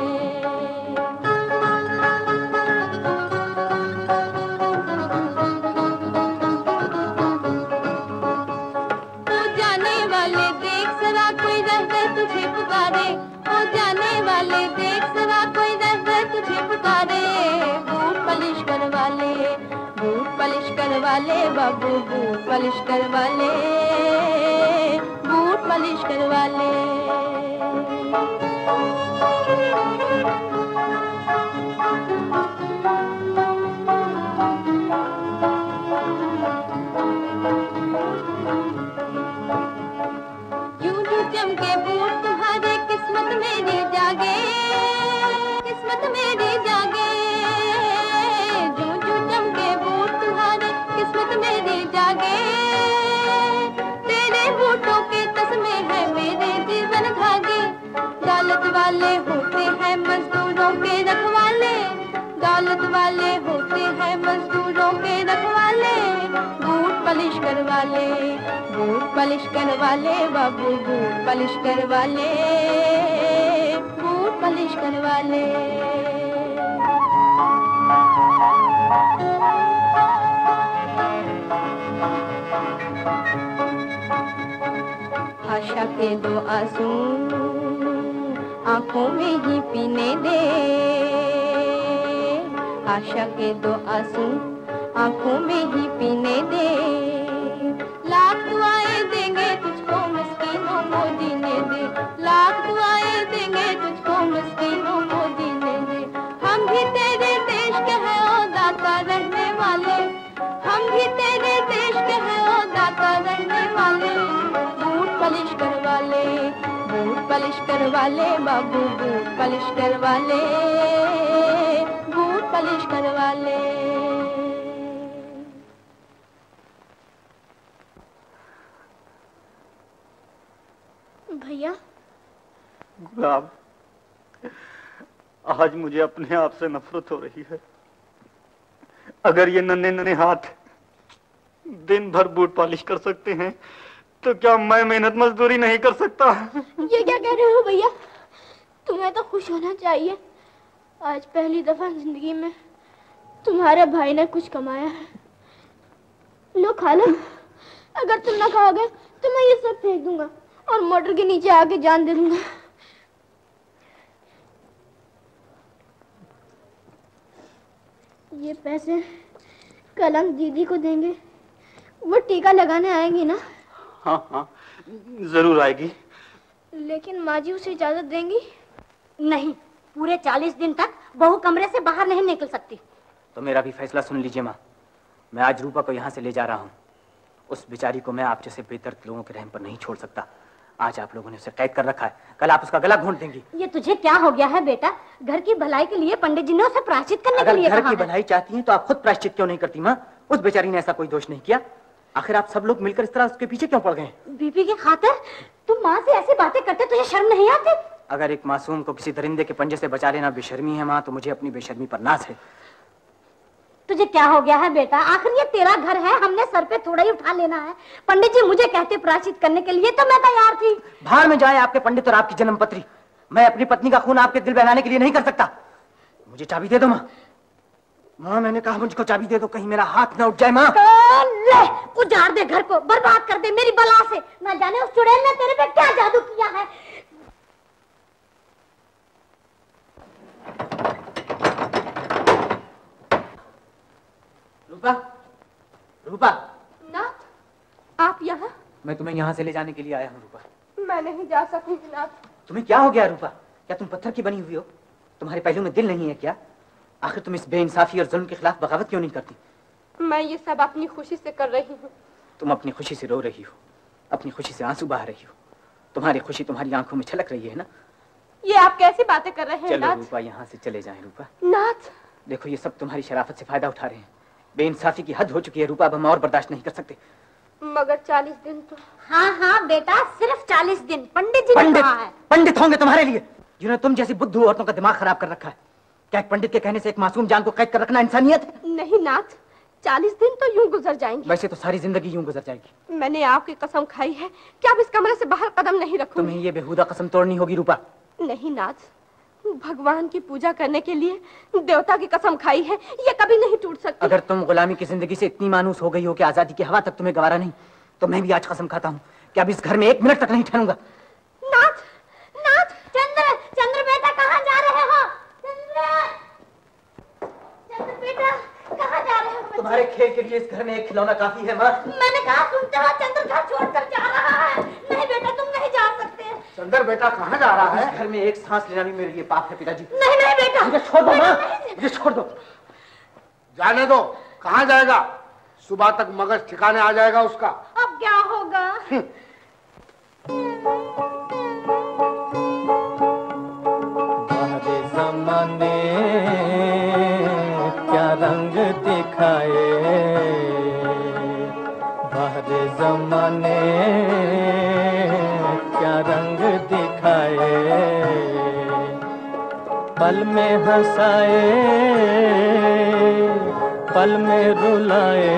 Speaker 8: करवा ले बाबू, बूट पालिश करवा ले, बूट पालिश करवा ले। यूं यूं चमके बूट तुम्हारे, किस्मत मेरी जागे, किस्मत मेरी जागे। किस्मत मेरी जागे, तेरे बूटों के तस्मे है मेरे जीवन धागे। दौलत वाले होते हैं मजदूरों के रखवाले, दौलत वाले होते हैं मजदूरों के रखवाले। बूट पालिश करवा ले, बूट पालिश करवा ले बाबू, बूट पालिश करवा ले, बूट पालिश करवा ले। आशा के दो आंसू आंखों में ही पीने दे, आशा के दो आंसू आंखों में ही पीने दे। लाख दुआएं देंगे तुझको मिस्कीनों को जीने दे, लाख दुआएं देंगे तुझको मिस्कीनों को जीने दे। हम भी तेरे देश के हैं ओ दाता रहने वाले, हम भी तेरे देश के हैं ओ दाता रहने वाले। बूट पलिश करवा ले, बूट पलिश करवा ले बाबू, बूट पलिश करवा ले, बूट पलिश करवा ले। भैया
Speaker 6: गुलाब, आज मुझे अपने आप से नफरत हो रही है। अगर ये नन्हे नन्हे हाथ दिन भर बूट पॉलिश कर सकते हैं तो क्या मैं मेहनत मजदूरी नहीं कर सकता?
Speaker 15: ये क्या कह रहे हो भैया? तुम्हें तो खुश होना चाहिए। आज पहली दफा जिंदगी में तुम्हारे भाई ने कुछ कमाया है। लो खा लो। अगर तुम ना खाओगे तो मैं ये सब फेंक दूंगा और मोटर के नीचे आके जान दे दूंगा। ये पैसे कल हम दीदी को देंगे, वो टीका लगाने आएंगी ना?
Speaker 6: हाँ हाँ जरूर आएगी।
Speaker 15: लेकिन माँ जी उसे इजाजत देंगी?
Speaker 5: नहीं, पूरे चालीस दिन तक बहू कमरे से बाहर नहीं निकल सकती।
Speaker 9: तो मेरा भी फैसला सुन लीजिए माँ। मैं आज रूपा को यहाँ से ले जा रहा हूँ। उस बेचारी को मैं आप जैसे बेदर्द लोगों के रहम पर नहीं छोड़ सकता। आज आप लोगों ने उसे कैद कर रखा है, कल आप उसका गला घोंट देंगी।
Speaker 5: ये तुझे क्या हो गया है बेटा? घर की भलाई के लिए पंडित जी ने उसे प्रायश्चित करने के लिए कहा है।
Speaker 9: घर की भलाई चाहती हैं तो आप खुद प्रायश्चित क्यों नहीं करती माँ? उस बेचारी ने ऐसा कोई दोष नहीं किया। आखिर आप सब लोग मिलकर इस तरह उसके पीछे क्यों पड़ गए?
Speaker 5: बीबी की खातिर तुम माँ से ऐसी बातें करते, तुझे शर्म नहीं आती?
Speaker 9: अगर एक मासूम को किसी दरिंदे के पंजे से बचा लेना बेशर्मी है माँ, तो मुझे अपनी बेशर्मी पर नाज है।
Speaker 5: तुझे क्या हो गया है बेटा? आखिर ये तेरा घर है, हमने सर पे थोड़ा ही उठा लेना है। पंडित जी मुझे कहते प्रायश्चित करने के लिए तो मैं तैयार थी।
Speaker 9: बाहर में जाए आपके पंडित और आपकी जन्मपत्री। मैं अपनी पत्नी का खून आपके दिल बहलाने के लिए नहीं कर सकता। मुझे चाबी दे दो माँ। माँ मैंने कहा मुझको चाबी दे दो, कहीं मेरा हाथ न उठ जाए माँ।
Speaker 5: ले उजाड़ दे घर को, बर्बाद कर दे मेरी बला से। ना जाने उस चुड़ैल ने तेरे पे क्या जादू किया है।
Speaker 9: रूपा, रूपा।
Speaker 13: नाथ, आप यहाँ?
Speaker 9: मैं तुम्हें यहाँ से ले जाने के लिए आया हूँ रूपा।
Speaker 13: मैं नहीं जा सकूंगी नाथ।
Speaker 9: तुम्हें क्या हो गया रूपा? क्या तुम पत्थर की बनी हुई हो? तुम्हारे पहलू में दिल नहीं है क्या? आखिर तुम इस बेइंसाफी और जुल्म के खिलाफ बगावत क्यों नहीं करती?
Speaker 13: मैं ये सब अपनी खुशी से कर रही हूँ।
Speaker 9: तुम अपनी खुशी से रो रही हो, अपनी खुशी से आंसू बहा रही हो। तुम्हारी खुशी तुम्हारी आंखों में छलक रही है ना?
Speaker 13: ये आप कैसी बातें कर रहे हैं
Speaker 9: चलो
Speaker 13: नाथ?
Speaker 9: रूपा यहाँ से चले जाएं रूपा।
Speaker 13: नाथ
Speaker 9: देखो ये सब तुम्हारी शराफत से फायदा उठा रहे हैं। बेइंसाफी की हद हो चुकी है रूपा, अब हम और बर्दाश्त नहीं कर सकते।
Speaker 13: मगर चालीस दिन तो।
Speaker 5: हाँ हाँ बेटा, सिर्फ चालीस दिन पंडित जी ने कहा है।
Speaker 9: पंडित होंगे तुम्हारे लिए जिन्होंने तुम जैसी बुद्धू औरतों का दिमाग खराब कर रखा है। क्या एक पंडित के कहने से एक मासूम जान को कैद कर रखना इंसानियत है?
Speaker 13: नहीं नाथ, चालीस दिन तो यूं गुजर जाएंगे।
Speaker 9: वैसे तो सारी जिंदगी यूं गुजर जाएगी।
Speaker 13: मैंने आपकी कसम खाई है कि आप इस कमरे से बाहर कदम नहीं रखोगे।
Speaker 9: तुम्हें ये बेहुदा कसम तोड़नी होगी रूपा।
Speaker 13: नहीं नाथ, भगवान की पूजा करने के लिए देवता की कसम खाई है, ये कभी नहीं टूट सकती।
Speaker 9: अगर तुम गुलामी की जिंदगी से इतनी मानूस हो गई हो कि आजादी की हवा तक तुम्हें गवारा नहीं, तो मैं भी आज कसम खाता हूँ कि अब इस घर में एक मिनट तक नहीं ठहरूंगा।
Speaker 5: नाथ, नाथ, चंद्र, चंद्र बेटा कहाँ जा रहे हो? चंद्र, चंद्र बेटा कहाँ जा रहे हो?
Speaker 9: तुम्हारे खेल के लिए इस घर में एक खिलौना काफी है माँ।
Speaker 5: मैंने कहा सुनते हो, चंद्र घर छोड़कर जा रहा है। नहीं बेटा तुम नहीं जा सकते।
Speaker 4: चंद्र बेटा कहाँ जा रहा है?
Speaker 9: इस घर में एक सांस लेना भी मेरे लिए पाप है पिताजी।
Speaker 5: नहीं नहीं बेटा,
Speaker 9: मुझे छोड़ दो माँ, मुझे छोड़ दो।
Speaker 4: जाने दो, कहाँ जाएगा? सुबह तक मगज ठिकाने आ जाएगा उसका।
Speaker 5: अब क्या होगा?
Speaker 1: बाहरे ज़माने क्या रंग दिखाए, बाहरे ज़माने क्या रंग दिखाए। पल में हंसाए, पल में रुलाए,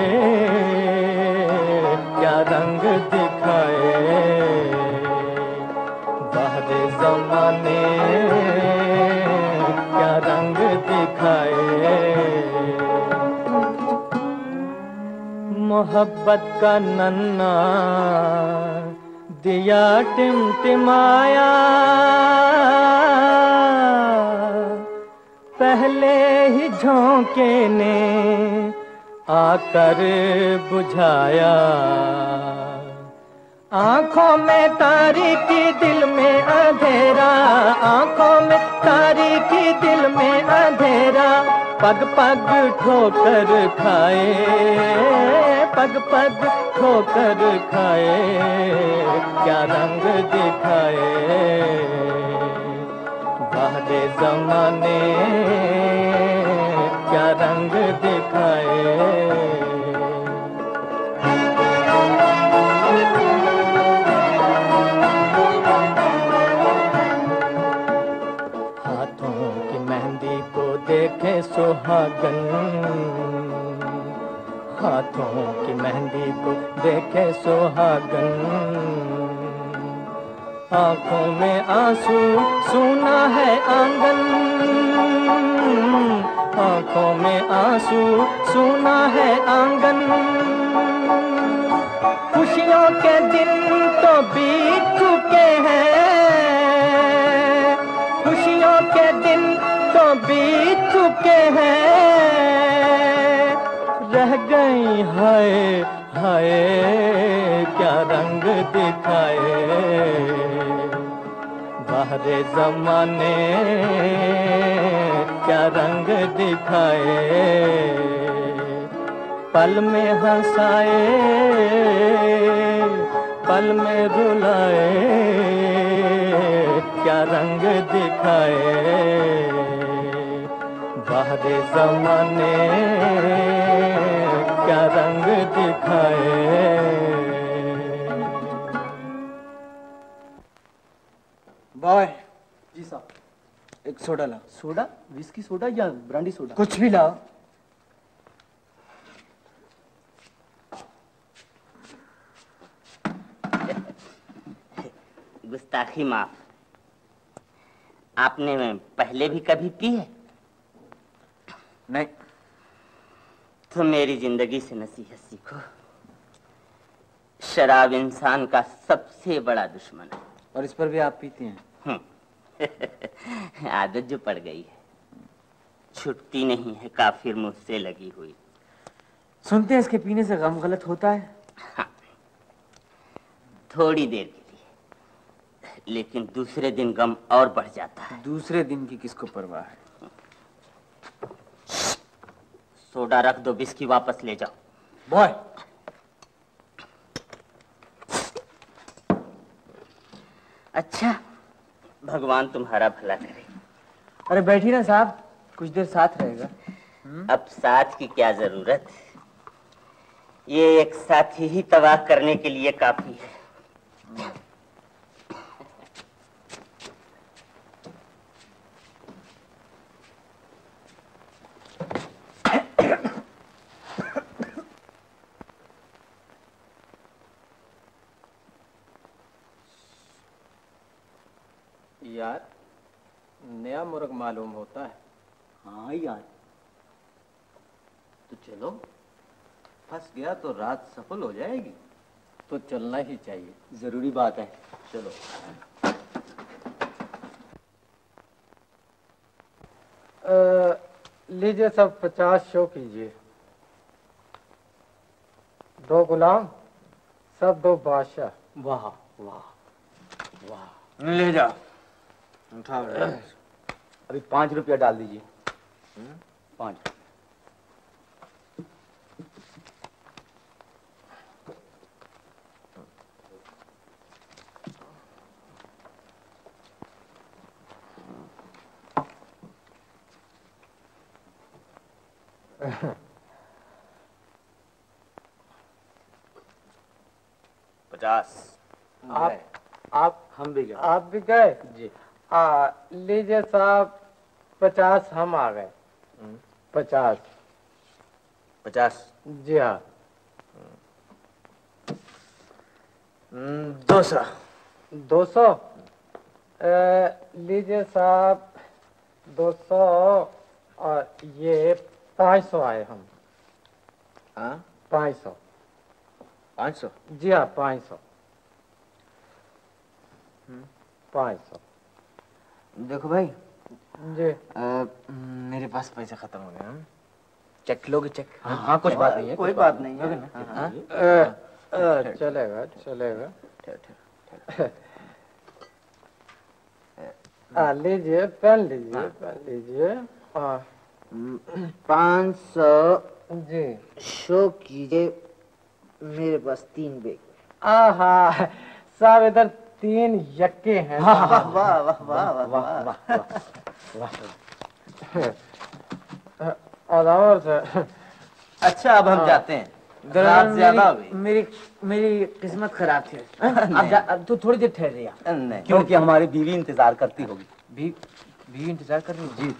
Speaker 1: क्या रंग दिखाए। बाहरे ज़माने क्या रंग दिखाए। मोहब्बत
Speaker 16: मोहब्बत का नन्ना दिया टिमटिमाया, पहले ही झोंके ने आकर बुझाया। आंखों में तारीकी दिल में अंधेरा, आंखों में तारीकी दिल में अंधेरा, पग पग ठोकर खाए, पग पग ठोकर खाए, क्या रंग दिखाए बाहरे ज़माने, क्या रंग दिखाए। देखे सुहागन, हाथों की मेहंदी को देखे सुहागन, आंखों में आंसू सूना है आंगन, आंखों में आंसू सूना है आंगन। खुशियों के दिन तो बीत चुके हैं, खुशियों के दिन तो बीत चुके हैं, रह गई हाय हाय क्या रंग दिखाए बाहरे ज़माने, क्या रंग दिखाए। पल में हंसाए, पल में रुलाए, क्या रंग दिखाए बाहरे ज़माने, क्या रंग दिखाए।
Speaker 9: बॉय
Speaker 7: जी साहब।
Speaker 9: एक सोडा लाओ।
Speaker 7: सोडा? विस्की सोडा या ब्रांडी सोडा?
Speaker 9: कुछ भी लाओ।
Speaker 17: गुस्ताखी माफ। आपने पहले भी कभी पी है?
Speaker 9: नहीं।
Speaker 17: तो मेरी जिंदगी से नसीहत सीखो। शराब इंसान का सबसे बड़ा दुश्मन है।
Speaker 9: और इस पर भी आप पीती हैं?
Speaker 17: आदत जो पड़ गई है, छुटती नहीं है, काफिर मुझसे लगी हुई।
Speaker 9: सुनते हैं इसके पीने से गम गलत होता है?
Speaker 17: हाँ, थोड़ी देर के लिए, लेकिन दूसरे दिन गम और बढ़ जाता है।
Speaker 9: दूसरे दिन की किसको परवाह है?
Speaker 17: सोडा रख दो, बिस्की वापस ले जाओ।
Speaker 9: बॉय
Speaker 17: अच्छा, भगवान तुम्हारा भला करे।
Speaker 9: अरे बैठी ना साहब, कुछ देर साथ रहेगा।
Speaker 17: अब साथ की क्या जरूरत, ये एक साथी ही तबाह करने के लिए काफी है।
Speaker 16: यार, नया मुर्ग मालूम होता है।
Speaker 12: हाँ यार, तो चलो, फंस गया तो रात सफल हो जाएगी।
Speaker 16: तो चलना ही चाहिए,
Speaker 12: जरूरी बात है। चलो।
Speaker 16: लीजिए सब पचास शो कीजिए। दो गुलाम, सब दो बादशाह।
Speaker 12: वाह वाह वाह।
Speaker 9: ले जाओ।
Speaker 12: उठाओ। अभी पांच रुपया डाल दीजिए। पांच।
Speaker 9: पचास।
Speaker 16: आप आप
Speaker 12: हम भी गए।
Speaker 16: आप भी गए
Speaker 12: जी।
Speaker 16: आ, लीजिए साहब, पचास हम आ गए। पचास।
Speaker 9: पचास?
Speaker 16: जी हाँ।
Speaker 9: दो सौ।
Speaker 16: दो सौ? लीजिए साहब, दो सौ और ये पाँच सौ आए हम।
Speaker 9: हाँ?
Speaker 16: पाँच सौ।
Speaker 9: पाँच सौ?
Speaker 16: जी हाँ, पाँच सौ। पाँच सौ।
Speaker 9: देखो भाई
Speaker 16: जी
Speaker 9: आ, मेरे पास पैसा खत्म हो गया। चेक लोगे? चेक?
Speaker 16: हाँ, हाँ, कुछ बात नहीं है,
Speaker 9: कोई
Speaker 16: कुछ
Speaker 9: बात
Speaker 16: बात
Speaker 9: नहीं
Speaker 16: नहीं
Speaker 9: है।
Speaker 16: है।
Speaker 9: हाँ?
Speaker 16: अ, अ, चलेगा चलेगा। हाँ, लीजिए पेन, लीजिए पेन लीजिए। हाँ,
Speaker 9: पाँच सौ
Speaker 16: जी
Speaker 9: शो कीजिए। मेरे पास तीन बैग।
Speaker 16: आहा, साहब इधर तीन यक्के हैं।
Speaker 9: वाह वाह वाह वाह वाह वाह
Speaker 16: वाह वाह। और से
Speaker 9: अच्छा, अब हम
Speaker 16: हाँ।
Speaker 9: जाते हैं।
Speaker 7: रात
Speaker 9: रात
Speaker 7: ज्यादा
Speaker 9: ज्यादा
Speaker 7: हो गई। मेरी मेरी किस्मत खराब थी। अब जा, अब तू थोड़ी देर ठहर जा।
Speaker 9: नहीं, क्योंकि हमारी बीवी इंतजार करती होगी।
Speaker 7: भी बीवी इंतजार कर रही है? जी,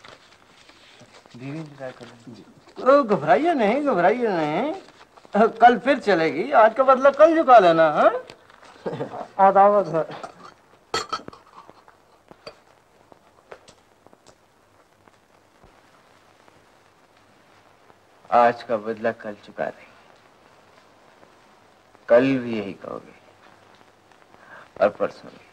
Speaker 7: बीवी इंतजार कर रही है। जी।
Speaker 9: ओ, घबराइए नहीं, घबराइए नहीं। कल फिर चलेगी, आज का बदला कल चुका लेना। हाँ,
Speaker 16: अदावत है।
Speaker 9: आज का बदला कल चुका देंगे। कल भी यही कहोगे और परसों भी,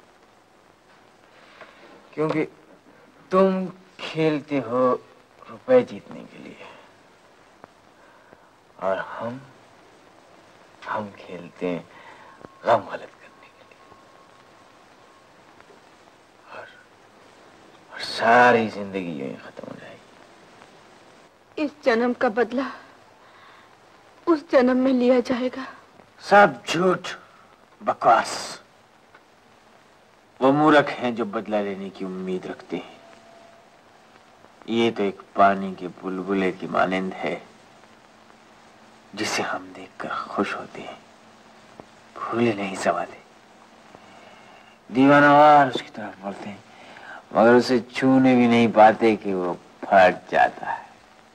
Speaker 9: क्योंकि तुम खेलते हो रुपए जीतने के लिए और हम हम खेलते हैं गम गलत करने के लिए। और, और सारी जिंदगी यूं ही खत्म हो जाएगी।
Speaker 13: इस जन्म का बदला उस जन्म में लिया जाएगा।
Speaker 9: सब झूठ, बकवास। वो मूर्ख हैं जो बदला लेने की उम्मीद रखते हैं। ये तो एक पानी के बुलबुले की मानंद है जिसे हम देखकर खुश होते हैं, भूले नहीं समाते। दीवानावार उसकी तरफ बढ़ते हैं मगर उसे छूने भी नहीं पाते कि वो फट जाता है।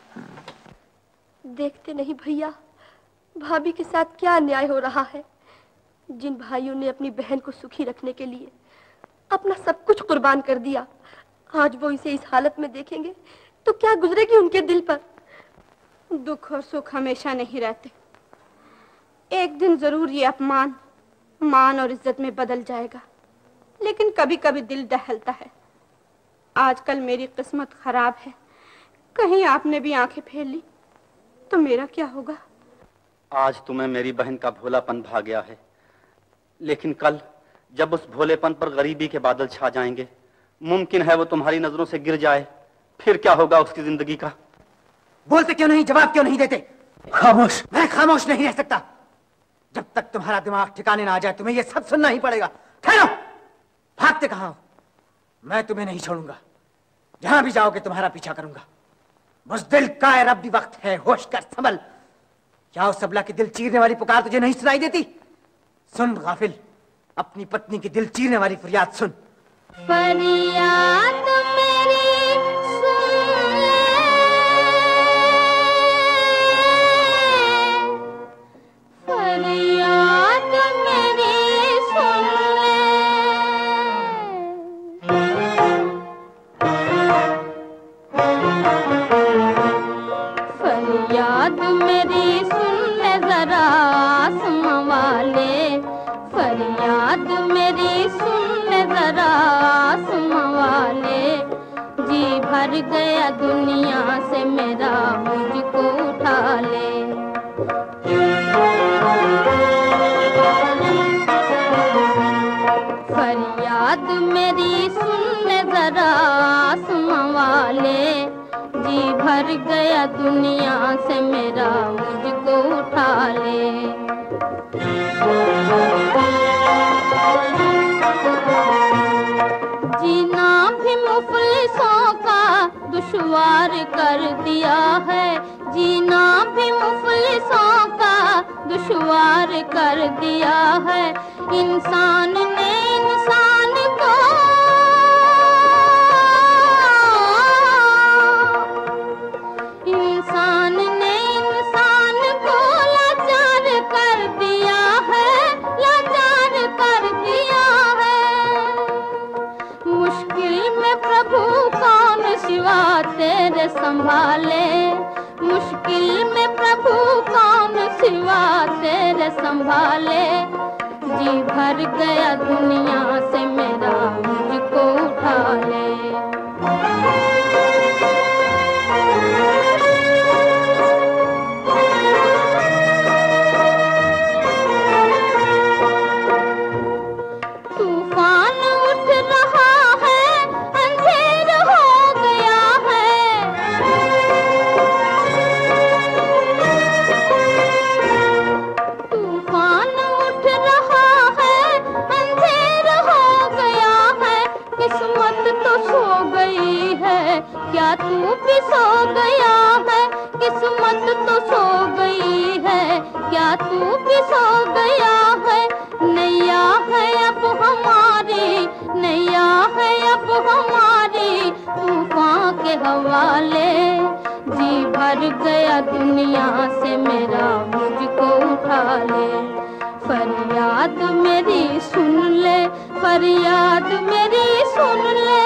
Speaker 2: देखते नहीं भैया, भाभी के साथ क्या अन्याय हो रहा है। जिन भाइयों ने अपनी बहन को सुखी रखने के लिए अपना सब कुछ कुर्बान कर दिया, आज वो इसे इस हालत में देखेंगे तो क्या गुजरेगी उनके दिल पर।
Speaker 13: दुख और सुख हमेशा नहीं रहते। एक दिन जरूर ये अपमान मान और इज्जत में बदल जाएगा, लेकिन कभी कभी दिल दहलता है। आजकल मेरी किस्मत खराब है, कहीं आपने भी आंखें फेर ली तो मेरा क्या होगा।
Speaker 6: आज तुम्हें मेरी बहन का भोलापन भा गया है, लेकिन कल जब उस भोलेपन पर गरीबी के बादल छा जाएंगे, मुमकिन है वो तुम्हारी नजरों से गिर जाए, फिर क्या होगा उसकी जिंदगी का।
Speaker 7: बोलते क्यों नहीं, जवाब क्यों नहीं देते? खामोश। मैं खामोश नहीं रह सकता। जब तक तुम्हारा दिमाग ठिकाने ना आ जाए तुम्हें ये सब सुनना ही पड़ेगा। ठहरो, भागते कहाँ हो? मैं तुम्हें नहीं छोड़ूंगा, जहां भी जाओगे तुम्हारा पीछा करूंगा। बुज़दिल कायर, अब भी वक्त है, होश कर, संभल। क्या उस सबला की दिल चीरने वाली पुकार तुझे नहीं सुनाई देती? सुन गाफिल, अपनी पत्नी की दिल चीरने वाली फरियाद सुन।
Speaker 8: फरियाद मेरी सुन ले, फरियाद मेरी सुन ले, फरियाद मेरी सुन ले जरा आसमां वाले, फरियाद मेरी सुन ले जरा आसमां वाले। जी भर गया दुनिया से मेरा, मुझको उठा ले। फरियाद मेरी सुन ले जरा आसमां वाले, जी भर गया दुनिया से मेरा, मुझको उठा ले। जीना भी मुफलिसों का दुश्वार कर दिया है, जीना भी मुफलिसों का दुश्वार कर दिया है। इंसान ने इंसान को इंसान ने इंसान को लाचार कर दिया है, लाचार कर दिया है। मुश्किल में प्रभु कौन सिवा तेरे संभाले, मुश्किल में प्रभु कौन सिवा तेरे संभाले। जी भर गया दुनिया से मेरा मुझको उठा ले। तूफान उठ रहा है, अंधेर हो गया है। तूफान उठ रहा है, अंधेर हो गया है। किस्मत तो सो गई है, क्या तू भी सो गया है? किस्मत तो सो गई है, क्या तू भी सो गया है? नैया है अब हमारी, नैया है अब हमारी, तूफान के हवाले। जी भर गया दुनिया से मेरा मुझको उठा ले। फरियाद मेरी सुन ले, फरियाद मेरी सुन ले।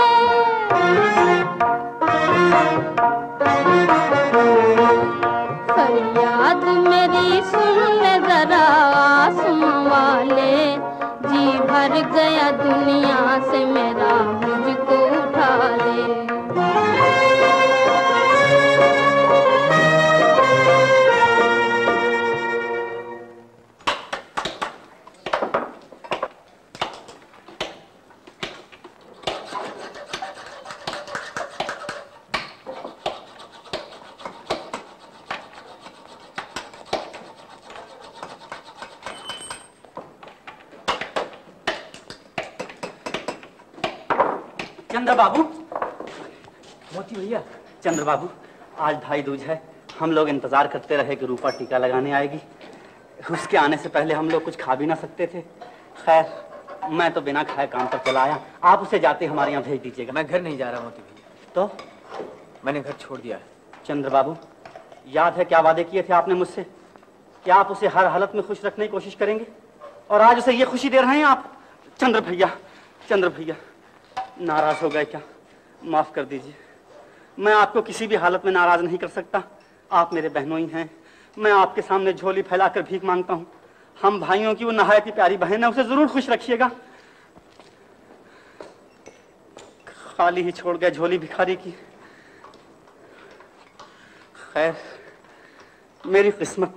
Speaker 8: फरियाद मेरी सुन ले जरा आसमां वाले। जी भर गया दुनिया से मेरा मुझको उठा ले।
Speaker 6: चंद्र बाबू,
Speaker 9: मोती भैया।
Speaker 6: चंद्र बाबू, आज भाई दूज है। हम लोग इंतजार करते रहे कि रूपा टीका लगाने आएगी। उसके आने से पहले हम लोग कुछ खा भी ना सकते थे। खैर, मैं तो बिना खाए काम पर चला आया। आप उसे जाते हमारे यहाँ भेज दीजिएगा।
Speaker 9: मैं घर नहीं जा रहा मोती भैया।
Speaker 6: तो
Speaker 9: मैंने घर छोड़ दिया है।
Speaker 6: चंद्र बाबू, याद है क्या वादे किए थे आपने मुझसे? क्या आप उसे हर हालत में खुश रखने की कोशिश करेंगे? और आज उसे ये खुशी दे रहे हैं आप? चंद्र भैया, चंद्र भैया, नाराज हो गए क्या? माफ कर दीजिए। मैं आपको किसी भी हालत में नाराज नहीं कर सकता। आप मेरे बहनोई हैं। मैं आपके सामने झोली फैलाकर भीख मांगता हूँ। हम भाइयों की वो नहायत ही प्यारी बहन है, उसे जरूर खुश रखिएगा। खाली ही छोड़ गए झोली भिखारी की। खैर, मेरी किस्मत।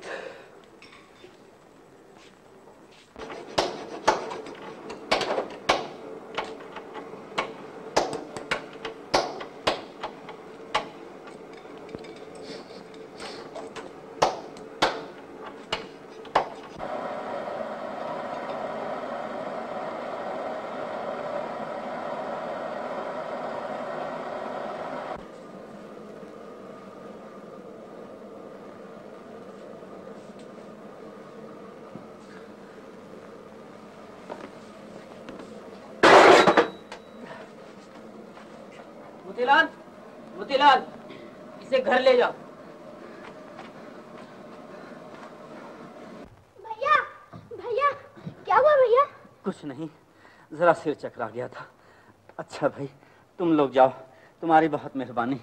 Speaker 18: मोतीलाल, मोतीलाल, इसे घर ले जाओ।
Speaker 15: भैया, भैया, क्या हुआ भैया?
Speaker 6: कुछ नहीं, जरा सिर चकरा गया था। अच्छा भाई, तुम लोग जाओ, तुम्हारी बहुत मेहरबानी।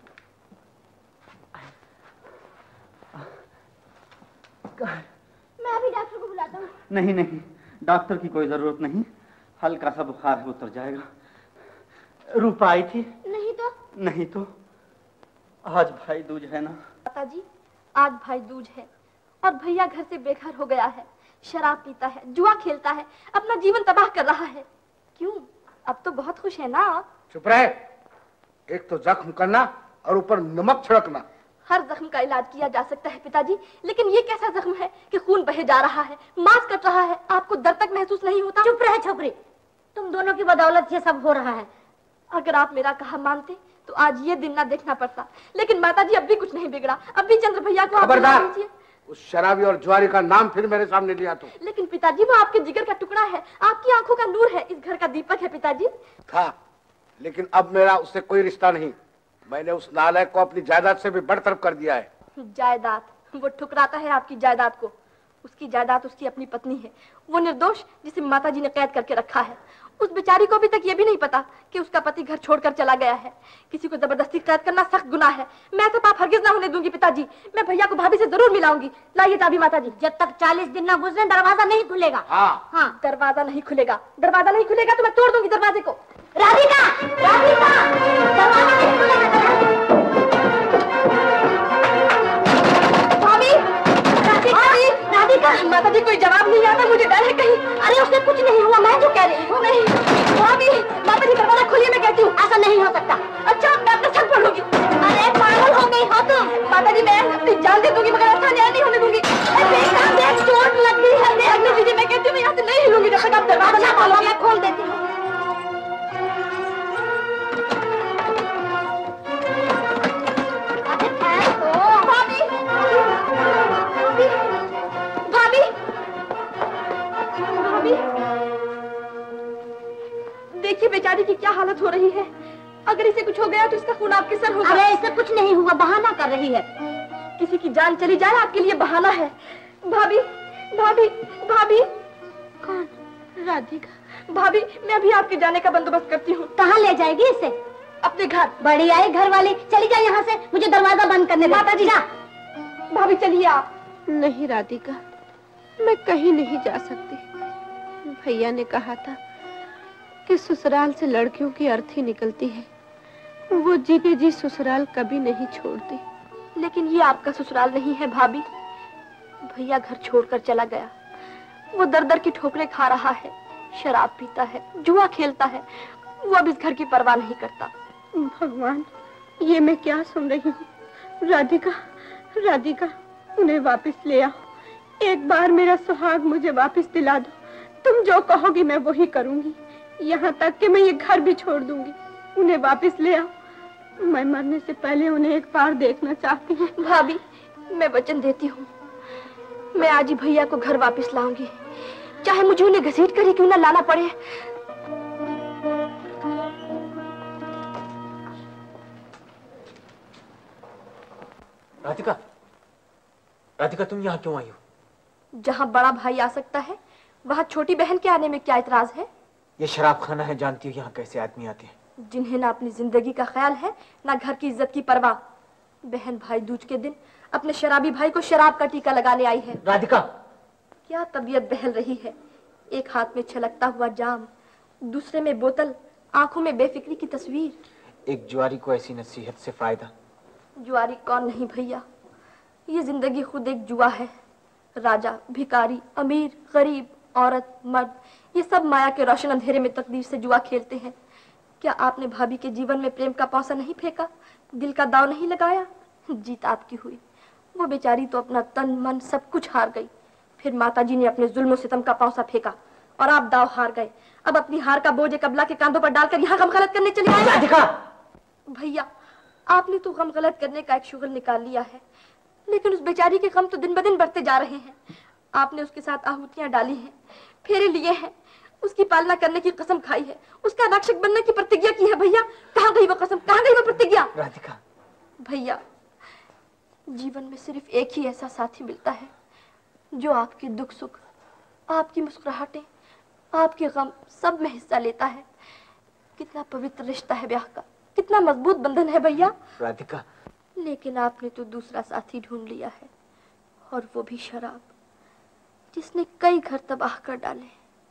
Speaker 15: मैं अभी डॉक्टर को बुलाता हूँ।
Speaker 6: नहीं नहीं, डॉक्टर की कोई जरूरत नहीं। हल्का सा बुखार है, उतर जाएगा। रूपा आई थी?
Speaker 2: नहीं तो।
Speaker 6: नहीं तो। आज भाई दूज है ना?
Speaker 2: माताजी, आज भाई दूज है और भैया घर से बेघर हो गया है। शराब पीता है, जुआ खेलता है, अपना जीवन तबाह कर रहा है। क्यों? अब तो बहुत खुश है ना आप?
Speaker 4: चुप रहे। एक तो जख्म करना और ऊपर नमक छिड़कना।
Speaker 2: हर जख्म का इलाज किया जा सकता है पिताजी, लेकिन ये कैसा जख्म है कि खून बहे जा रहा है, मांस कट रहा है, आपको दर्द तक महसूस नहीं होता?
Speaker 5: चुप रहे छोकरी, तुम दोनों की बदौलत ये सब हो रहा है।
Speaker 2: अगर आप मेरा कहा मानते तो आज ये दिन ना देखना पड़ता, लेकिन माताजी अब भी कुछ नहीं बिगड़ा। अब भी चंद्र भैया को आप बुला लीजिए।
Speaker 4: उस शराबी और जुआरी का नाम फिर मेरे सामने लिया तो।
Speaker 2: लेकिन पिताजी वो आपके जिगर का टुकड़ा है, आपकी आंखों का नूर है, इस घर का दीपक है पिताजी।
Speaker 4: था, लेकिन अब मेरा उससे कोई रिश्ता नहीं। मैंने उस नालायक को अपनी जायदाद से भी बढ़तरफ कर दिया है।
Speaker 2: जायदाद? वो ठुकराता है आपकी जायदाद को। उसकी जायदाद उसकी अपनी पत्नी है, वो निर्दोष जिसे माताजी ने कैद करके रखा है। उस बेचारी को अभी तक ये भी नहीं पता कि उसका पति घर छोड़कर चला गया है। किसी को जबरदस्ती कैद करना सख्त गुनाह है। मैं ऐसा पाप हरगिज ना होने दूंगी पिताजी। मैं भैया को भाभी से जरूर मिलाऊंगी। लाइए चाबी माताजी।
Speaker 5: जब तक चालीस दिन ना गुजरे दरवाजा नहीं खुलेगा।
Speaker 2: हाँ हाँ, दरवाजा नहीं खुलेगा। दरवाजा नहीं खुलेगा तो मैं तोड़ दूंगी दरवाजे को।
Speaker 5: राधिका, राधिका, दरवाजा नहीं खुलेगा।
Speaker 2: भाभी, राधिका, माता जी कोई जवाब नहीं आता, मुझे डर है कहीं।
Speaker 5: अरे उससे कुछ नहीं हुआ, मैं जो कह रही हूँ।
Speaker 2: नहीं भाभी, माता जी दरवाजा खोलिए, मैं कहती हूँ।
Speaker 5: ऐसा नहीं हो सकता।
Speaker 2: अच्छा मैं अपना सर पढ़ लूंगी।
Speaker 5: अरे पागल हो गई हो तुम।
Speaker 2: माता जी मैं अपनी जान दे दूंगी मगर ऐसा न्याय नहीं होने दूंगी।
Speaker 5: चोट लग गई है।
Speaker 2: लगने दीजिए, मैं कहती हूँ मैं यहाँ से नहीं हिलूंगी जब तक आप दरवाजा
Speaker 5: अच्छा खोलो, मैं खोल देती हूँ।
Speaker 2: देखिए बेचारी की क्या हालत हो रही है। अगर इसे कुछ हो गया तो इसका खून आपके सर होगा।
Speaker 5: अरे इसे कुछ नहीं हुआ, बहाना कर रही है।
Speaker 2: किसी की जान चली जाए आपके लिए बहाना है। भाभी, भाभी, भाभी।
Speaker 5: कौन? राधिका।
Speaker 2: भाभी मैं अभी आपके जाने का बंदोबस्त करती हूँ।
Speaker 5: कहाँ ले जाएगी इसे?
Speaker 2: अपने घर।
Speaker 5: बड़ी आई घर वाली, चली जा यहाँ से, मुझे दरवाजा बंद करने दे।
Speaker 2: माता जी जा। भाभी चलिए आप।
Speaker 13: नहीं राधिका, मैं कहीं नहीं जा सकती। भैया ने कहा था कि ससुराल से लड़कियों की अर्थी निकलती है, वो जीते जी ससुराल कभी नहीं छोड़ती।
Speaker 2: लेकिन ये आपका ससुराल नहीं है भाभी। भैया घर छोड़कर चला गया। वो दर दर की ठोकरें खा रहा है, शराब पीता है, जुआ खेलता है। वो अब इस घर की परवाह नहीं करता।
Speaker 13: भगवान, ये मैं क्या सुन रही हूँ। राधिका, राधिका, उन्हें वापस ले आओ। एक बार मेरा सुहाग मुझे वापस दिला दो। तुम जो कहोगी मैं वही करूंगी, यहाँ तक कि मैं ये घर भी छोड़ दूंगी। उन्हें वापस ले आओ। मैं मरने से पहले उन्हें एक बार देखना चाहती हूँ।
Speaker 2: भाभी मैं वचन देती हूँ, मैं आज ही भैया को घर वापस लाऊंगी, चाहे मुझे उन्हें घसीट कर ही क्यों ना लाना पड़े।
Speaker 9: राधिका, राधिका तुम यहाँ क्यों आई हो?
Speaker 2: जहाँ बड़ा भाई आ सकता है वहाँ छोटी बहन के आने में क्या इतराज है?
Speaker 9: ये शराब खाना है, जानती हो यहाँ कैसे आदमी आते हैं।
Speaker 2: जिन्हें ना अपनी जिंदगी का ख्याल है ना घर की इज्जत की परवाह। बहन भाई दूज के दिन अपने शराबी भाई को शराब का टीका लगाने आई है।
Speaker 9: राधिका,
Speaker 2: क्या तबीयत बहल रही है। एक हाथ में छलकता हुआ जाम, दूसरे में बोतल, आंखों में बेफिक्री की तस्वीर।
Speaker 9: एक जुआरी को ऐसी नसीहत से फायदा?
Speaker 2: जुआरी कौन नहीं भैया, ये जिंदगी खुद एक जुआ है। राजा, भिखारी, अमीर, गरीब, औरत, मर्द, ये सब माया के रोशन अंधेरे में तकदीर से जुआ खेलते हैं। क्या आपने भाभी के जीवन में प्रेम का पासा नहीं फेंका, दिल का दाव नहीं लगाया? जीत आपकी हुई। वो बेचारी तो अपना तन मन सब कुछ हार गई। फिर माताजी ने अपने जुल्म और सितम का पासा फेंका और आप दाव हार गए। अब अपनी हार का बोझ एक अबला के कांधों पर डालकर यहाँ गम गलत करने चले आए। भैया आपने तो गम गलत करने का एक शुगल निकाल लिया है, लेकिन उस बेचारी के गम तो दिन ब दिन बढ़ते जा रहे हैं। आपने उसके साथ आहूतियां डाली हैं, फेरे लिए हैं, उसकी पालना करने की कसम खाई है, उसका रक्षक बनने की प्रतिज्ञा की है। भैया कहाँ गई वो कसम, कहाँ गई वो प्रतिज्ञा?
Speaker 9: राधिका,
Speaker 2: भैया जीवन में सिर्फ एक ही ऐसा साथी मिलता है जो आपके दुख सुख, आपकी मुस्कुराहटें, आपके गम सब में हिस्सा लेता है। कितना पवित्र रिश्ता है ब्याह का, कितना मजबूत बंधन है भैया।
Speaker 9: राधिका,
Speaker 2: लेकिन आपने तो दूसरा साथी ढूंढ लिया है, और वो भी शराब, जिसने कई घर तबाह कर डाले।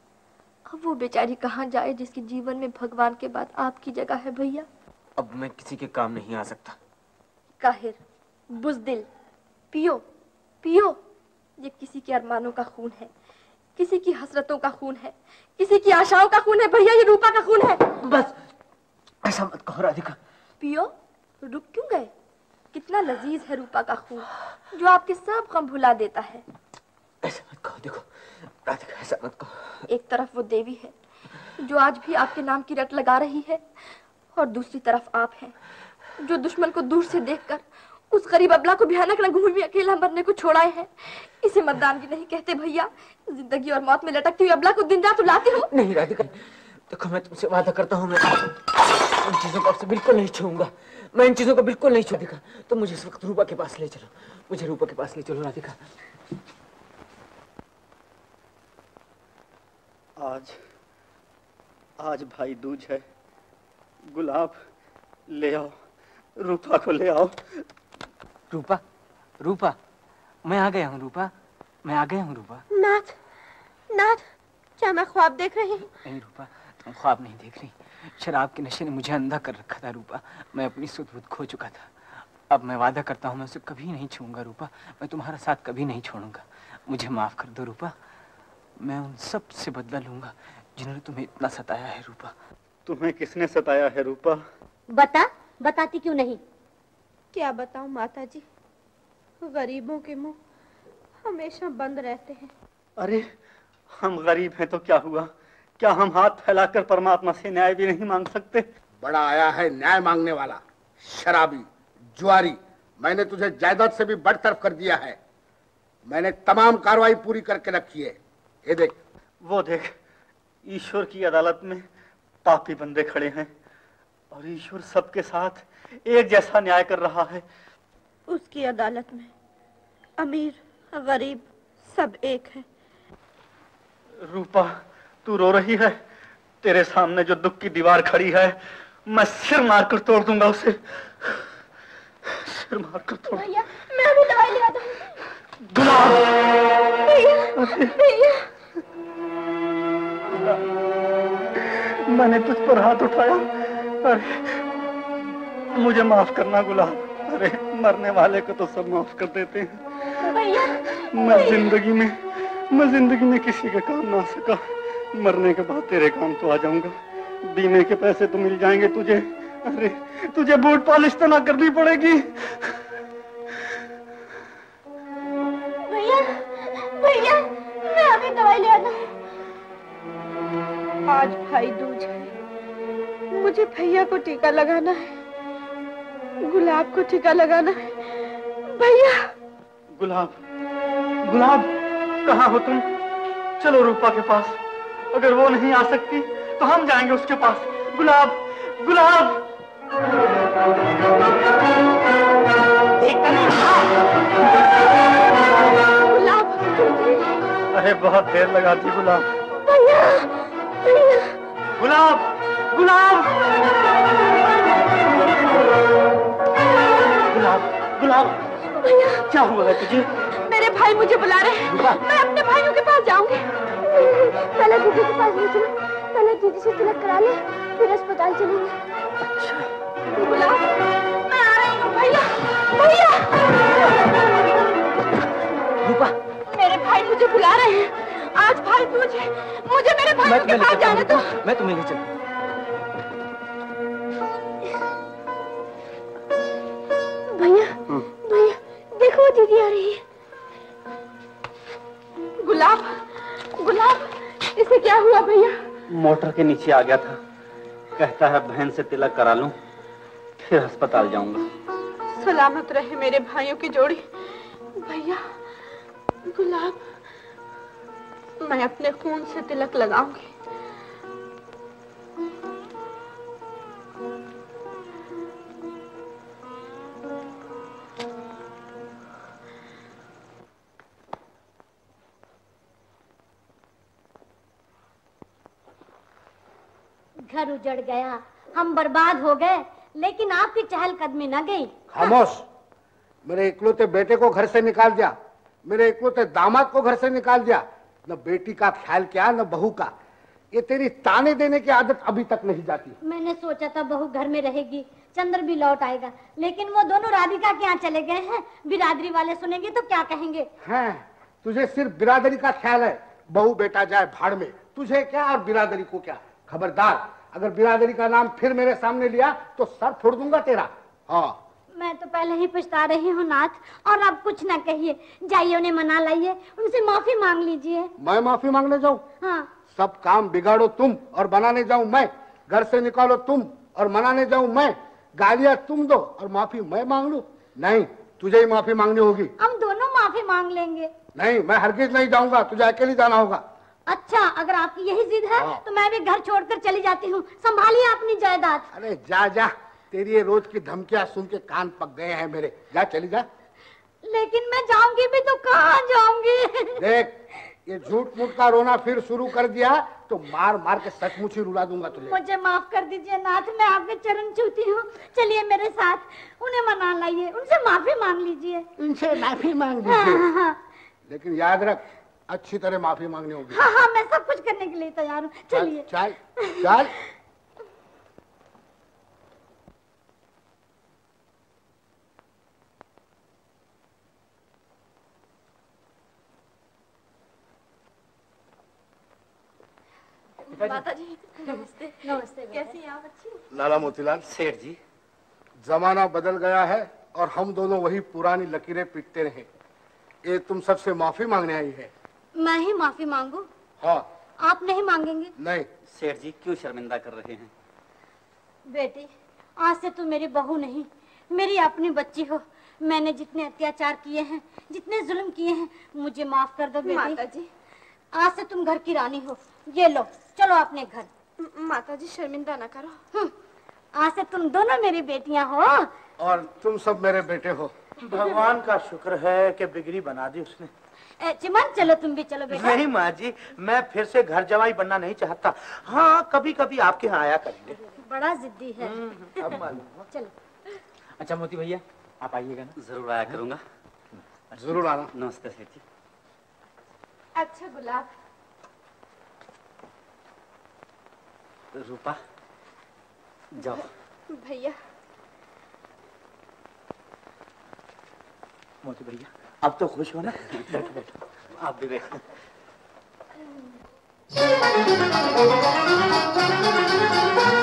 Speaker 2: अब वो बेचारी कहाँ जाए जिसके जीवन में भगवान के बाद आपकी जगह है भैया।
Speaker 9: अब मैं किसी के काम नहीं आ सकता।
Speaker 2: काहिर, बुज़दिल, पियो पियो। ये किसी के अरमानों का खून है, किसी की हसरतों का खून है, किसी की आशाओं का खून है भैया, ये रूपा का खून है।
Speaker 9: बस ऐसा मत कहो राधिका।
Speaker 2: पियो, रुक क्यों गए? कितना लजीज है रूपा का खून, जो आपके सब गम भुला देता है।
Speaker 9: ऐसा मत कहो, देखो राधिका ऐसा मत कहो।
Speaker 2: एक तरफ वो देवी है जो आज भी आपके नाम की रट लगा रही है, और दूसरी तरफ आप हैं जो दुश्मन को दूर से देखकर उस गरीब अबला को भयानक रंगभूमि में अकेला मरने को छोड़ाए हैं। इसे मर्दानगी नहीं कहते भैया। जिंदगी और मौत में लटकती हुई अबला को दिन रात रुलाते हो।
Speaker 9: नहीं राधिका, देखो मैं तुमसे वादा करता हूँ, मैं इन चीजों को आपसे बिल्कुल नहीं छूऊंगा। मैं इन चीजों को बिल्कुल नहीं छू। राधिका तो मुझे इस वक्त रूपा के पास ले चलो, मुझे रूपा के पास ले चलो राधिका।
Speaker 3: आज
Speaker 6: आज भाई दूज है। गुलाब ले आओ, रूपा को ले आओ।
Speaker 9: रूपा, रूपा, मैं आ गया हूँ रूपा, मैं आ गया हूँ रूपा।
Speaker 13: नाथ, नाथ, क्या मैं ख्वाब देख रही हूँ?
Speaker 9: नहीं रूपा, तुम ख्वाब नहीं देख रही। शराब के नशे ने मुझे अंधा कर रखा था रूपा। मैं अपनी सुध बुध खो चुका था। अब मैं वादा करता हूँ मैं उसे कभी नहीं छूऊंगा रूपा। मैं तुम्हारा साथ कभी नहीं छोड़ूंगा। मुझे माफ कर दो रूपा। मैं उन सब से बदला लूंगा जिन्होंने तुम्हें इतना सताया है रूपा।
Speaker 6: तुम्हें किसने सताया है रूपा?
Speaker 5: बता, बताती क्यों नहीं?
Speaker 13: क्या बताऊं माता जी, गरीबों के मुंह हमेशा बंद रहते हैं।
Speaker 6: अरे हम गरीब हैं तो क्या हुआ? क्या हम हाथ फैलाकर परमात्मा से न्याय भी नहीं मांग सकते?
Speaker 4: बड़ा आया है न्याय मांगने वाला, शराबी, जुआरी। मैंने तुझे जायदाद से भी बरतरफ कर दिया है। मैंने तमाम कार्रवाई पूरी करके रखी है। ये देख,
Speaker 6: वो देख, ईश्वर की अदालत में पापी बंदे खड़े हैं और ईश्वर सबके साथ एक जैसा न्याय कर रहा है।
Speaker 13: उसकी अदालत में अमीर गरीब सब एक है।
Speaker 6: रूपा, तू रो रही है? तेरे सामने जो दुख की दीवार खड़ी है, मैं सिर मारकर तोड़ दूंगा उसे। सिर मारकर तोड़।
Speaker 13: भैया, मैं अभी दवाई ले आता हूँ।
Speaker 6: गुलाब,
Speaker 13: भैया, भैया,
Speaker 6: मैंने तुझ पर हाथ उठाया। अरे मुझे माफ करना गुलाब। अरे मरने वाले को तो सब माफ कर देते हैं।
Speaker 13: भैया,
Speaker 6: मैं जिंदगी में मैं जिंदगी में किसी के काम ना सका। मरने के बाद तेरे काम तो आ जाऊंगा। बीमे के पैसे तो मिल जाएंगे तुझे। अरे तुझे बूट पॉलिश तो ना करनी पड़ेगी।
Speaker 13: भैया, भैया, मैं अभी दवाई ले आता हूँ। आज भाई दूज है, मुझे भैया को टीका लगाना है, गुलाब को टीका लगाना है। भैया।
Speaker 6: गुलाब, गुलाब, कहाँ हो तुम? चलो रूपा के पास। अगर वो नहीं आ सकती तो हम जाएंगे उसके पास। गुलाब, गुलाब।
Speaker 13: गुलाब,
Speaker 6: अरे बहुत देर लगा दी गुलाब।
Speaker 13: भैया, भैया।
Speaker 6: गुलाब, गुलाब, गुलाब, गुलाब।
Speaker 13: भैया,
Speaker 6: क्या हुआ है तुझे?
Speaker 13: मेरे भाई मुझे बुला रहे हैं। मैं अपने भाइयों के पास जाऊंगी। पहले दीदी के पास नहीं चलो, पहले दीदी से तिलक करा ले, फिर अस्पताल चलेंगे। अच्छा। गुलाब, मैं आ रही हूँ। भैया, भैया।
Speaker 9: रूपा,
Speaker 13: मेरे भाई मुझे बुला रहे हैं। आज भाई दूज है, मुझे मेरे भाइयों के पास जाने दो।
Speaker 9: मैं तुम्हें ले चलूं।
Speaker 13: भैया, भैया, देखो दीदी आ रही है। गुलाब, गुलाब, इसे क्या हुआ भैया?
Speaker 6: मोटर के नीचे आ गया था। कहता है बहन से तिलक करा लूं, फिर अस्पताल जाऊंगा।
Speaker 13: सलामत रहे मेरे भाइयों की जोड़ी। भैया, गुलाब, मैं अपने खून से तिलक लगाऊंगी।
Speaker 5: घर उजड़ गया, हम बर्बाद हो गए, लेकिन आपकी चहलकदमी न गई।
Speaker 4: खामोश। मेरे इकलौते बेटे को घर से निकाल दिया, मेरे इकलौते दामाद को घर से निकाल दिया। न बेटी का ख्याल किया न बहू का। ये तेरी ताने देने की आदत अभी तक नहीं जाती।
Speaker 5: मैंने सोचा था बहू घर में रहेगी, चंद्र भी लौट आएगा, लेकिन वो दोनों राधिका के यहाँ चले गए हैं। बिरादरी वाले सुनेंगे तो क्या कहेंगे?
Speaker 4: हैं, तुझे सिर्फ बिरादरी का ख्याल है। बहू बेटा जाए भाड़ में, तुझे क्या और बिरादरी को क्या। खबरदार, अगर बिरादरी का नाम फिर मेरे सामने लिया तो सर फोड़ दूंगा तेरा। हाँ,
Speaker 5: मैं तो पहले ही पछता रही हूँ नाथ, और अब कुछ ना कहिए। जाइए उन्हें मना लाइए, उनसे माफी मांग लीजिए।
Speaker 4: मैं माफी मांगने जाऊँ?
Speaker 5: हाँ।
Speaker 4: सब काम बिगाड़ो तुम और बनाने जाऊँ मैं। घर से निकालो तुम और मनाने जाऊँ मैं। गालियाँ तुम दो और माफी मैं मांग लूँ? नहीं, तुझे ही माफी मांगनी होगी।
Speaker 5: हम दोनों माफी मांग लेंगे।
Speaker 4: नहीं, मैं हरगिज नहीं जाऊंगा, तुझे अकेले जाना होगा।
Speaker 5: अच्छा, अगर आपकी यही जिद है तो मैं भी घर छोड़कर चली जाती हूँ। संभालिए अपनी जायदाद।
Speaker 4: अरे जा जा, तेरी ये रोज की धमकियाँ सुन के कान पक गए हैं मेरे। जा, चली जा।
Speaker 5: लेकिन मैं जाऊंगी भी तो कहाँ जाऊंगी?
Speaker 4: देख, ये झूठ मूठ का रोना फिर शुरू कर दिया तो मार मार के सचमुच ही रुला दूंगा तुझे।
Speaker 5: मुझे माफ कर दीजिए नाथ, मैं आपके चरण छूती हूँ। चलिए मेरे साथ, उन्हें मना लाइए, उनसे माफी मांग लीजिए।
Speaker 4: उनसे माफी मांग
Speaker 5: हाँ,
Speaker 4: लीजिए।
Speaker 5: हाँ, हाँ।
Speaker 4: लेकिन याद रख, अच्छी तरह माफी मांगनी होगी।
Speaker 5: हाँ हाँ, मैं सब कुछ करने के लिए तैयार हूँ। चलिए
Speaker 4: चल चल।
Speaker 2: माता जी नमस्ते।
Speaker 5: नमस्ते।
Speaker 2: कैसी हैं आप? अच्छी।
Speaker 4: लाला मोतीलाल
Speaker 6: सेठ जी,
Speaker 4: जमाना बदल गया है और हम दोनों वही पुरानी लकीरें पीटते रहे। ये तुम सबसे माफी मांगने आई है।
Speaker 5: मैं ही माफी मांगू?
Speaker 4: हाँ।
Speaker 5: आप नहीं मांगेंगे?
Speaker 4: नहीं।
Speaker 6: सेठ जी क्यों शर्मिंदा कर रहे हैं?
Speaker 5: बेटी, आज से तू मेरी बहू नहीं, मेरी अपनी बच्ची हो। मैंने जितने अत्याचार किए हैं, जितने जुल्म किए हैं, मुझे माफ कर दो बेटी।
Speaker 2: माता जी,
Speaker 5: आज से तुम घर की रानी हो। ये लो, चलो अपने घर।
Speaker 2: माता जी शर्मिंदा न करो।
Speaker 5: आज से तुम दोनों मेरी बेटियां हो
Speaker 4: और तुम सब मेरे बेटे हो।
Speaker 3: भगवान का शुक्र है कि बिगड़ी बना दी उसने।
Speaker 5: ए, चिमन चलो, तुम भी चलो बेटा।
Speaker 3: नहीं माँ जी, मैं फिर से घर जवाई बनना नहीं चाहता। हाँ, कभी कभी आपके यहाँ आया करेंगे।
Speaker 5: बड़ा जिद्दी है।
Speaker 3: अब मालूम।
Speaker 5: चलो।
Speaker 9: अच्छा मोती भैया, आप आइएगा ना?
Speaker 6: जरूर आया करूंगा।
Speaker 4: जरूर आना।
Speaker 6: नमस्ते सेठ जी।
Speaker 2: अच्छा गुलाब।
Speaker 6: रूपा जाओ।
Speaker 2: भैया।
Speaker 3: मोती भैया, अब तो खुश हो ना? बैठो बैठो।
Speaker 6: आप भी बैठो।
Speaker 8: Thank you.